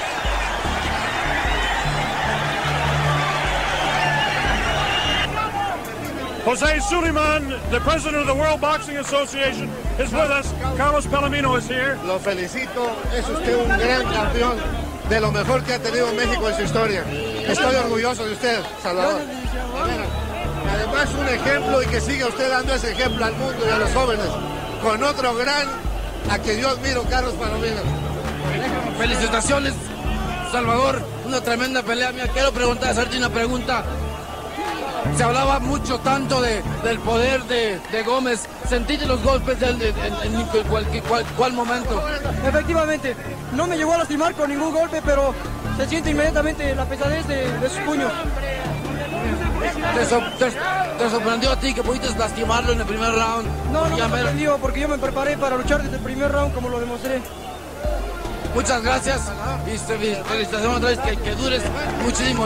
Jose Suleiman, the president of the World Boxing Association, is with us. Carlos Palomino is here. Lo felicito, es usted un gran campeón, de lo mejor que ha tenido México en su historia. Estoy orgulloso de usted, Salvador. Además, un ejemplo y que siga usted dando ese ejemplo al mundo y a los jóvenes, con otro gran, a que yo admiro, Carlos Palomino. Felicitaciones, Salvador, una tremenda pelea. Mira, quiero preguntar, hacerte una pregunta. Se hablaba mucho tanto de, del poder de, de Gómez. ¿Sentiste los golpes de, de, de, en, en cual, cual, cual momento? Efectivamente, no me llegó a lastimar con ningún golpe, pero se siente inmediatamente la pesadez de, de sus puños. te, so, te, te sorprendió a ti que pudiste lastimarlo en el primer round. No, no me sorprendió porque yo me preparé para luchar desde el primer round como lo demostré. Muchas gracias y felicitaciones otra vez, que, que dures muchísimo.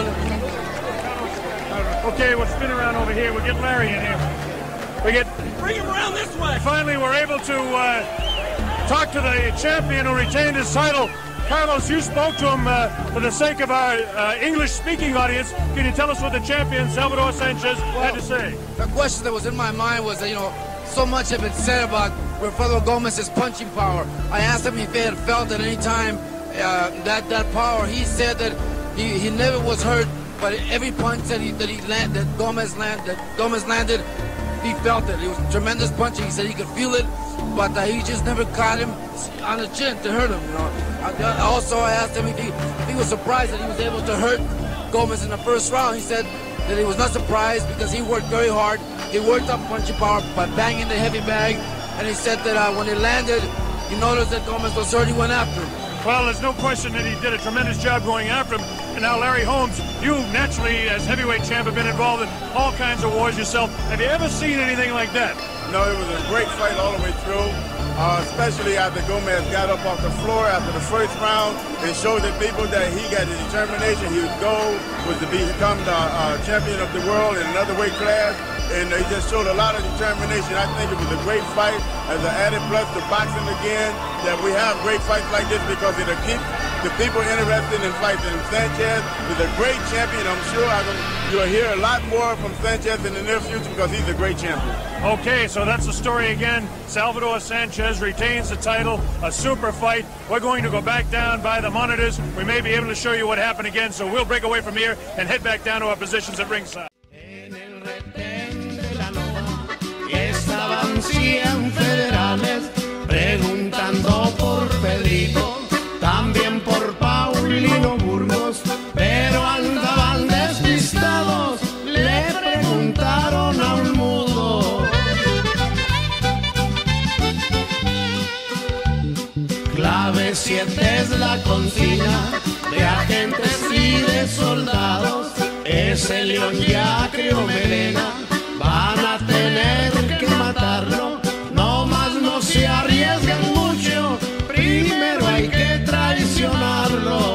Okay, we'll spin around over here. We'll get Larry in here. We get bring him around this way. Finally, we're able to uh, talk to the champion who retained his title. Carlos, you spoke to him uh, for the sake of our uh, English-speaking audience. Can you tell us what the champion, Salvador Sanchez, well, had to say? The question that was in my mind was that, you know, so much had been said about Wilfredo Gomez's punching power. I asked him if he had felt at any time uh, that that power. He said that he, he never was hurt, but every punch that he that he land, that Gomez land, that Gomez landed, he felt it. It was tremendous punching. He said he could feel it, but uh, he just never caught him on the chin to hurt him. You know. I, also, I asked him if he if he was surprised that he was able to hurt Gomez in the first round. He said that he was not surprised because he worked very hard. He worked up punching power by banging the heavy bag, and he said that uh, when he landed, he noticed that Gomez was hurt. He went after him. Well, there's no question that he did a tremendous job going after him. And now, Larry Holmes, you naturally, as heavyweight champ, have been involved in all kinds of wars yourself. Have you ever seen anything like that? No, it was a great fight all the way through, uh, especially after Gomez got up off the floor after the first round. It showed the people that he got the determination. His goal was to become the uh, champion of the world in another weight class. And he just showed a lot of determination. I think it was a great fight as an added plus to boxing again, that we have great fights like this because it'll keep the people interested in fighting. And Sanchez is a great champion. I'm sure I'm gonna, you'll hear a lot more from Sanchez in the near future because he's a great champion. Okay, so that's the story again. Salvador Sanchez retains the title, a super fight. We're going to go back down by the monitors. We may be able to show you what happened again, so we'll break away from here and head back down to our positions at ringside. Estaban cien federales preguntando por Pedrito, también por Paulino Burgos, pero andaban despistados, le preguntaron a un mudo. Clave siete es la consigna de agentes y de soldados, ese león ya crió melena. Van a tener que matarlo, no más no se arriesguen mucho, primero hay que traicionarlo.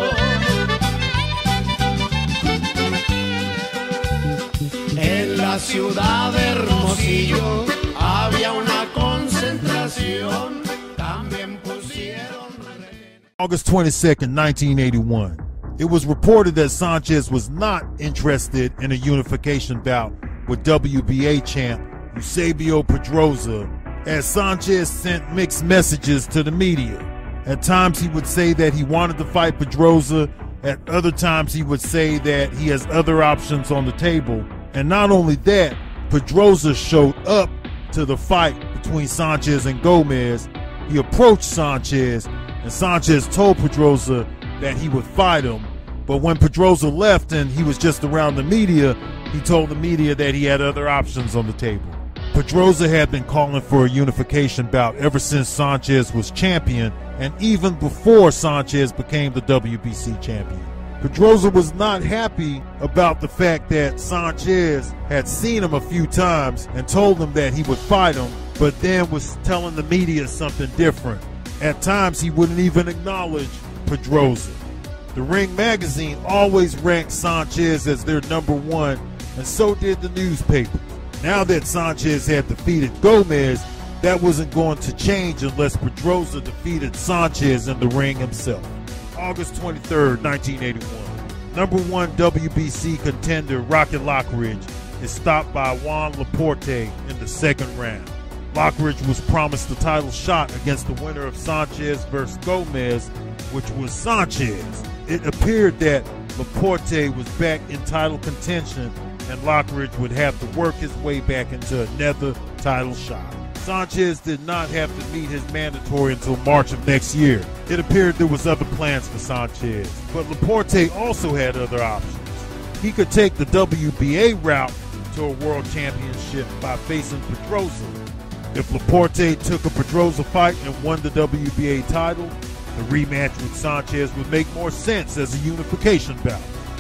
En la ciudad de Hermosillo había una concentración, también pusieron... August twenty-second, nineteen eighty-one. It was reported that Sanchez was not interested in a unification bout with W B A champ Eusebio Pedroza, as Sanchez sent mixed messages to the media. At times he would say that he wanted to fight Pedroza, at other times he would say that he has other options on the table. And not only that, Pedroza showed up to the fight between Sanchez and Gomez. He approached Sanchez, and Sanchez told Pedroza that he would fight him. But when Pedroza left and he was just around the media, he told the media that he had other options on the table. Pedroza had been calling for a unification bout ever since Sanchez was champion, and even before Sanchez became the W B C champion. Pedroza was not happy about the fact that Sanchez had seen him a few times and told him that he would fight him, but then was telling the media something different. At times he wouldn't even acknowledge Pedroza. The Ring magazine always ranked Sanchez as their number one, and so did the newspaper. Now that Sanchez had defeated Gomez, that wasn't going to change unless Pedroza defeated Sanchez in the ring himself. August twenty-third, nineteen eighty-one. Number one W B C contender Rocky Lockridge is stopped by Juan Laporte in the second round. Lockridge was promised the title shot against the winner of Sanchez versus Gomez, which was Sanchez. It appeared that Laporte was back in title contention and Lockridge would have to work his way back into another title shot. Sanchez did not have to meet his mandatory until March of next year. It appeared there was other plans for Sanchez, but Laporte also had other options. He could take the W B A route to a world championship by facing Pedroza. If Laporte took a Pedroza fight and won the W B A title, the rematch with Sanchez would make more sense as a unification bout.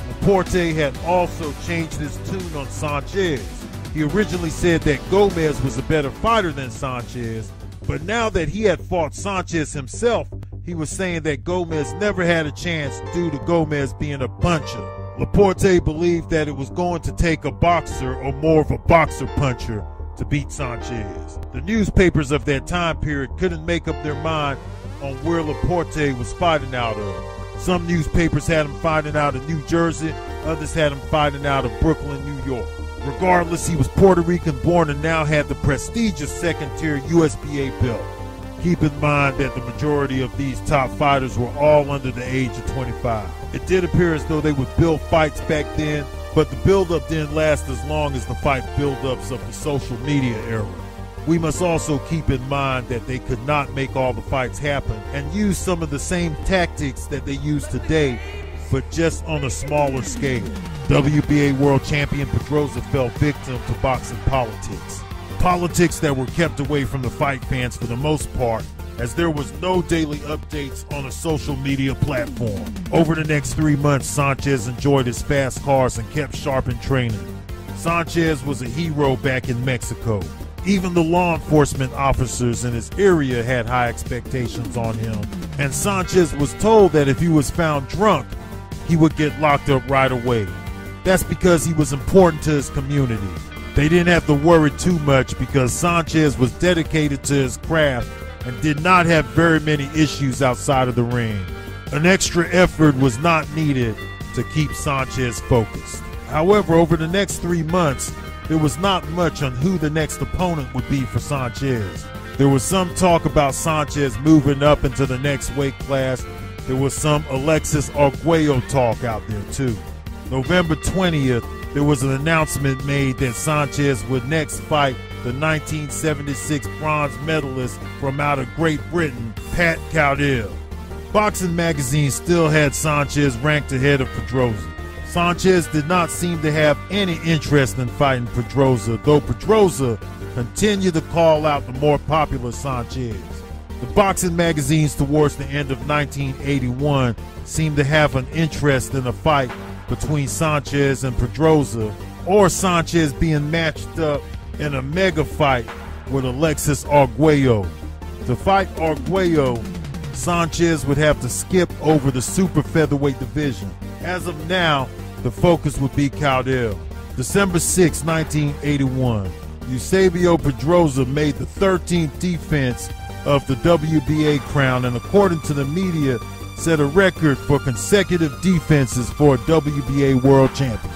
Laporte had also changed his tune on Sanchez. He originally said that Gomez was a better fighter than Sanchez, but now that he had fought Sanchez himself, he was saying that Gomez never had a chance due to Gomez being a puncher. Laporte believed that it was going to take a boxer or more of a boxer puncher to beat Sanchez. The newspapers of that time period couldn't make up their mind on where Laporte was fighting out of. Some newspapers had him fighting out of New Jersey, others had him fighting out of Brooklyn, New York. Regardless, he was Puerto Rican born and now had the prestigious second-tier U S B A belt. Keep in mind that the majority of these top fighters were all under the age of twenty-five. It did appear as though they would build fights back then, but the build-up didn't last as long as the fight build-ups of the social media era. We must also keep in mind that they could not make all the fights happen and use some of the same tactics that they use today, but just on a smaller scale. W B A World Champion Pedrosa fell victim to boxing politics. Politics that were kept away from the fight fans for the most part, as there was no daily updates on a social media platform. Over the next three months, Sanchez enjoyed his fast cars and kept sharp in training. Sanchez was a hero back in Mexico. Even the law enforcement officers in his area had high expectations on him, and Sanchez was told that if he was found drunk, he would get locked up right away. That's because he was important to his community. They didn't have to worry too much because Sanchez was dedicated to his craft and did not have very many issues outside of the ring. An extra effort was not needed to keep Sanchez focused. However, over the next three months, there was not much on who the next opponent would be for Sanchez. There was some talk about Sanchez moving up into the next weight class. There was some Alexis Arguello talk out there too. November twentieth, there was an announcement made that Sanchez would next fight the nineteen seventy-six bronze medalist from out of Great Britain, Pat Cowdell. Boxing magazine still had Sanchez ranked ahead of Pedrosa. Sanchez did not seem to have any interest in fighting Pedrosa, though Pedrosa continued to call out the more popular Sanchez. The boxing magazines towards the end of nineteen eighty-one seemed to have an interest in a fight between Sanchez and Pedrosa, or Sanchez being matched up in a mega fight with Alexis Arguello. To fight Arguello, Sanchez would have to skip over the super featherweight division. As of now, the focus would be Cowdell. December sixth, nineteen eighty-one, Eusebio Pedrosa made the thirteenth defense of the W B A crown and, according to the media, set a record for consecutive defenses for a W B A world champion.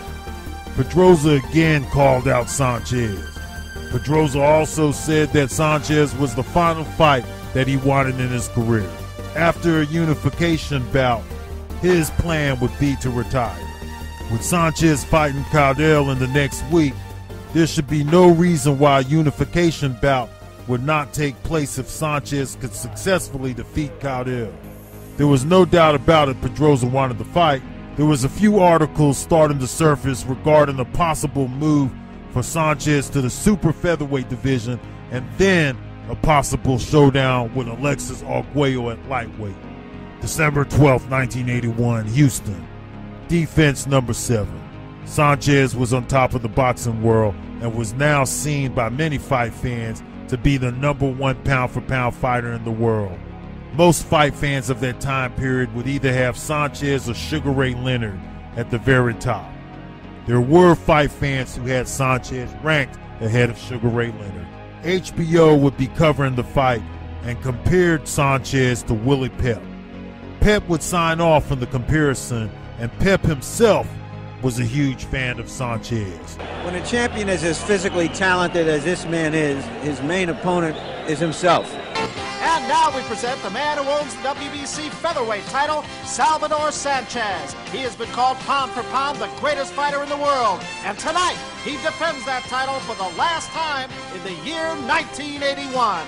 Pedrosa again called out Sanchez. Pedrosa also said that Sanchez was the final fight that he wanted in his career. After a unification bout, his plan would be to retire. With Sanchez fighting Cowdell in the next week, there should be no reason why a unification bout would not take place if Sanchez could successfully defeat Cowdell. There was no doubt about it, Pedrosa wanted to fight. There was a few articles starting to surface regarding a possible move for Sanchez to the super featherweight division and then a possible showdown with Alexis Arguello at lightweight. December twelfth, nineteen eighty-one, Houston. Defense number seven. Sanchez was on top of the boxing world and was now seen by many fight fans to be the number one pound-for-pound fighter in the world. Most fight fans of that time period would either have Sanchez or Sugar Ray Leonard at the very top. There were fight fans who had Sanchez ranked ahead of Sugar Ray Leonard. H B O would be covering the fight and compared Sanchez to Willie Pep. Pep would sign off on the comparison, and Pep himself was a huge fan of Sanchez. When a champion is as physically talented as this man is, his main opponent is himself. And now we present the man who owns the W B C featherweight title, Salvador Sanchez. He has been called pound for pound the greatest fighter in the world. And tonight, he defends that title for the last time in the year nineteen eighty-one.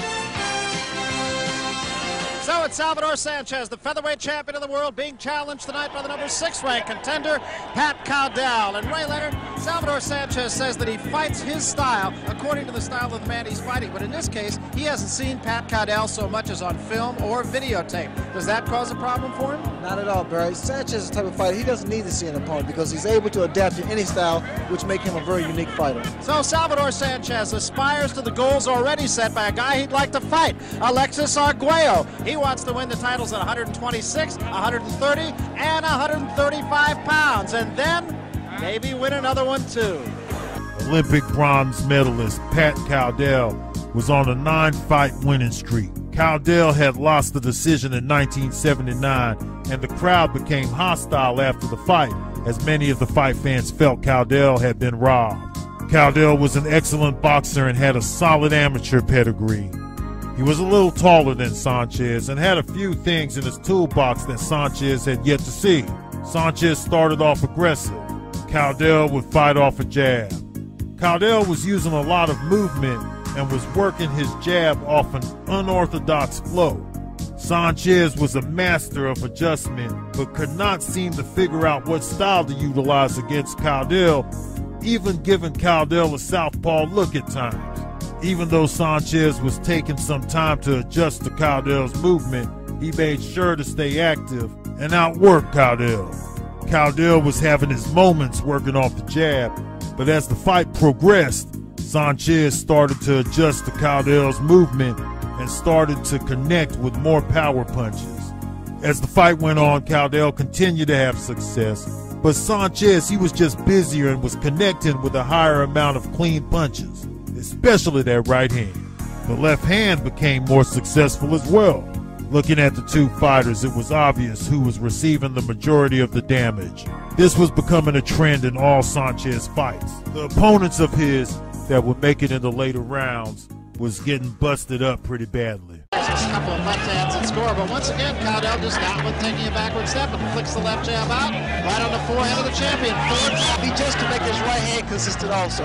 So it's Salvador Sanchez, the featherweight champion of the world, being challenged tonight by the number six ranked contender, Pat Cowdell. And Ray Leonard, Salvador Sanchez says that he fights his style according to the style of the man he's fighting. But in this case, he hasn't seen Pat Cowdell so much as on film or videotape. Does that cause a problem for him? Not at all, Barry. Sanchez is the type of fighter, he doesn't need to see an opponent because he's able to adapt to any style, which make him a very unique fighter. So Salvador Sanchez aspires to the goals already set by a guy he'd like to fight, Alexis Arguello. He wants to win the titles at one twenty-six, one thirty, and one thirty-five pounds, and then maybe win another one too. Olympic bronze medalist Pat Cowdell was on a nine-fight winning streak. Cowdell had lost the decision in nineteen seventy-nine, and the crowd became hostile after the fight, as many of the fight fans felt Cowdell had been robbed. Cowdell was an excellent boxer and had a solid amateur pedigree. He was a little taller than Sanchez and had a few things in his toolbox that Sanchez had yet to see. Sanchez started off aggressive. Cowdell would fight off a jab. Cowdell was using a lot of movement and was working his jab off an unorthodox flow. Sanchez was a master of adjustment, but could not seem to figure out what style to utilize against Cowdell, even giving Cowdell a southpaw look at times. Even though Sanchez was taking some time to adjust to Cowdell's movement, he made sure to stay active and outwork Cowdell. Cowdell was having his moments working off the jab, but as the fight progressed, Sanchez started to adjust to Cowdell's movement and started to connect with more power punches. As the fight went on, Cowdell continued to have success, but Sanchez, he was just busier and was connecting with a higher amount of clean punches, especially that right hand. The left hand became more successful as well. Looking at the two fighters, it was obvious who was receiving the majority of the damage. This was becoming a trend in all Sanchez fights. The opponents of his that would make it in the later rounds was getting busted up pretty badly. There's a couple of left hands that score, but once again, Cowdell just not with taking a backward step and flicks the left jab out, right on the forehead of the champion. He just to make his right hand consistent also.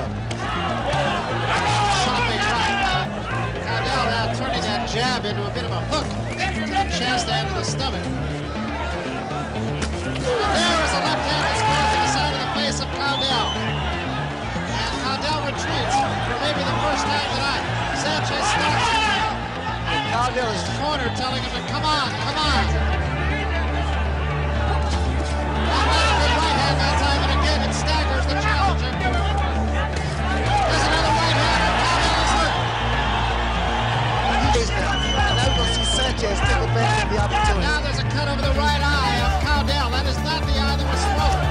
Chopping right. Cowdell now turning that jab into a bit of a hook to the chest and to the stomach. And there is a left hand that scores to the side of the face of Cowdell. Cowdell retreats for maybe the first time tonight. Sanchez stops him. Cowdell is corner telling him to come on, come on. Not a good right hand that time, and again it staggers the challenger. There's another right hand, and Cowdell is hurt. And now we're going to see Sanchez take advantage of the opportunity. Now there's a cut over the right eye of Cowdell. That is not the eye that was swollen.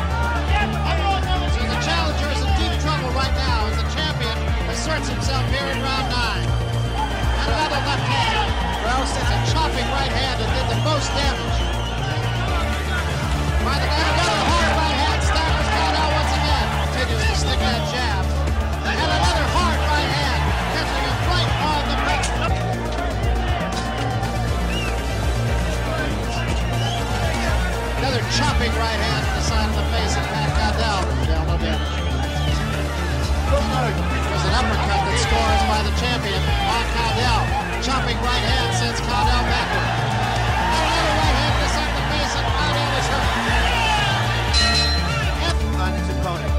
So the challenger is in deep trouble right now as the champion asserts himself here in round nine. And another left hand. It's a chopping right hand that did the most damage. By the and another hard right hand staggers Cowdell once again. Continues to stick that jab. And another hard right hand catching him right on the back. Another chopping right hand to the side of the face of Pat Cowdell. Cowdell, no damage. There's an uppercut that scores by the champion on Cowdell. Chopping right hand sends Cowdell backward. And another right hand to the side of the face and Cowdell is hurt. On his opponent.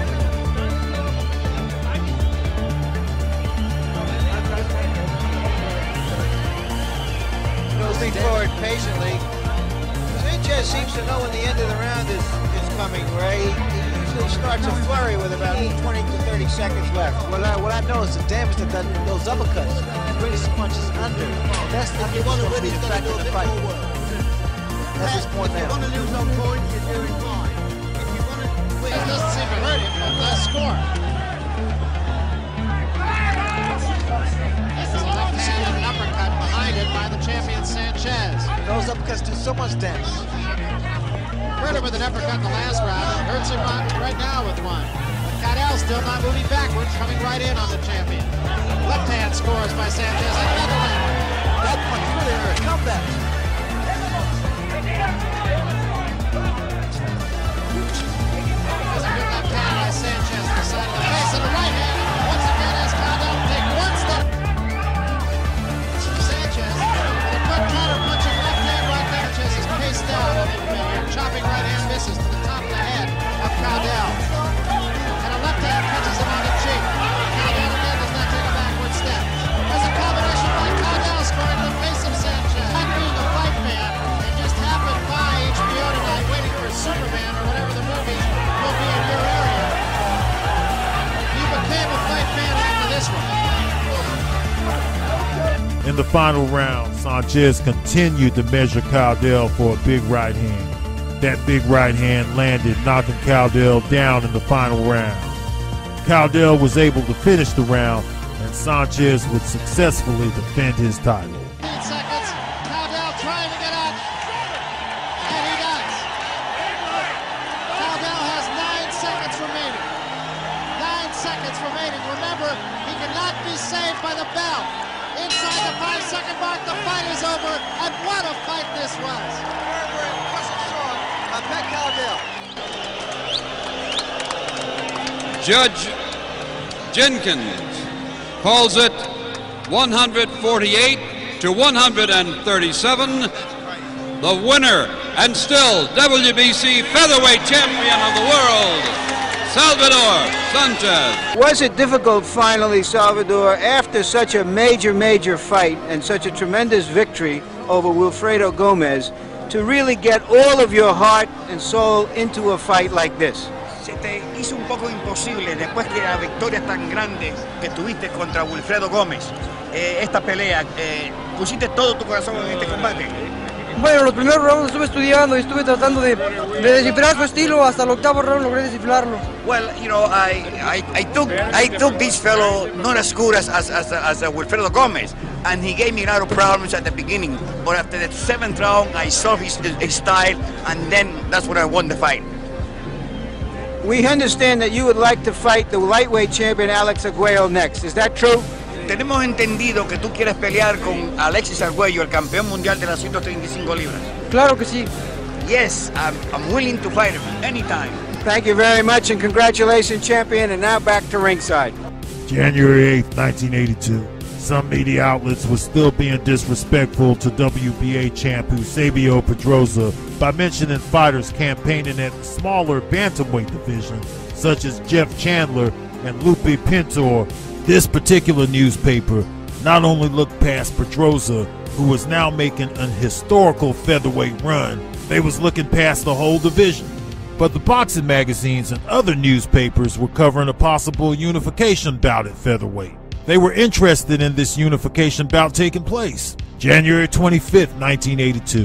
Moving forward patiently. Sanchez seems to know when the end of the round is, is coming, Ray. He usually starts a flurry with about twenty to thirty seconds left. What I, what I know is the damage that done in those uppercuts. He brings the punches under. That's the thing that's going to be the fact of the fight. That's his point now. If you want to lose on point, you're doing fine. If you want to win, it doesn't seem to hurt him, but does score. This is a left hand and an uppercut behind it by the champion Sanchez. Those uppercuts do so much damage. Hurt him with an uppercut in the last round. Hurts him right now with one. But Cowdell still not moving backwards, coming right in on the champion. Left hand scores by Sanchez. Another one. That punch really hurt. Come back. There's a good left hand by Sanchez to the side of the face and the right hand. Once again as Cowdell take one step. Sanchez with a quick counter punching left hand right there. Sanchez is paced down. Chopping right hand misses to the top of the head of Cowdell. And a left hand catches him on the cheek. Cowdell again does not take a backward step. There's a combination by Cowdell scoring in the face of Sanchez. Not being a fight fan, it just happened by In the final round, Sanchez continued to measure Cowdell for a big right hand. That big right hand landed, knocking Cowdell down in the final round. Cowdell was able to finish the round, and Sanchez would successfully defend his title. Eight seconds. Cowdell trying to get up. And he does. Cowdell has nine seconds remaining. Nine seconds remaining. Remember, he cannot be saved by the bell. Inside the five-second mark, the fight is over. And what a fight this was. Very, very impressive showing by Pat Cowdell. Judge Jenkins calls it one forty-eight to one thirty-seven. The winner and still W B C featherweight champion of the world, Salvador Sanchez. Was it difficult finally, Salvador, after such a major, major fight and such a tremendous victory over Wilfredo Gomez, to really get all of your heart and soul into a fight like this? Se te hizo un poco imposible después que la victoria tan grande que tuviste contra Wilfredo Gómez, eh, esta pelea, eh, pusiste todo tu corazón en este combate. Bueno, los primeros rounds estuve estudiando y estuve tratando de, de descifrar su estilo. Hasta el octavo round logré descifrarlo. Well, you know, I, I, I took I took this fellow not as good as as as, as uh, Wilfredo Gómez, and he gave me a lot of problems at the beginning. But after the seventh round, I saw his, his style, and then that's when I won the fight. We understand that you would like to fight the lightweight champion Alex Arguello next. Is that true? Tenemos entendido que tú quieres pelear con Alexis Arguello, el campeón mundial de las ciento treinta y cinco libras. Claro que sí. Yes, I'm, I'm willing to fight him anytime. Thank you very much, and congratulations, champion. And now back to ringside. January eighth, nineteen eighty-two. Some media outlets were still being disrespectful to W B A champ Eusebio Pedroza by mentioning fighters campaigning at the smaller bantamweight division, such as Jeff Chandler and Lupe Pintor. This particular newspaper not only looked past Pedroza, who was now making an historical featherweight run, they was looking past the whole division. But the boxing magazines and other newspapers were covering a possible unification bout at featherweight. They were interested in this unification bout taking place. January twenty-fifth, nineteen eighty-two.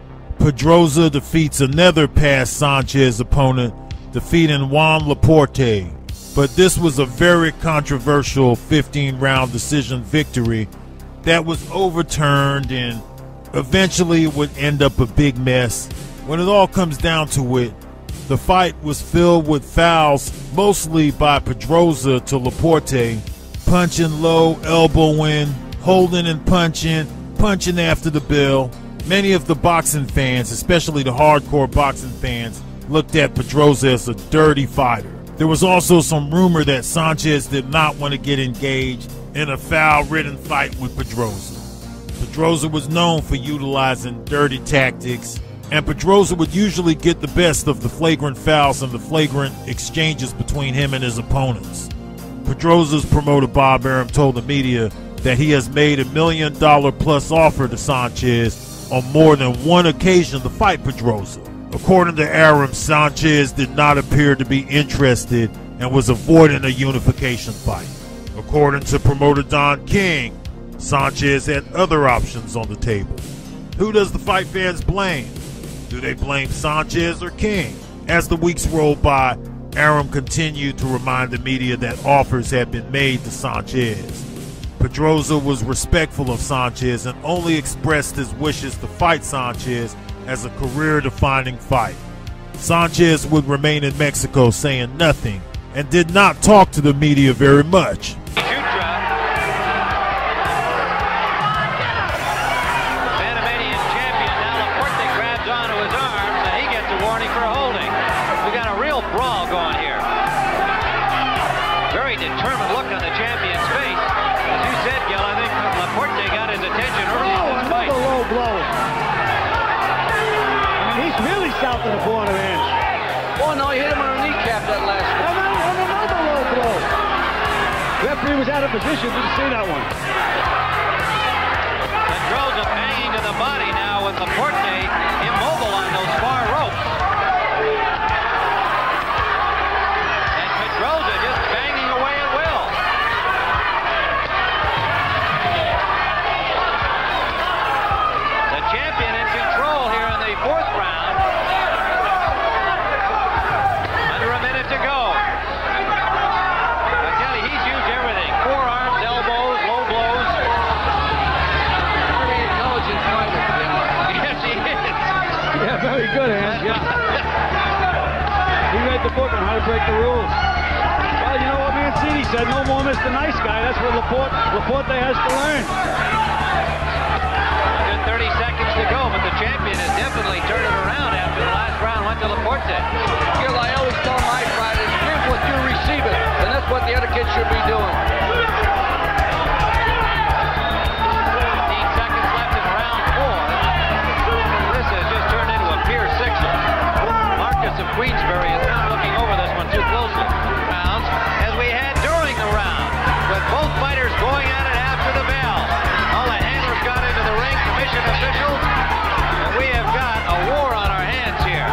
Pedroza defeats another past Sanchez opponent, defeating Juan Laporte. But this was a very controversial fifteen round decision victory that was overturned and eventually would end up a big mess. When it all comes down to it, the fight was filled with fouls, mostly by Pedroza to Laporte, punching low, elbowing, holding and punching, punching after the bell. Many of the boxing fans, especially the hardcore boxing fans, looked at Pedroza as a dirty fighter. There was also some rumor that Sanchez did not want to get engaged in a foul-ridden fight with Pedroza. Pedroza was known for utilizing dirty tactics, and Pedroza would usually get the best of the flagrant fouls and the flagrant exchanges between him and his opponents. Pedroza's promoter Bob Arum told the media that he has made a million dollar plus offer to Sanchez on more than one occasion to fight Pedroza. According to Arum, Sanchez did not appear to be interested and was avoiding a unification fight. According to promoter Don King, Sanchez had other options on the table. Who does the fight fans blame? Do they blame Sanchez or King? As the weeks rolled by, Arum continued to remind the media that offers had been made to Sanchez. Pedroza was respectful of Sanchez and only expressed his wishes to fight Sanchez as a career-defining fight. Sanchez would remain in Mexico saying nothing and did not talk to the media very much. South of the quarter inch. Oh no, he hit him on the kneecap that last one. And then and another low blow. Referee was out of position, didn't see that one. Pedroza banging to the body now with Laporte immobile on those far ropes. And Pedroza just banging away at will. minute to go. I tell you, he's used everything. Forearms, elbows, low blows. Very intelligent fighter. Yes, he is. Yeah, very good, Hans. Yeah. He read the book on how to break the rules. Well, you know what Mancini said, no more Mister Nice Guy. That's what Laporte, Laporte has to learn. thirty seconds to go, but the champion has definitely turned it around after the last round went to Laporte. Gil, I always tell my fighters, give what you receive it, and that's what the other kids should be doing. fifteen seconds left in round four. This has just turned into a Pier Sixer. Marcus of Queensbury is not looking over this one too closely. Rounds as we had during the round, with both fighters going at it after the bell. All the handlers got into the ring, commission officials, and we have got a war on our hands here.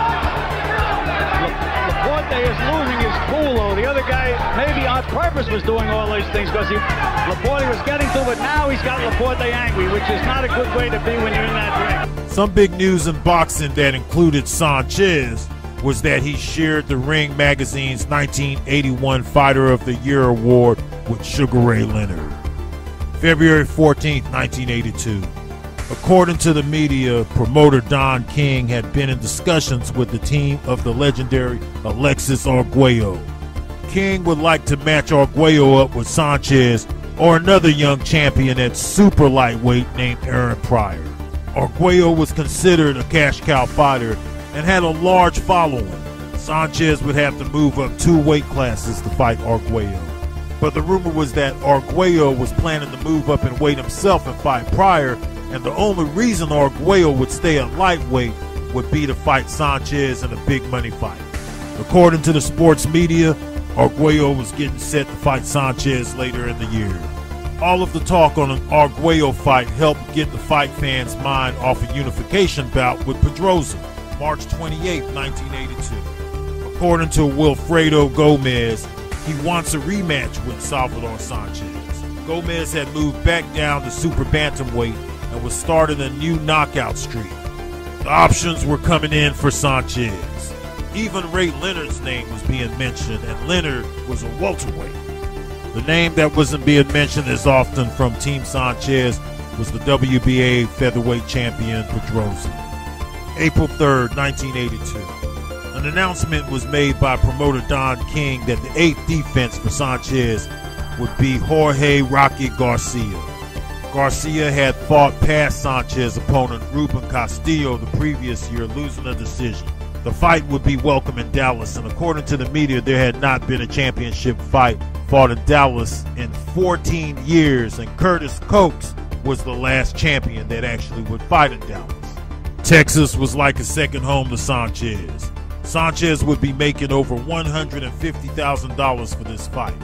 Laporte is losing his cool, though. The other guy, maybe on purpose, was doing all these things because Laporte was getting to, but now he's got Laporte angry, which is not a good way to be when you're in that ring. Some big news in boxing that included Sanchez was that he shared the Ring Magazine's nineteen eighty-one Fighter of the Year award with Sugar Ray Leonard. February fourteenth, nineteen eighty-two. According to the media, promoter Don King had been in discussions with the team of the legendary Alexis Arguello. King would like to match Arguello up with Sanchez or another young champion at super lightweight named Aaron Pryor. Arguello was considered a cash cow fighter and had a large following. Sanchez would have to move up two weight classes to fight Arguello. But the rumor was that Arguello was planning to move up in weight himself and fight Pryor, and the only reason Arguello would stay at lightweight would be to fight Sanchez in a big money fight. According to the sports media, Arguello was getting set to fight Sanchez later in the year. All of the talk on an Arguello fight helped get the fight fans' mind off a unification bout with Pedrosa, March twenty-eighth, nineteen eighty-two. According to Wilfredo Gomez, he wants a rematch with Salvador Sanchez. Gomez had moved back down to super bantamweight and was starting a new knockout streak. The options were coming in for Sanchez. Even Ray Leonard's name was being mentioned, and Leonard was a welterweight. The name that wasn't being mentioned as often from Team Sanchez was the W B A featherweight champion Pedrosa. April third, nineteen eighty-two. An announcement was made by promoter Don King that the eighth defense for Sanchez would be Jorge Rocky Garcia. Garcia had fought past Sanchez's opponent Ruben Castillo the previous year, losing a decision. The fight would be welcome in Dallas, and according to the media, there had not been a championship fight fought in Dallas in fourteen years, and Curtis Coates was the last champion that actually would fight in Dallas. Texas was like a second home to Sanchez. Sanchez would be making over one hundred fifty thousand dollars for this fight.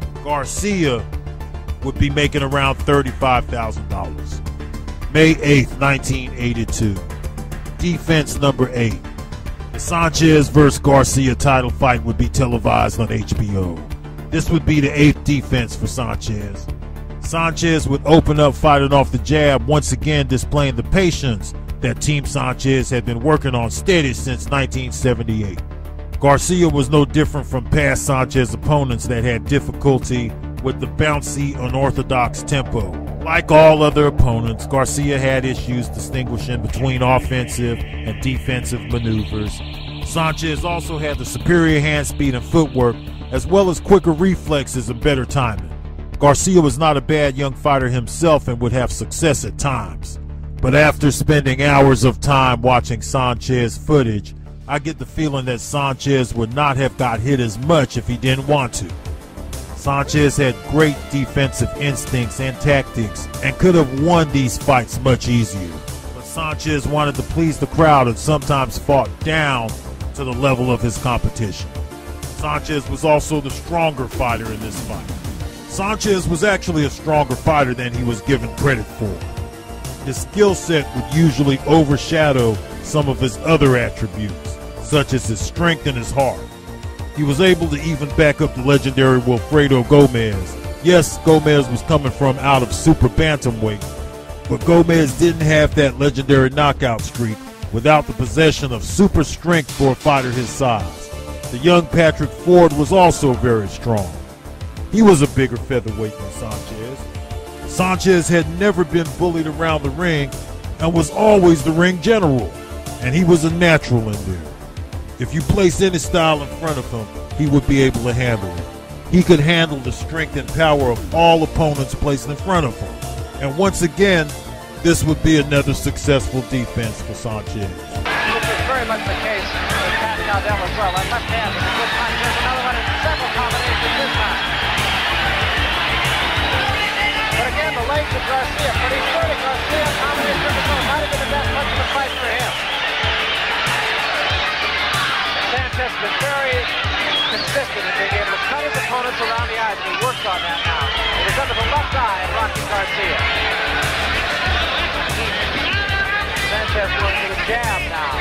Garcia would be making around thirty-five thousand dollars. May eighth, nineteen eighty-two. Defense number eight. The Sanchez versus Garcia title fight would be televised on H B O. This would be the eighth defense for Sanchez. Sanchez would open up fighting off the jab, once again displaying the patience that Team Sanchez had been working on steady since nineteen seventy-eight. Garcia was no different from past Sanchez opponents that had difficulty with the bouncy, unorthodox tempo. Like all other opponents, Garcia had issues distinguishing between offensive and defensive maneuvers. Sanchez also had the superior hand speed and footwork, as well as quicker reflexes and better timing. Garcia was not a bad young fighter himself and would have success at times. But after spending hours of time watching Sanchez footage, I get the feeling that Sanchez would not have got hit as much if he didn't want to. Sanchez had great defensive instincts and tactics and could have won these fights much easier. But Sanchez wanted to please the crowd and sometimes fought down to the level of his competition. Sanchez was also the stronger fighter in this fight. Sanchez was actually a stronger fighter than he was given credit for. His skill set would usually overshadow some of his other attributes, such as his strength and his heart. He was able to even back up the legendary Wilfredo Gomez. Yes, Gomez was coming from out of super bantamweight, but Gomez didn't have that legendary knockout streak without the possession of super strength for a fighter his size. The young Patrick Ford was also very strong. He was a bigger featherweight than Sanchez. Sanchez had never been bullied around the ring and was always the ring general, and he was a natural in there. If you place any style in front of him, he would be able to handle it. He could handle the strength and power of all opponents placed in front of him. And once again, this would be another successful defense for Sanchez. Which is very much the case with Pat Cowdell as well. That left hand with a good punch. There's another one in several combinations this time. But again, the legs of Garcia, pretty sturdy. Garcia, combination of the might have been the best punch of the fight for him. Sanchez has been very consistent in being able to cut his opponents around the eyes, and he works on that now. It is under the left eye of Rocky Garcia. Sanchez going to the jab now,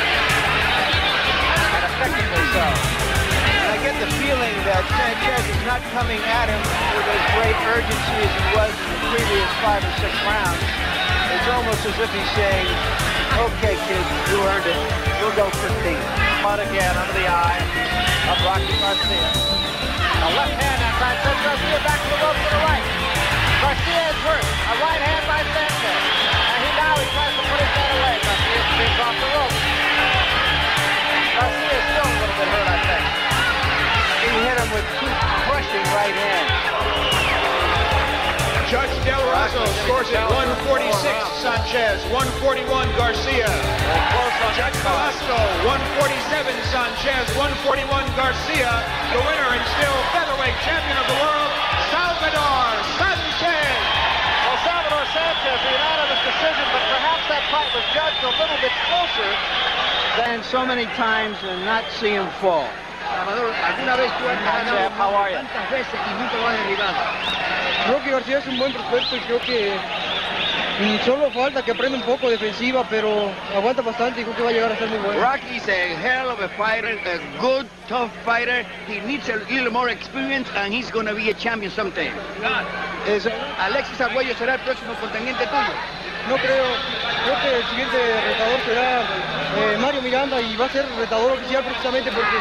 and effectively so. And I get the feeling that Sanchez is not coming at him with as great urgency as he was in the previous five or six rounds. It's almost as if he's saying, okay, kid, you earned it. We'll go fifteen. But again, under the eye of Rocky Garcia. A left hand that time sends Garcia back to the rope to the right. Garcia is hurt. A right hand by Sanchez. And he now he tries to put his head away. Garcia spins off the rope. Garcia is still a little bit hurt, I think. He hit him with two crushing right hands. Judge Del Rosso scores at one forty-six, Sanchez, one forty-one, Garcia. Judge Velasco, one forty-seven, Sanchez, one forty-one, Garcia. The winner and still featherweight champion of the world, Salvador Sanchez. Well, Salvador Sanchez, a unanimous decision, but perhaps that fight was judged a little bit closer than so many times and not see him fall. Salvador, ¿alguna vez tú has ganado how are you? Tantas veces y nunca lo has derribado. Creo que García es un buen prospecto y creo que mm, solo falta que aprenda un poco defensiva, pero aguanta bastante y creo que va a llegar a ser muy bueno. Rocky's a hell of a fighter, a good, tough fighter. He needs a little more experience and he's going to be a champion someday. Es, Alexis Arguello será el próximo contendiente tuyo. No creo, creo que el siguiente retador será eh, Mario Miranda y va a ser retador oficial precisamente porque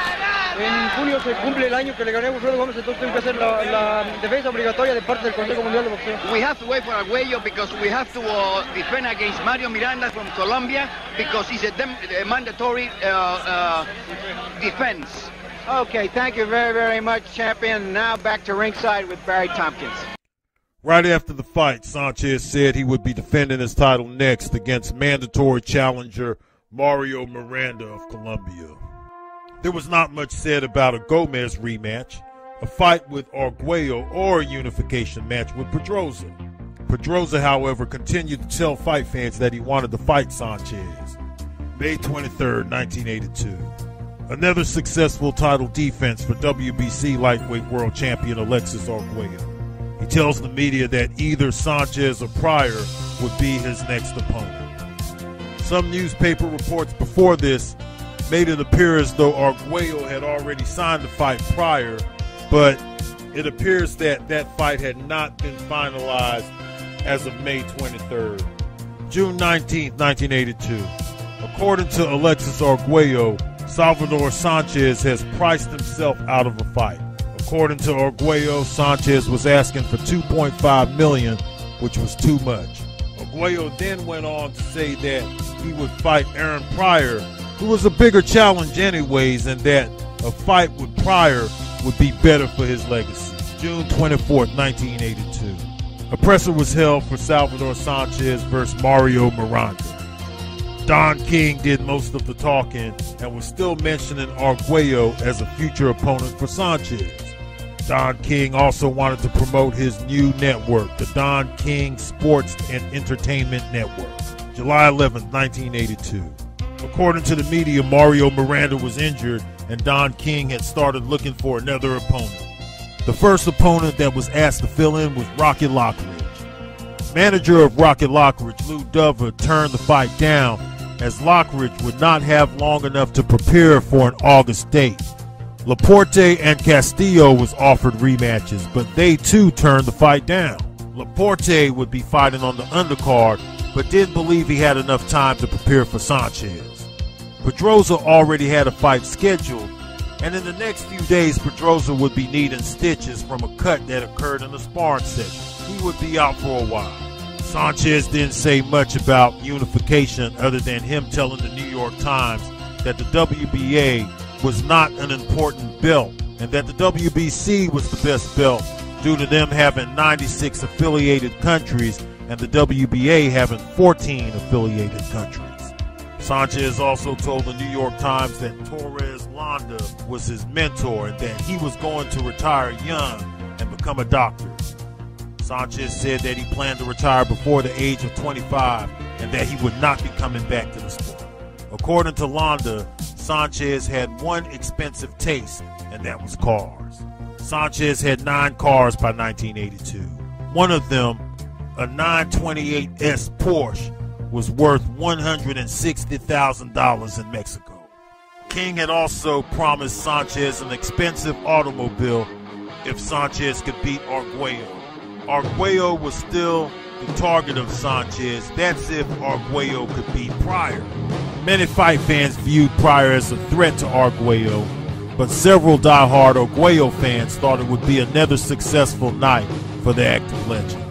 en junio se cumple el año que le gané a Wilfredo Gómez, entonces tengo que hacer la, la defensa obligatoria de parte del Consejo Mundial de Boxeo. We have to wait for Arguello because we have to uh, defend against Mario Miranda from Colombia because he's a, dem a mandatory uh, uh, defense. Okay, thank you very, very much, champion. Now back to ringside with Barry Tompkins. Right after the fight, Sanchez said he would be defending his title next against mandatory challenger Mario Miranda of Colombia. There was not much said about a Gomez rematch, a fight with Arguello, or a unification match with Pedrosa. Pedrosa, however, continued to tell fight fans that he wanted to fight Sanchez. May twenty-third, nineteen eighty-two. Another successful title defense for W B C lightweight world champion Alexis Arguello. He tells the media that either Sanchez or Pryor would be his next opponent. Some newspaper reports before this made it appear as though Arguello had already signed to fight Pryor, but it appears that that fight had not been finalized as of May twenty-third. June nineteenth, nineteen eighty-two. According to Alexis Arguello, Salvador Sanchez has priced himself out of a fight. According to Arguello, Sanchez was asking for two point five million dollars, which was too much. Arguello then went on to say that he would fight Aaron Pryor, who was a bigger challenge anyways, and that a fight with Pryor would be better for his legacy. June twenty-fourth, nineteen eighty-two. A presser was held for Salvador Sanchez versus Mario Miranda. Don King did most of the talking and was still mentioning Arguello as a future opponent for Sanchez. Don King also wanted to promote his new network, the Don King Sports and Entertainment Network. July eleventh, nineteen eighty-two. According to the media, Mario Miranda was injured and Don King had started looking for another opponent. The first opponent that was asked to fill in was Rocky Lockridge. Manager of Rocky Lockridge, Lou Dover, turned the fight down as Lockridge would not have long enough to prepare for an August date. Laporte and Castillo was offered rematches, but they too turned the fight down. Laporte would be fighting on the undercard, but didn't believe he had enough time to prepare for Sanchez. Pedrosa already had a fight scheduled, And in the next few days, Pedrosa would be needing stitches from a cut that occurred in the sparring session. He would be out for a while. Sanchez didn't say much about unification other than him telling the New York Times that the W B A was not an important belt and that the W B C was the best belt due to them having ninety-six affiliated countries and the W B A having fourteen affiliated countries. Sanchez also told the New York Times that Torres Landa was his mentor and that he was going to retire young and become a doctor. Sanchez said that he planned to retire before the age of twenty-five and that he would not be coming back to the sport. According to Landa, Sanchez had one expensive taste, and that was cars. Sanchez had nine cars by nineteen eighty-two. One of them, a nine twenty-eight S Porsche, was worth one hundred sixty thousand dollars in Mexico. King had also promised Sanchez an expensive automobile if Sanchez could beat Arguello. Arguello was still the target of Sanchez. That's if Arguello could beat Pryor. Many fight fans viewed Pryor as a threat to Arguello, but several die-hard Arguello fans thought it would be another successful night for the active legend.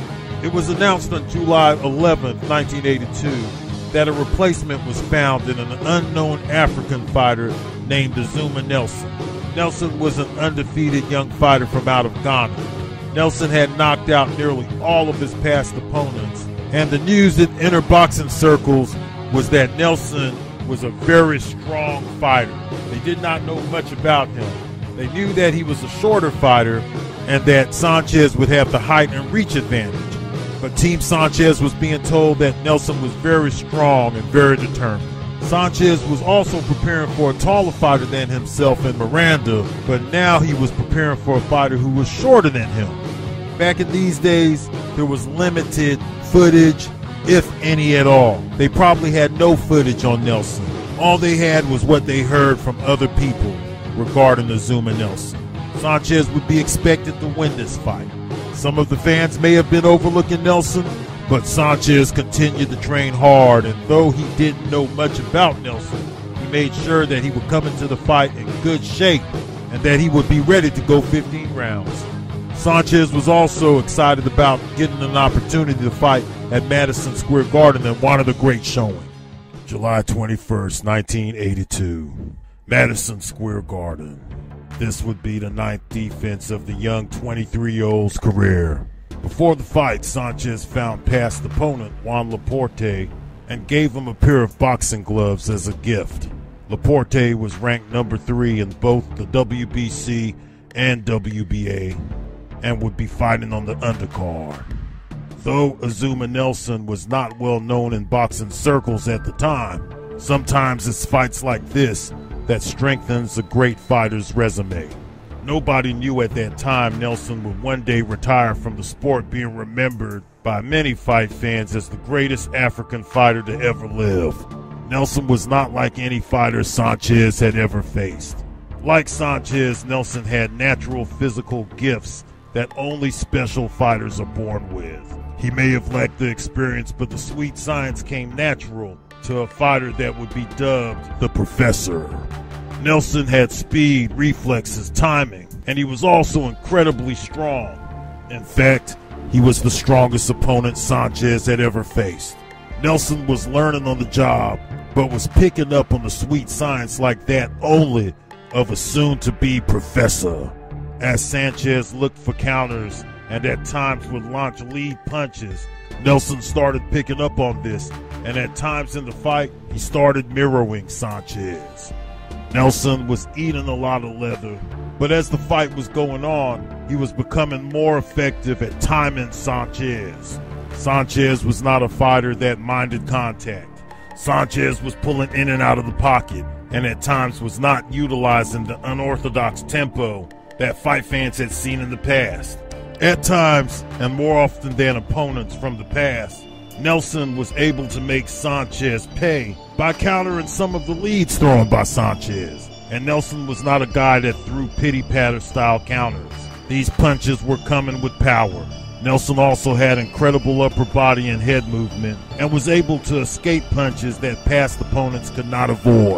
It was announced on July eleventh, nineteen eighty-two, that a replacement was found in an unknown African fighter named Azuma Nelson. Nelson was an undefeated young fighter from out of Ghana. Nelson had knocked out nearly all of his past opponents, and the news in inner boxing circles was that Nelson was a very strong fighter. They did not know much about him. They knew that he was a shorter fighter and that Sanchez would have the height and reach advantage. But Team Sanchez was being told that Nelson was very strong and very determined. Sanchez was also preparing for a taller fighter than himself in Miranda, but now he was preparing for a fighter who was shorter than him. Back in these days, there was limited footage, if any at all. They probably had no footage on Nelson. All they had was what they heard from other people regarding Azuma Nelson. Sanchez would be expected to win this fight. Some of the fans may have been overlooking Nelson, but Sanchez continued to train hard, and though he didn't know much about Nelson, he made sure that he would come into the fight in good shape and that he would be ready to go fifteen rounds. Sanchez was also excited about getting an opportunity to fight at Madison Square Garden and wanted a great showing. July twenty-first, nineteen eighty-two, Madison Square Garden. This would be the ninth defense of the young twenty-three-year-old's career. Before the fight, Sanchez found past opponent Juan Laporte and gave him a pair of boxing gloves as a gift. Laporte was ranked number three in both the W B C and W B A and would be fighting on the undercard. Though Azuma Nelson was not well known in boxing circles at the time, sometimes it's fights like this that strengthens a great fighter's resume. Nobody knew at that time Nelson would one day retire from the sport, being remembered by many fight fans as the greatest African fighter to ever live. Nelson was not like any fighter Sanchez had ever faced. Like Sanchez, Nelson had natural physical gifts that only special fighters are born with. He may have lacked the experience, but the sweet science came natural to a fighter that would be dubbed the Professor. Nelson had speed, reflexes, timing, and he was also incredibly strong. In fact, he was the strongest opponent Sanchez had ever faced. Nelson was learning on the job, but was picking up on the sweet science like that only of a soon-to-be professor. As Sanchez looked for counters and at times would launch lead punches, Nelson started picking up on this, and at times in the fight, he started mirroring Sanchez. Nelson was eating a lot of leather, but as the fight was going on, he was becoming more effective at timing Sanchez. Sanchez was not a fighter that minded contact. Sanchez was pulling in and out of the pocket, and at times was not utilizing the unorthodox tempo that fight fans had seen in the past. At times, and more often than opponents from the past, Nelson was able to make Sanchez pay by countering some of the leads thrown by Sanchez. And Nelson was not a guy that threw pity-patter style counters. These punches were coming with power. Nelson also had incredible upper body and head movement and was able to escape punches that past opponents could not avoid.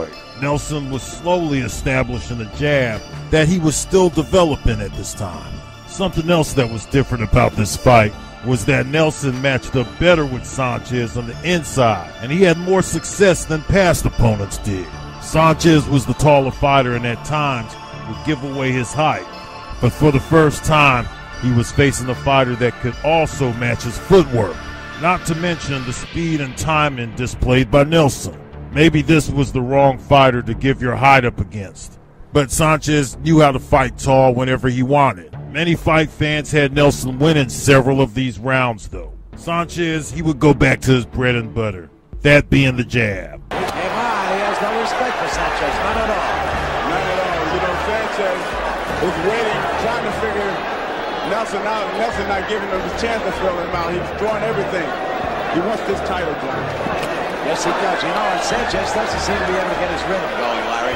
Nelson was slowly establishing a jab that he was still developing at this time. Something else that was different about this fight was that Nelson matched up better with Sanchez on the inside, and he had more success than past opponents did. Sanchez was the taller fighter and at times would give away his height, but for the first time, he was facing a fighter that could also match his footwork, not to mention the speed and timing displayed by Nelson. Maybe this was the wrong fighter to give your height up against, but Sanchez knew how to fight tall whenever he wanted. Many fight fans had Nelson winning several of these rounds, though. Sanchez, he would go back to his bread and butter, that being the jab. Hey, Ma, he has no respect for Sanchez, not at all. Not at all. You know, Sanchez is waiting, trying to figure Nelson out. Nelson not giving him the chance to fill him out. He's throwing everything. He wants this title, John. Yes, he does. You know, and Sanchez doesn't seem to be able to get his rhythm going, Larry.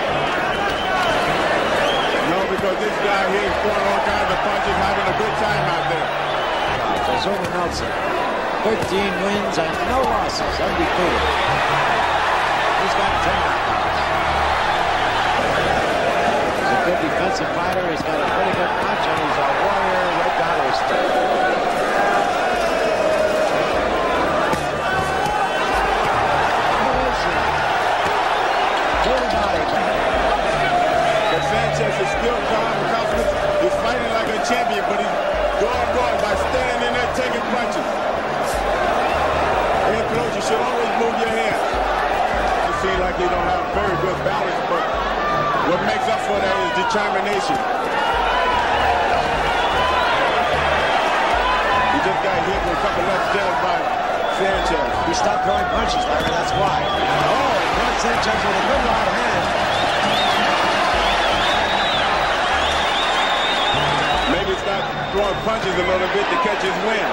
No, because this guy here is throwing all kinds of punches, having a good time out there. Zuma Nelson, thirteen wins and no losses, undefeated. He's got ten knockouts. He's a good defensive fighter. He's got a pretty good punch, and he's a warrior right down to his teeth. Sanchez is still calm and confident. He's fighting like a champion, but he's going wrong by standing in there taking punches. In close, you should always move your hands. You seem like you don't have very good balance, but what makes up for that is determination. He just got hit with a couple left jabs by Sanchez. He stopped throwing punches, Larry, that's why. Oh, he caught Sanchez with a good right hand. Throwing punches a little bit to catch his win.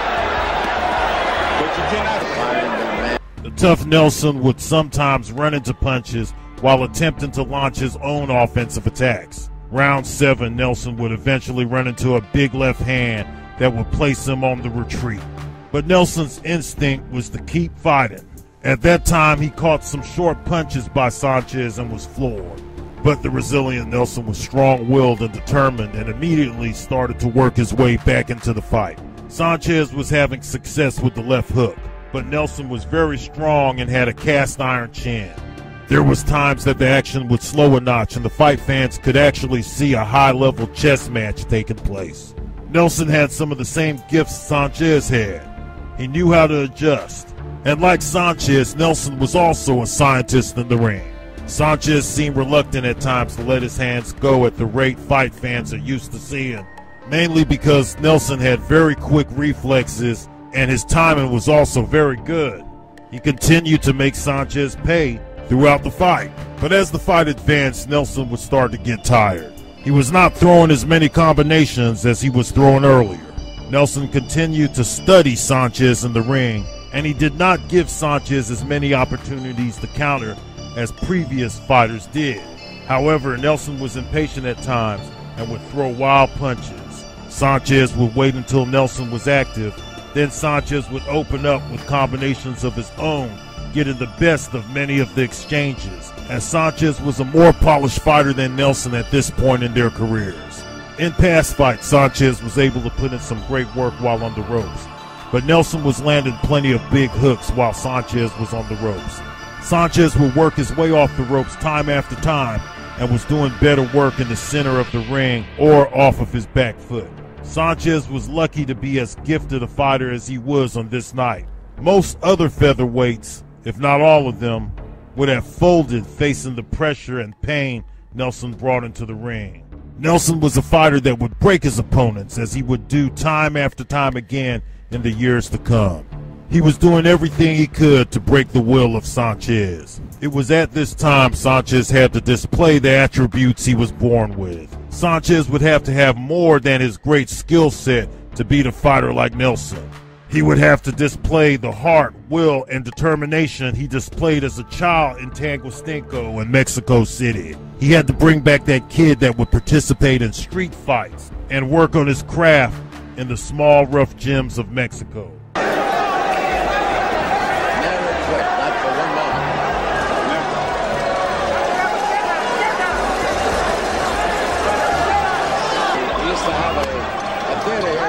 But you cannot find the man. The tough Nelson would sometimes run into punches while attempting to launch his own offensive attacks. Round seven, Nelson would eventually run into a big left hand that would place him on the retreat. But Nelson's instinct was to keep fighting. At that time, he caught some short punches by Sanchez and was floored. But the resilient Nelson was strong-willed and determined and immediately started to work his way back into the fight. Sanchez was having success with the left hook, but Nelson was very strong and had a cast-iron chin. There was times that the action would slow a notch and the fight fans could actually see a high-level chess match taking place. Nelson had some of the same gifts Sanchez had. He knew how to adjust. And like Sanchez, Nelson was also a scientist in the ring. Sanchez seemed reluctant at times to let his hands go at the rate fight fans are used to seeing, mainly because Nelson had very quick reflexes and his timing was also very good. He continued to make Sanchez pay throughout the fight, but as the fight advanced, Nelson would start to get tired. He was not throwing as many combinations as he was throwing earlier. Nelson continued to study Sanchez in the ring, and he did not give Sanchez as many opportunities to counter as previous fighters did. However, Nelson was impatient at times and would throw wild punches. Sanchez would wait until Nelson was active, then Sanchez would open up with combinations of his own, getting the best of many of the exchanges, as Sanchez was a more polished fighter than Nelson at this point in their careers. In past fights, Sanchez was able to put in some great work while on the ropes, but Nelson was landing plenty of big hooks while Sanchez was on the ropes. Sanchez would work his way off the ropes time after time and was doing better work in the center of the ring or off of his back foot. Sanchez was lucky to be as gifted a fighter as he was on this night. Most other featherweights, if not all of them, would have folded facing the pressure and pain Nelson brought into the ring. Nelson was a fighter that would break his opponents, as he would do time after time again in the years to come. He was doing everything he could to break the will of Sanchez. It was at this time Sanchez had to display the attributes he was born with. Sanchez would have to have more than his great skill set to beat a fighter like Nelson. He would have to display the heart, will, and determination he displayed as a child in Tanguastenco in Mexico City. He had to bring back that kid that would participate in street fights and work on his craft in the small, rough gyms of Mexico.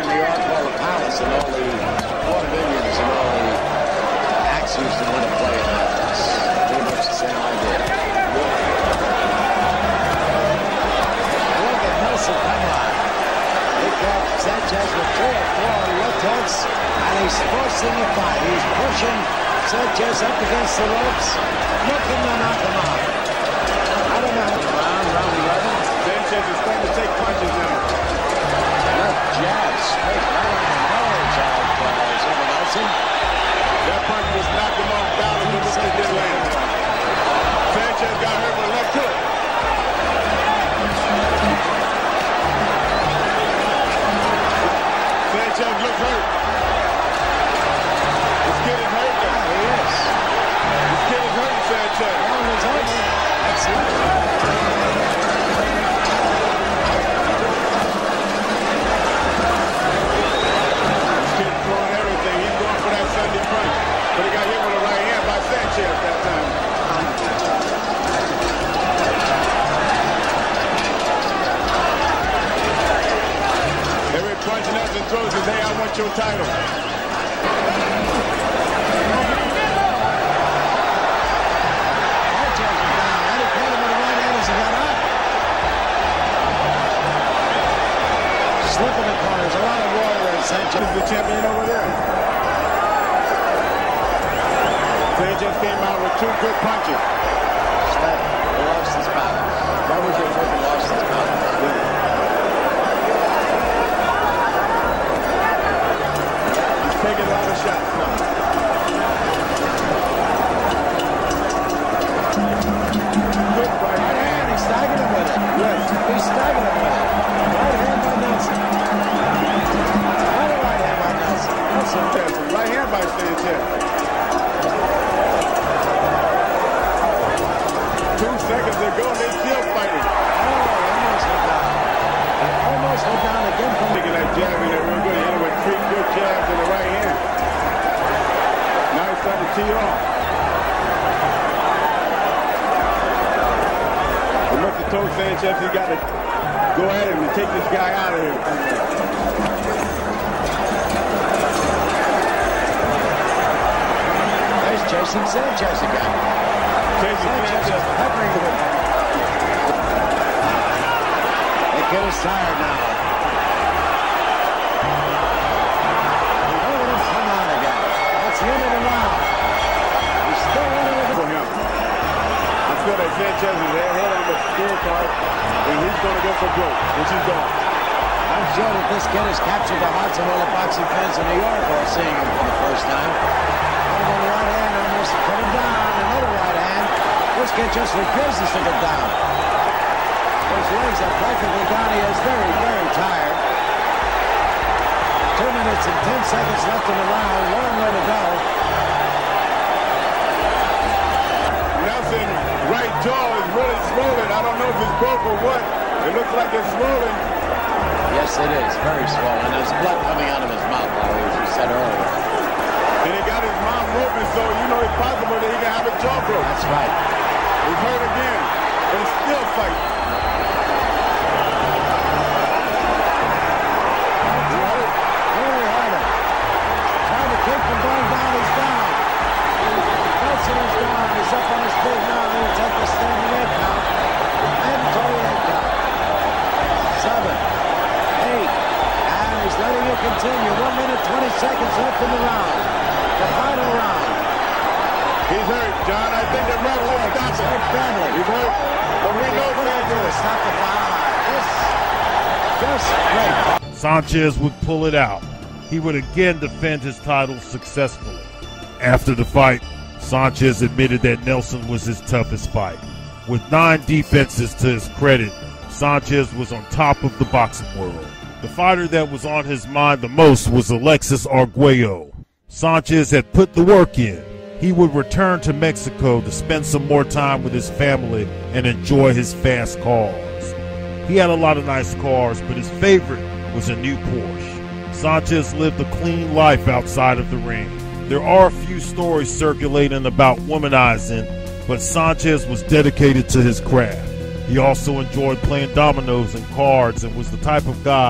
in New York called the Palace, and all the vaudevillians and all the acts used to want to play in that. It's pretty much the same idea. Look at Nelson come on. He got Sanchez with three or four left hooks, and he's forcing the fight. He's pushing Sanchez up against the ropes, looking to knock him out. I don't know. Round, round eleven. Sanchez is starting to take punches now. Left jab, straight right on the nose of uh, Zimmer Nelson. That punch just knocked him off balance, but this didn't land. Sanchez got hurt with a left hook. Sanchez looks hurt. This kid is hurt. Yeah, he is. This kid is hurt, Sanchez. Well, it's over. That's it. But he got hit with a right hand by Sanchez that time. Every punch Nelson throws is, hey, I want your title. Sanchez is down. And he caught him with a right hand as he got up. Slip in the corner. There's a lot of water in Sanchez. Is the champion over there. Sanchez came out with two good punches. Step lost his balance. That was your foot that lost his balance. He's taking a lot of shots now. Good right hand. He staggered him with it. Yes. He staggered him with it. Right hand by Nelson. Another right hand by Nelson. Nelson. Right hand by Sanchez. Two seconds ago, they still fighting. Oh, almost went down. Almost went down again. Taking that jab in there real good. He hit him with three good jabs in the right hand. Now he's starting to tee off. He must have told Sanchez he got to go at him and take this guy out of here. There's Jason Sanchez again. Sanchez is hovering with him. The kid is tired now. Oh, let's come on again. That's the end of the round. He's still running with For him. I feel that Sanchez is ahead on the scorecard, and he's going to go for broke, which he's going. I'm sure that this kid has captured the hearts of all the boxing fans in New York who are seeing him for the first time. Put him on the right hand, almost put him down. Another right hand. This kid just refuses to get down. His legs are practically down. He is very, very tired. Two minutes and ten seconds left in the round. Long way to go. Nelson, right jaw is really swollen. I don't know if it's broke or what. It looks like it's swollen. Yes, it is. Very swollen. There's blood coming out of his mouth, Larry, as you said earlier. And he got his mouth open, so you know it's possible that he can have a jaw broke. That's right. He's hurt again, but he's still fighting. Very hard. Trying to keep him going down. He's down. Nelson is down. He's up on his feet now. He'll take the standing eight count. And twenty-eight count. Seven. Eight. And he's letting it continue. One minute, twenty seconds left in the round. The final round. He's hurt, John. I think the ref will stop He's him. hurt badly. He's hurt. But we know Sanchez. Stop the fight. This just great. Sanchez would pull it out. He would again defend his title successfully. After the fight, Sanchez admitted that Nelson was his toughest fight. With nine defenses to his credit, Sanchez was on top of the boxing world. The fighter that was on his mind the most was Alexis Arguello. Sanchez had put the work in. He would return to Mexico to spend some more time with his family and enjoy his fast cars. He had a lot of nice cars, but his favorite was a new Porsche. Sanchez lived a clean life outside of the ring. There are a few stories circulating about womanizing, but Sanchez was dedicated to his craft. He also enjoyed playing dominoes and cards and was the type of guy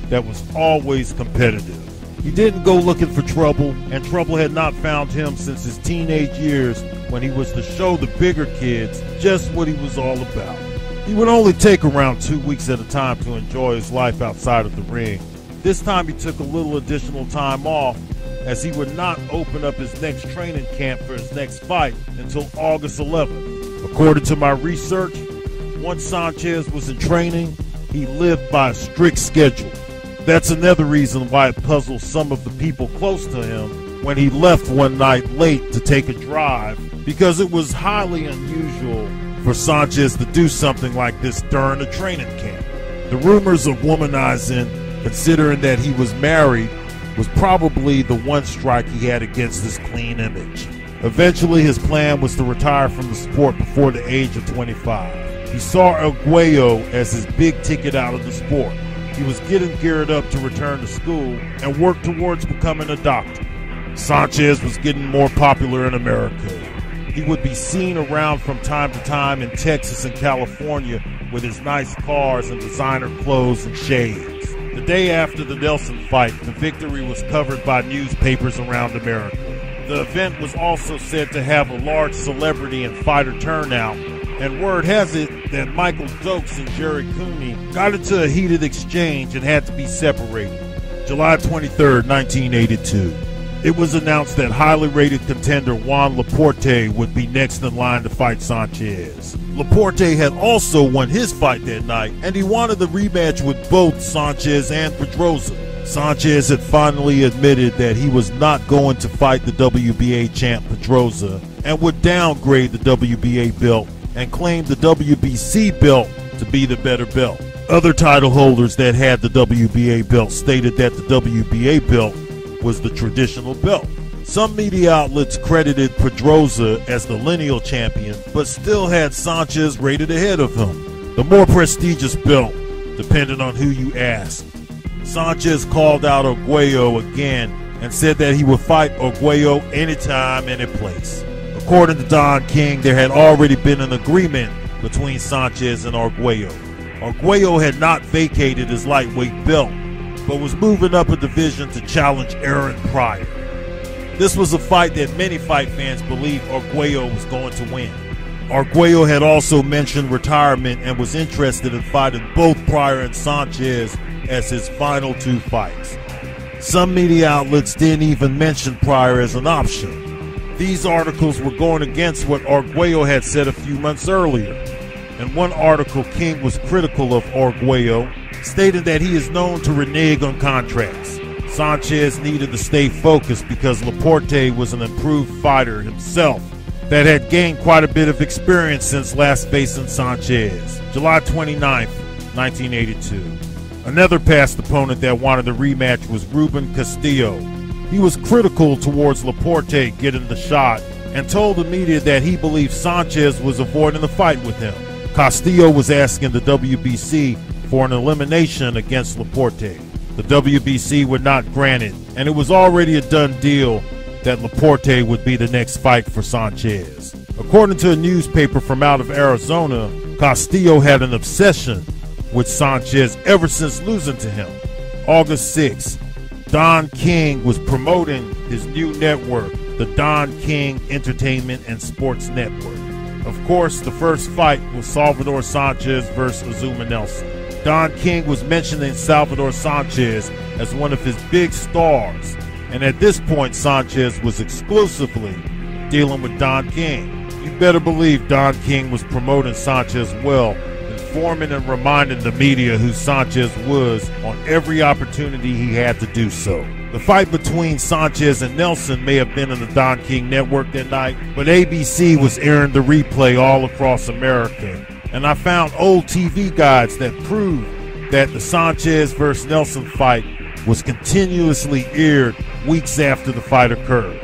that was always competitive. He didn't go looking for trouble, and trouble had not found him since his teenage years when he was to show the bigger kids just what he was all about. He would only take around two weeks at a time to enjoy his life outside of the ring. This time he took a little additional time off, as he would not open up his next training camp for his next fight until August eleventh. According to my research, once Sanchez was in training, he lived by a strict schedule. That's another reason why it puzzles some of the people close to him when he left one night late to take a drive, because it was highly unusual for Sanchez to do something like this during a training camp. The rumors of womanizing, considering that he was married, was probably the one strike he had against his clean image. Eventually, his plan was to retire from the sport before the age of twenty-five. He saw Arguello as his big ticket out of the sport. He was getting geared up to return to school and work towards becoming a doctor. Sanchez was getting more popular in America. He would be seen around from time to time in Texas and California with his nice cars and designer clothes and shades. The day after the Nelson fight, the victory was covered by newspapers around America. The event was also said to have a large celebrity and fighter turnout, and word has it that Michael Dokes and Jerry Cooney got into a heated exchange and had to be separated. July twenty-third, nineteen eighty-two. It was announced that highly rated contender Juan Laporte would be next in line to fight Sanchez. Laporte had also won his fight that night, and he wanted the rematch with both Sanchez and Pedrosa. Sanchez had finally admitted that he was not going to fight the W B A champ Pedrosa and would downgrade the W B A belt and claimed the W B C belt to be the better belt. Other title holders that had the W B A belt stated that the W B A belt was the traditional belt. Some media outlets credited Pedrosa as the lineal champion, but still had Sanchez rated ahead of him. The more prestigious belt, depending on who you ask. Sanchez called out Arguello again and said that he would fight Arguello anytime, any place. According to Don King, there had already been an agreement between Sanchez and Arguello. Arguello had not vacated his lightweight belt, but was moving up a division to challenge Aaron Pryor. This was a fight that many fight fans believed Arguello was going to win. Arguello had also mentioned retirement and was interested in fighting both Pryor and Sanchez as his final two fights. Some media outlets didn't even mention Pryor as an option. These articles were going against what Arguello had said a few months earlier. In one article, King was critical of Arguello, stating that he is known to renege on contracts. Sanchez needed to stay focused because Laporte was an improved fighter himself that had gained quite a bit of experience since last facing Sanchez. July twenty-ninth, nineteen eighty-two. Another past opponent that wanted a rematch was Ruben Castillo. He was critical towards Laporte getting the shot and told the media that he believed Sanchez was avoiding the fight with him. Castillo was asking the W B C for an elimination against Laporte. The W B C would not grant it, and it was already a done deal that Laporte would be the next fight for Sanchez. According to a newspaper from out of Arizona, Castillo had an obsession with Sanchez ever since losing to him. August sixth, Don King was promoting his new network, the Don King Entertainment and Sports Network. Of course, the first fight was Salvador Sanchez versus Azuma Nelson. Don King was mentioning Salvador Sanchez as one of his big stars, and at this point Sanchez was exclusively dealing with Don King. You better believe Don King was promoting Sanchez well, informing and reminding the media who Sanchez was on every opportunity he had to do so. The fight between Sanchez and Nelson may have been in the Don King network that night, but A B C was airing the replay all across America, and I found old T V guides that proved that the Sanchez versus Nelson fight was continuously aired weeks after the fight occurred.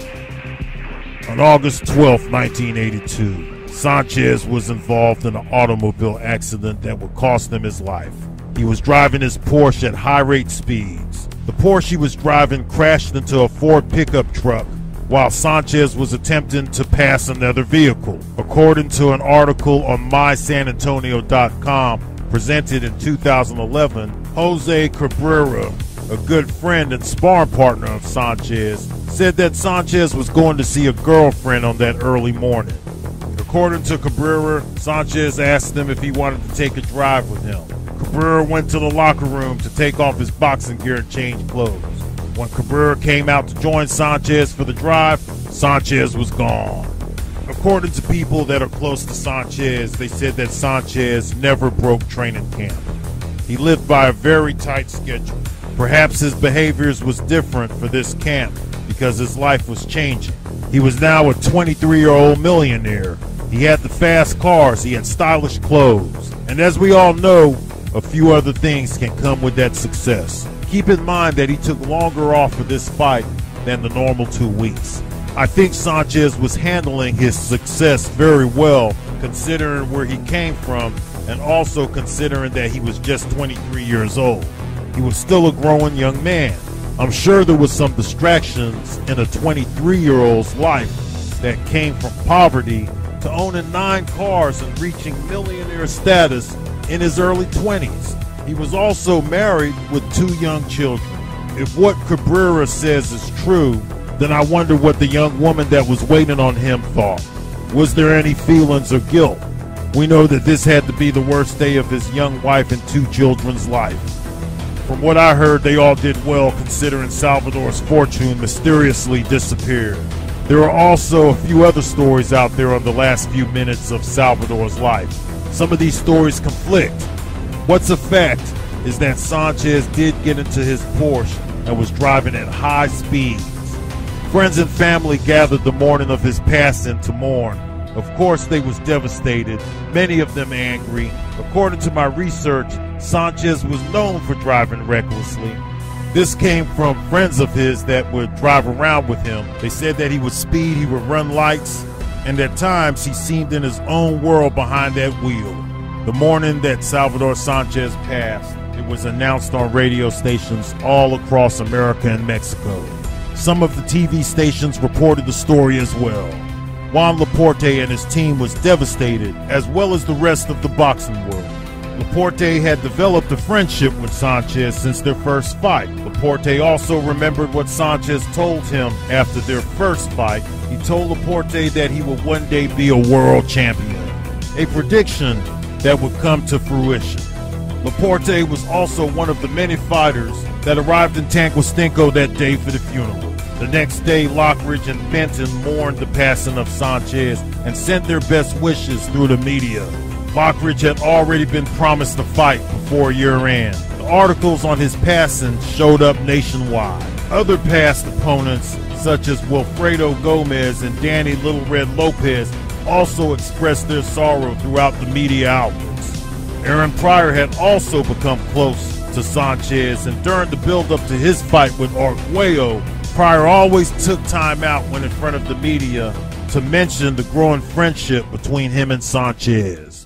On August twelfth, nineteen eighty-two, Sanchez was involved in an automobile accident that would cost him his life. He was driving his Porsche at high rate speeds. The Porsche he was driving crashed into a Ford pickup truck while Sanchez was attempting to pass another vehicle. According to an article on my san antonio dot com presented in two thousand eleven, Jose Cabrera, a good friend and sparring partner of Sanchez, said that Sanchez was going to see a girlfriend on that early morning. According to Cabrera, Sanchez asked him if he wanted to take a drive with him. Cabrera went to the locker room to take off his boxing gear and change clothes. When Cabrera came out to join Sanchez for the drive, Sanchez was gone. According to people that are close to Sanchez, they said that Sanchez never broke training camp. He lived by a very tight schedule. Perhaps his behaviors was different for this camp because his life was changing. He was now a twenty-three-year-old millionaire. He had the fast cars, he had stylish clothes. And as we all know, a few other things can come with that success. Keep in mind that he took longer off for this fight than the normal two weeks. I think Sanchez was handling his success very well, considering where he came from and also considering that he was just twenty-three years old. He was still a growing young man. I'm sure there was some distractions in a twenty-three-year-old's life that came from poverty to owning nine cars and reaching millionaire status in his early twenties. He was also married with two young children. If what Cabrera says is true, then I wonder what the young woman that was waiting on him thought. Was there any feelings or guilt? We know that this had to be the worst day of his young wife and two children's life. From what I heard, they all did well considering Salvador's fortune mysteriously disappeared. There are also a few other stories out there on the last few minutes of Salvador's life. Some of these stories conflict. What's a fact is that Sanchez did get into his Porsche and was driving at high speeds. Friends and family gathered the morning of his passing to mourn. Of course, they was devastated, many of them angry. According to my research, Sanchez was known for driving recklessly. This came from friends of his that would drive around with him. They said that he would speed, he would run lights, and at times he seemed in his own world behind that wheel. The morning that Salvador Sanchez passed, it was announced on radio stations all across America and Mexico. Some of the T V stations reported the story as well. Juan Laporte and his team was devastated, as well as the rest of the boxing world. Laporte had developed a friendship with Sanchez since their first fight. Laporte also remembered what Sanchez told him after their first fight. He told Laporte that he would one day be a world champion, a prediction that would come to fruition. Laporte was also one of the many fighters that arrived in Tanquistinco that day for the funeral. The next day, Lockridge and Benton mourned the passing of Sanchez and sent their best wishes through the media. Lockridge had already been promised a fight before year-end. The articles on his passing showed up nationwide. Other past opponents, such as Wilfredo Gomez and Danny Little Red Lopez, also expressed their sorrow throughout the media outlets. Aaron Pryor had also become close to Sanchez, and during the build-up to his fight with Arguello, Pryor always took time out when in front of the media to mention the growing friendship between him and Sanchez.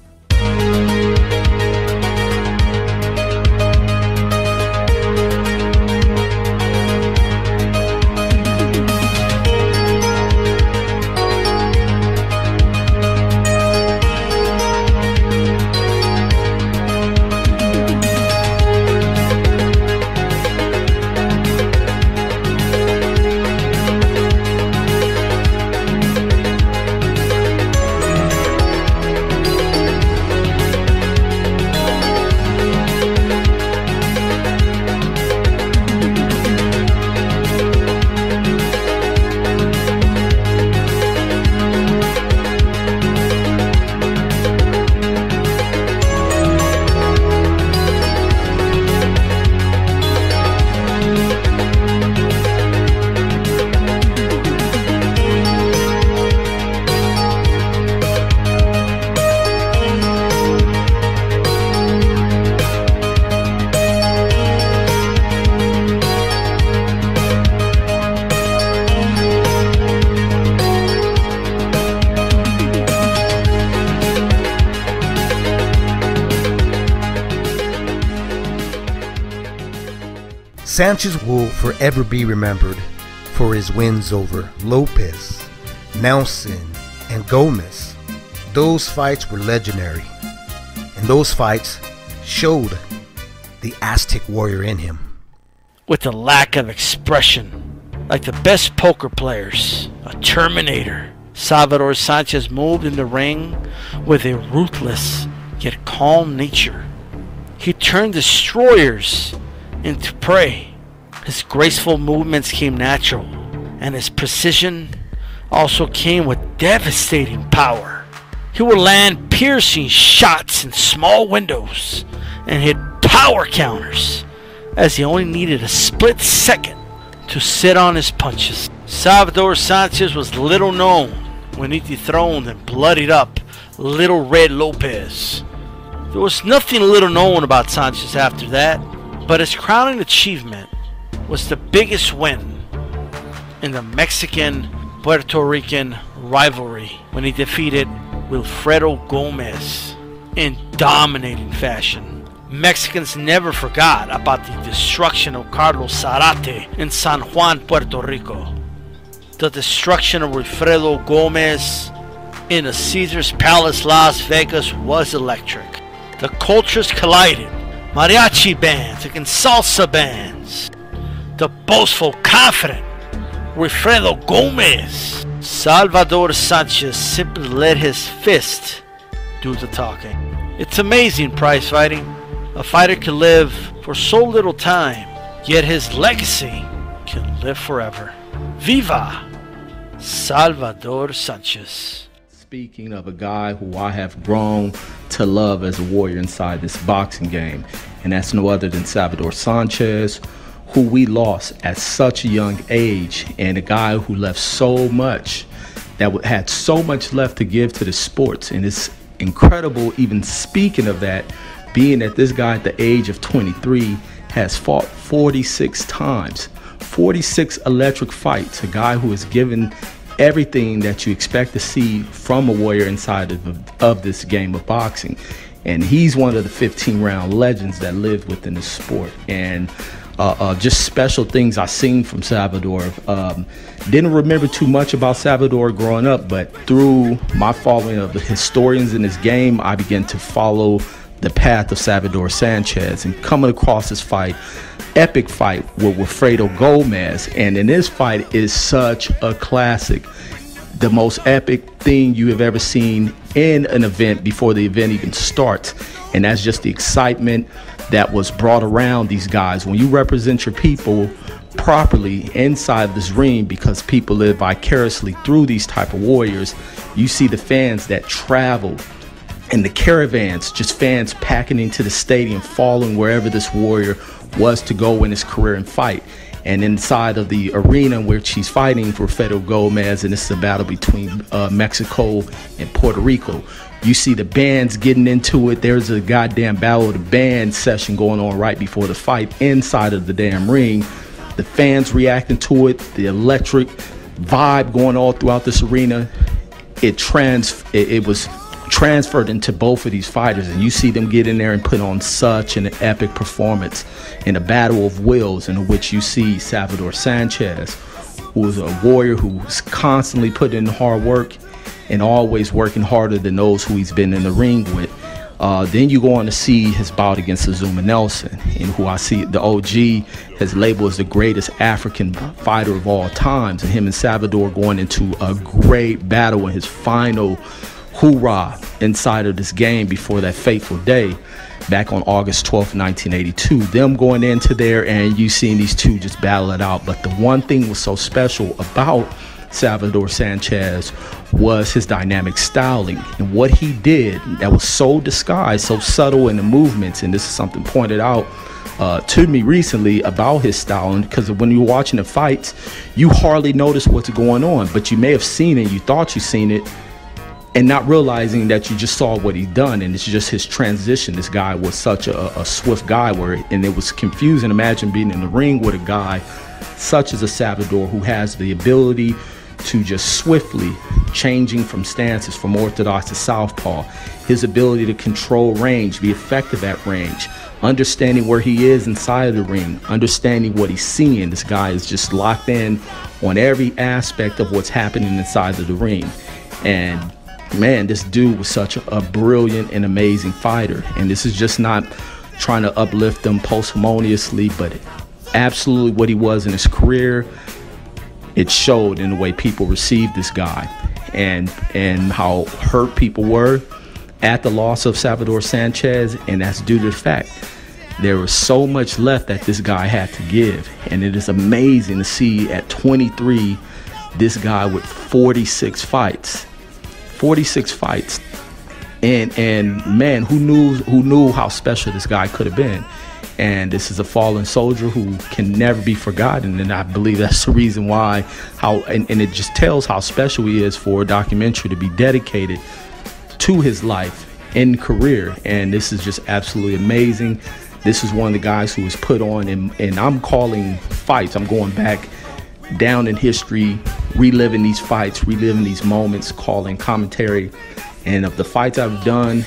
Sanchez will forever be remembered for his wins over Lopez, Nelson, and Gomez. Those fights were legendary, and those fights showed the Aztec warrior in him. With a lack of expression, like the best poker players, a Terminator, Salvador Sanchez moved in the ring with a ruthless yet calm nature. He turned destroyers into prey. His graceful movements came natural, and his precision also came with devastating power. He would land piercing shots in small windows and hit power counters, as he only needed a split second to sit on his punches. Salvador Sanchez was little known when he dethroned and bloodied up Little Red Lopez. There was nothing little known about Sanchez after that, but his crowning achievement was the biggest win in the Mexican-Puerto Rican rivalry when he defeated Wilfredo Gomez in dominating fashion. Mexicans never forgot about the destruction of Carlos Zarate in San Juan, Puerto Rico. The destruction of Wilfredo Gomez in a Caesars Palace, Las Vegas was electric. The cultures collided. Mariachi bands against salsa bands. The boastful, confident Wilfredo Gomez. Salvador Sanchez simply let his fist do the talking. It's amazing prize fighting. A fighter can live for so little time, yet his legacy can live forever. Viva Salvador Sanchez. Speaking of a guy who I have grown to love as a warrior inside this boxing game, and that's no other than Salvador Sanchez, who we lost at such a young age, and a guy who left so much, that had so much left to give to the sports. And it's incredible, even speaking of that, being that this guy at the age of twenty-three has fought forty-six times, forty-six electric fights, a guy who has given everything that you expect to see from a warrior inside of, of this game of boxing. And he's one of the fifteen round legends that lived within the sport. And uh, uh, just special things I've seen from Salvador. Um, didn't remember too much about Salvador growing up, but through my following of the historians in this game, I began to follow the path of Salvador Sanchez and coming across this fight, epic fight with Wilfredo Gomez. And in this fight is such a classic, the most epic thing you have ever seen in an event before the event even starts. And that's just the excitement that was brought around these guys. When you represent your people properly inside this ring, because people live vicariously through these type of warriors, you see the fans that travel and the caravans, just fans packing into the stadium, following wherever this warrior was to go in his career and fight. And inside of the arena where she's fighting for Wilfredo Gomez, and this is a battle between uh, Mexico and Puerto Rico, you see the bands getting into it. There's a goddamn battle of the band session going on right before the fight inside of the damn ring. The fans reacting to it, the electric vibe going all throughout this arena. It trans, it, it was transferred into both of these fighters, and you see them get in there and put on such an epic performance in a battle of wills, in which you see Salvador Sanchez, who is a warrior who's constantly putting in hard work and always working harder than those who he's been in the ring with. Uh, then you go on to see his bout against Azuma Nelson, and who I see the O G has labeled as the greatest African fighter of all times, and him and Salvador going into a great battle in his final hoorah inside of this game before that fateful day back on August twelfth, nineteen eighty-two. Them going into there and you seeing these two just battle it out. But the one thing was so special about Salvador Sanchez was his dynamic styling, and what he did that was so disguised, so subtle in the movements. And this is something pointed out uh, to me recently about his styling, because when you're watching the fights, you hardly notice what's going on, but you may have seen it, you thought you seen it, and not realizing that you just saw what he's done. And it's just his transition. This guy was such a, a swift guy, where and it was confusing. Imagine being in the ring with a guy such as a Salvador, who has the ability to just swiftly changing from stances from orthodox to southpaw, his ability to control range, be effective at range, understanding where he is inside of the ring, understanding what he's seeing. This guy is just locked in on every aspect of what's happening inside of the ring. And man, this dude was such a, a brilliant and amazing fighter. And this is just not trying to uplift him posthumously, but absolutely what he was in his career, it showed in the way people received this guy, and and how hurt people were at the loss of Salvador Sanchez, and that's due to the fact there was so much left that this guy had to give. And it is amazing to see at twenty-three, this guy with forty-six fights, forty-six fights. And and man, who knew who knew how special this guy could have been? And this is a fallen soldier who can never be forgotten. And I believe that's the reason why, how and, and it just tells how special he is for a documentary to be dedicated to his life and career. And this is just absolutely amazing. This is one of the guys who was put on, and, and I'm calling fights. I'm going back down in history, reliving these fights, reliving these moments, calling commentary. And of the fights I've done,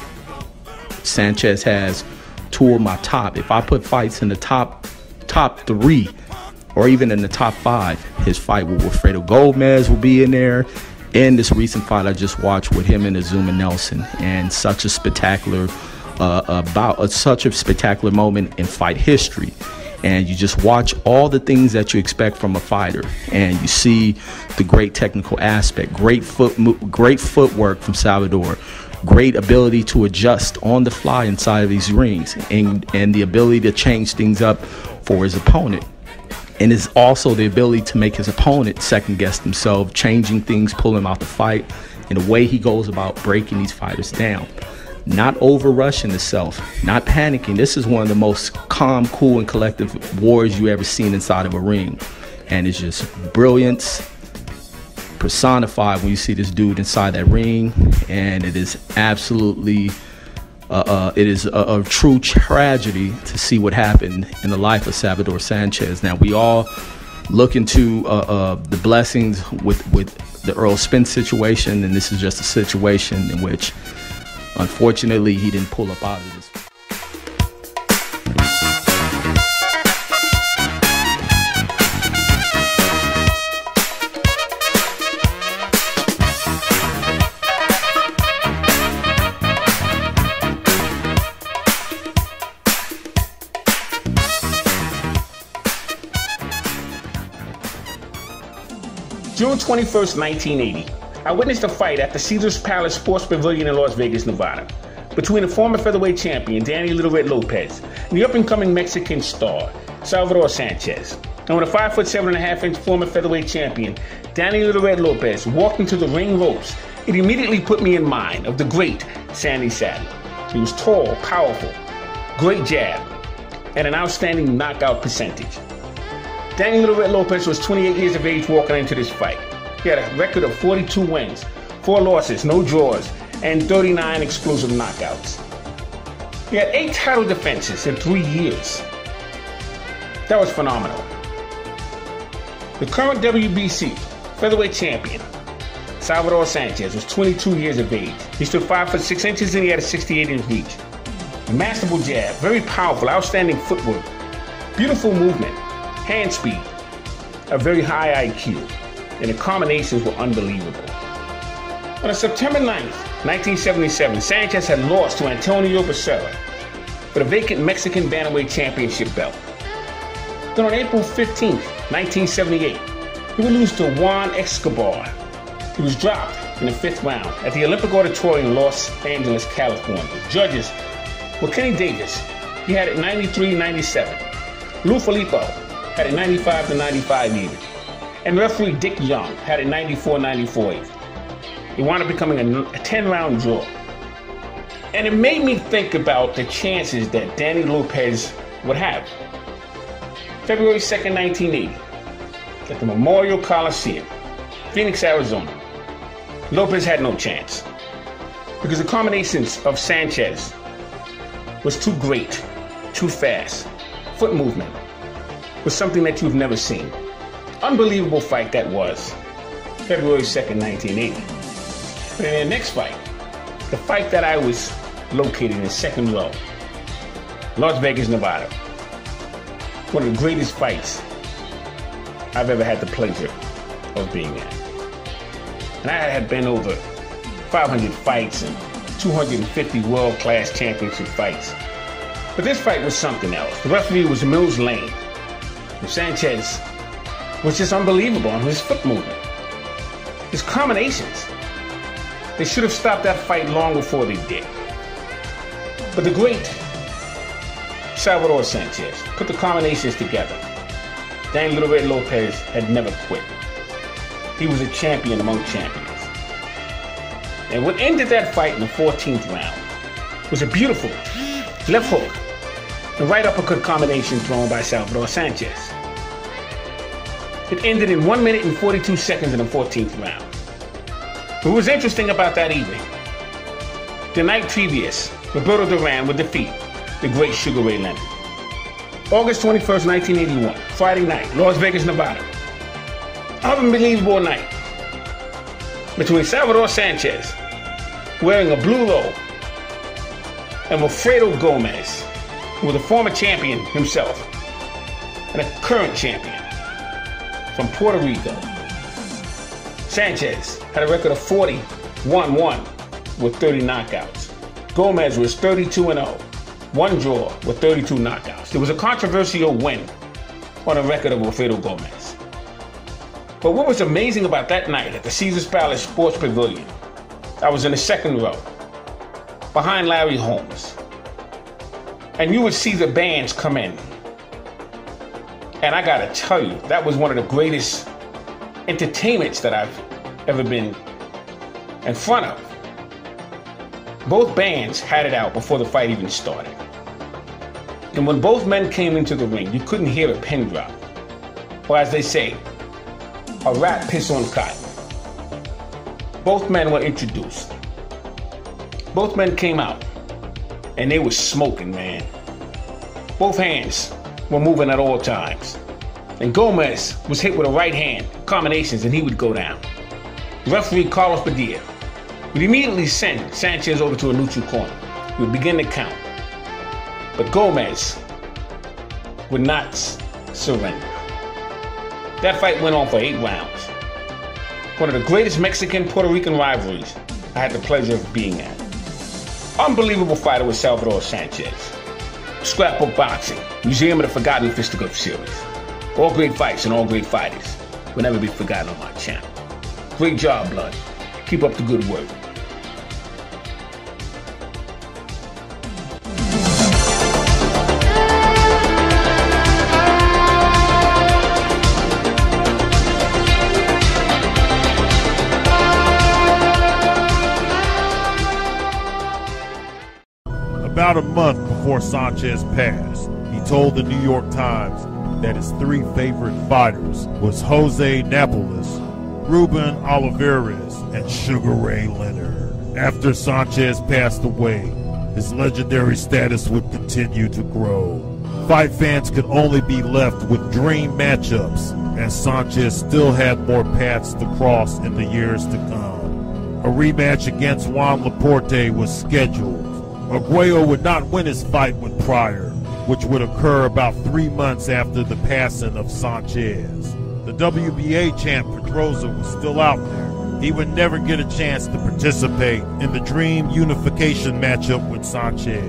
Sanchez has two of my top. If I put fights in the top top three, or even in the top five, his fight with Wilfredo Gomez will be in there. And this recent fight I just watched with him and Azuma Nelson, and such a spectacular, uh, about uh, such a spectacular moment in fight history. And you just watch all the things that you expect from a fighter, and you see the great technical aspect, great foot, great footwork from Salvador, great ability to adjust on the fly inside of these rings, and and the ability to change things up for his opponent. And it's also the ability to make his opponent second guess himself, changing things, pulling him out the fight, and the way he goes about breaking these fighters down. Not over rushing himself, not panicking. This is one of the most calm, cool, and collective warriors you ever seen inside of a ring. And it's just brilliance personified when you see this dude inside that ring. And it is absolutely, uh, uh, it is a, a true tragedy to see what happened in the life of Salvador Sanchez. Now, we all look into uh, uh, the blessings with, with the Earl Spence situation, and this is just a situation in which, unfortunately, he didn't pull up out of this. June twenty-first, nineteen eighty. I witnessed a fight at the Caesars Palace Sports Pavilion in Las Vegas, Nevada, between the former featherweight champion Danny Little Red Lopez and the up-and-coming Mexican star Salvador Sanchez. And when the five foot seven and a half inch former featherweight champion Danny Little Red Lopez walked into the ring ropes, it immediately put me in mind of the great Sandy Saddler. He was tall, powerful, great jab, and an outstanding knockout percentage. Danny Little Red Lopez was twenty-eight years of age walking into this fight. He had a record of forty-two wins, four losses, no draws, and thirty-nine exclusive knockouts. He had eight title defenses in three years. That was phenomenal. The current W B C featherweight champion, Salvador Sanchez, was twenty-two years of age. He stood five foot six inches and he had a sixty-eight inch reach. A masterful jab, very powerful, outstanding footwork, beautiful movement, hand speed, a very high I Q, and the combinations were unbelievable. On September ninth, nineteen seventy-seven, Sanchez had lost to Antonio Becerra for the vacant Mexican Bantamweight Championship belt. Then on April fifteenth, nineteen seventy-eight, he would lose to Juan Escobar. He was dropped in the fifth round at the Olympic Auditorium in Los Angeles, California. Judges were Kenny Davis. He had it ninety-three ninety-seven. Lou Filippo had it ninety-five to ninety-five even. And referee Dick Young had it ninety-four ninety-four even. It wound up becoming a ten round draw. And it made me think about the chances that Danny Lopez would have. February second, nineteen eighty, at the Memorial Coliseum, Phoenix, Arizona. Lopez had no chance because the combinations of Sanchez was too great, too fast. Foot movement was something that you've never seen. Unbelievable fight that was. February second, nineteen eighty. But in the next fight, the fight that I was located in second row, Las Vegas, Nevada. One of the greatest fights I've ever had the pleasure of being at. And I had been over five hundred fights and two hundred fifty world-class championship fights. But this fight was something else. The referee was Mills Lane. And Sanchez was just unbelievable on his foot movement. His combinations. They should have stopped that fight long before they did. But the great Salvador Sanchez put the combinations together. Danny Little Red Lopez had never quit. He was a champion among champions. And what ended that fight in the fourteenth round was a beautiful left hook and right uppercut combination thrown by Salvador Sanchez. It ended in one minute and forty-two seconds in the fourteenth round. What was interesting about that evening, the night previous, Roberto Duran would defeat the great Sugar Ray Leonard. August twenty-first, nineteen eighty-one, Friday night, Las Vegas, Nevada. Unbelievable night between Salvador Sanchez, wearing a blue robe, and Wilfredo Gomez, who was a former champion himself and a current champion from Puerto Rico. Sanchez had a record of forty-one one with thirty knockouts. Gomez was thirty-two and oh, one draw with thirty-two knockouts. There was a controversial win on a record of Wilfredo Gomez. But what was amazing about that night at the Caesars Palace Sports Pavilion, I was in the second row, behind Larry Holmes. And you would see the bands come in. And I gotta tell you, that was one of the greatest entertainments that I've ever been in front of. Both bands had it out before the fight even started. And when both men came into the ring, you couldn't hear a pin drop. Or as they say, a rat piss on cotton. Both men were introduced. Both men came out, and they were smoking, man. Both hands were moving at all times. And Gomez was hit with a right hand, combinations, and he would go down. Referee Carlos Padilla would immediately send Sanchez over to a neutral corner. He would begin to count. But Gomez would not surrender. That fight went on for eight rounds. One of the greatest Mexican-Puerto Rican rivalries I had the pleasure of being at. Unbelievable fighter with Salvador Sanchez. Scrapbook Boxing, Museum of the Forgotten Fisticuff Series. All great fights and all great fighters will never be forgotten on my channel. Great job, Blood. Keep up the good work. About a month before Sanchez passed, he told the New York Times that his three favorite fighters was Jose Napoles, Ruben Olivares, and Sugar Ray Leonard. After Sanchez passed away, his legendary status would continue to grow. Fight fans could only be left with dream matchups, as Sanchez still had more paths to cross in the years to come. A rematch against Juan Laporte was scheduled. Arguello would not win his fight with Pryor, which would occur about three months after the passing of Sanchez. The W B A champ Pedroza was still out there. He would never get a chance to participate in the dream unification matchup with Sanchez.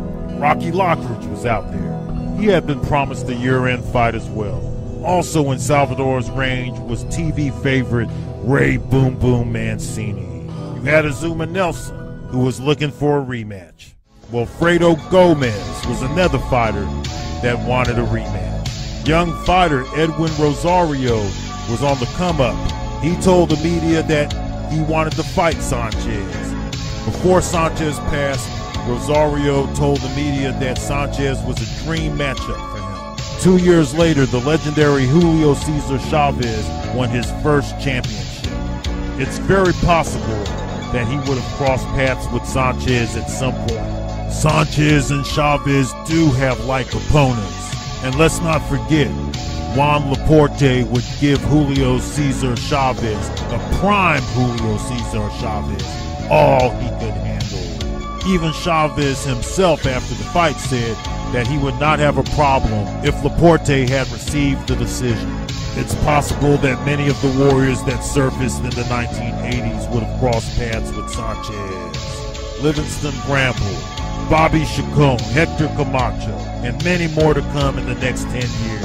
Rocky Lockridge was out there. He had been promised a year-end fight as well. Also in Salvador's range was T V favorite Ray Boom Boom Mancini. You had Azuma Nelson, who was looking for a rematch. Wilfredo Gomez was another fighter that wanted a rematch. Young fighter Edwin Rosario was on the come-up. He told the media that he wanted to fight Sanchez. Before Sanchez passed, Rosario told the media that Sanchez was a dream matchup for him. Two years later, the legendary Julio Cesar Chavez won his first championship. It's very possible that he would have crossed paths with Sanchez at some point. Sanchez and Chavez do have like opponents. And let's not forget, Juan Laporte would give Julio Cesar Chavez, the prime Julio Cesar Chavez, all he could handle. Even Chavez himself after the fight said that he would not have a problem if Laporte had received the decision. It's possible that many of the warriors that surfaced in the nineteen eighties would have crossed paths with Sanchez. Livingston Bramble, Bobby Chacon, Hector Camacho, and many more to come in the next ten years.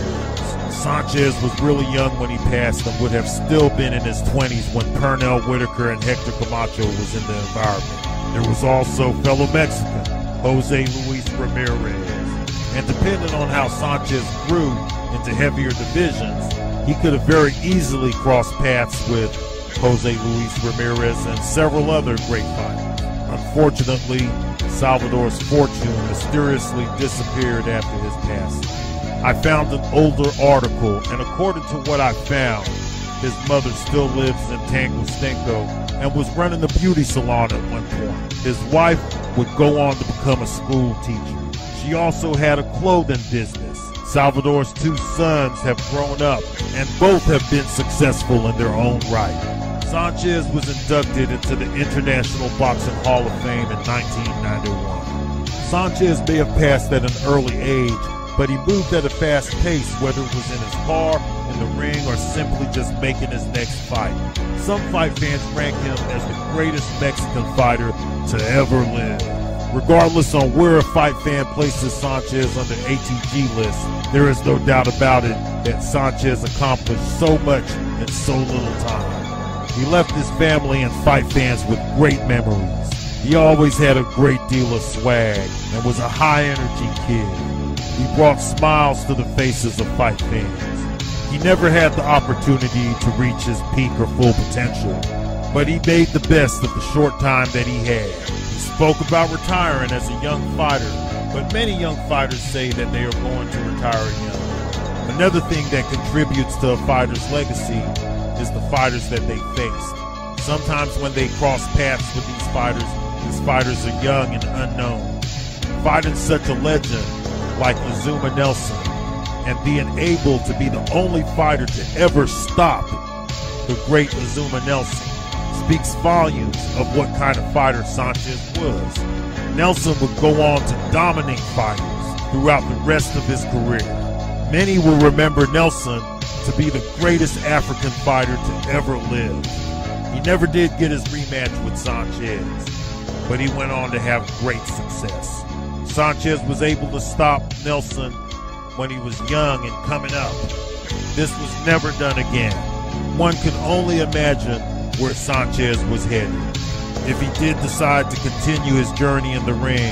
Sanchez was really young when he passed and would have still been in his twenties when Pernell Whitaker and Hector Camacho was in the environment. There was also fellow Mexican, Jose Luis Ramirez. And depending on how Sanchez grew into heavier divisions, he could have very easily crossed paths with Jose Luis Ramirez and several other great fighters. Unfortunately, Salvador's fortune mysteriously disappeared after his passing. I found an older article, and according to what I found, his mother still lives in Tangustenco and was running a beauty salon at one point. His wife would go on to become a school teacher. She also had a clothing business. Salvador's two sons have grown up, and both have been successful in their own right. Sanchez was inducted into the International Boxing Hall of Fame in nineteen ninety-one. Sanchez may have passed at an early age, but he moved at a fast pace, whether it was in his car, in the ring, or simply just making his next fight. Some fight fans rank him as the greatest Mexican fighter to ever live. Regardless on where a fight fan places Sanchez on the A T G list, there is no doubt about it that Sanchez accomplished so much in so little time. He left his family and fight fans with great memories. He always had a great deal of swag and was a high-energy kid. He brought smiles to the faces of fight fans. He never had the opportunity to reach his peak or full potential, but he made the best of the short time that he had. He spoke about retiring as a young fighter, but many young fighters say that they are going to retire young. Another thing that contributes to a fighter's legacy is the fighters that they faced. Sometimes when they cross paths with these fighters, these fighters are young and unknown. Fighting such a legend like Azuma Nelson and being able to be the only fighter to ever stop the great Azuma Nelson speaks volumes of what kind of fighter Sanchez was. Nelson would go on to dominate fighters throughout the rest of his career. Many will remember Nelson to be the greatest African fighter to ever live. He never did get his rematch with Sanchez, but he went on to have great success. Sanchez was able to stop Nelson when he was young and coming up. This was never done again. One can only imagine where Sanchez was headed. If he did decide to continue his journey in the ring,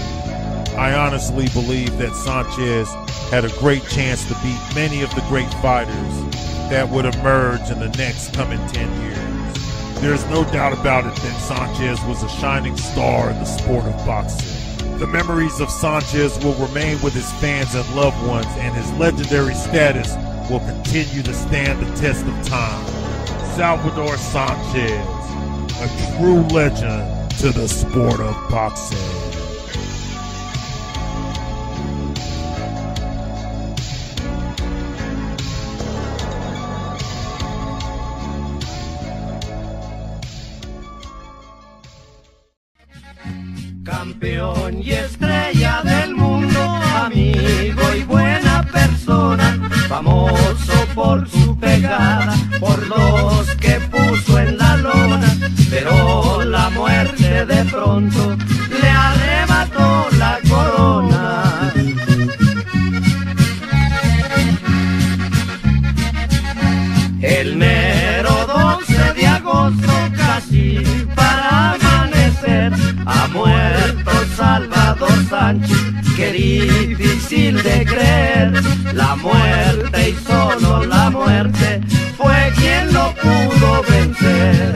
I honestly believe that Sanchez had a great chance to beat many of the great fighters that would emerge in the next coming ten years. There's no doubt about it that Sanchez was a shining star in the sport of boxing. The memories of Sanchez will remain with his fans and loved ones, and his legendary status will continue to stand the test of time. Salvador Sanchez, a true legend to the sport of boxing. Campeón y estrella del mundo, amigo y buena persona, famoso por su pegada, por los que puso en la lona, pero la muerte de pronto le arrebató la corona. El mero doce de agosto, casi para amanecer, ha muerto Salvador Sánchez, qué difícil de creer. La muerte y solo la muerte fue quien lo pudo vencer.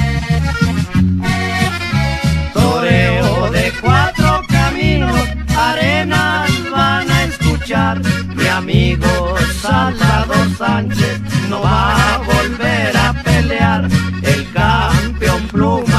Toreo de cuatro caminos, arenas van a escuchar. Mi amigo Salvador Sánchez no va a volver a pelear. El campeón pluma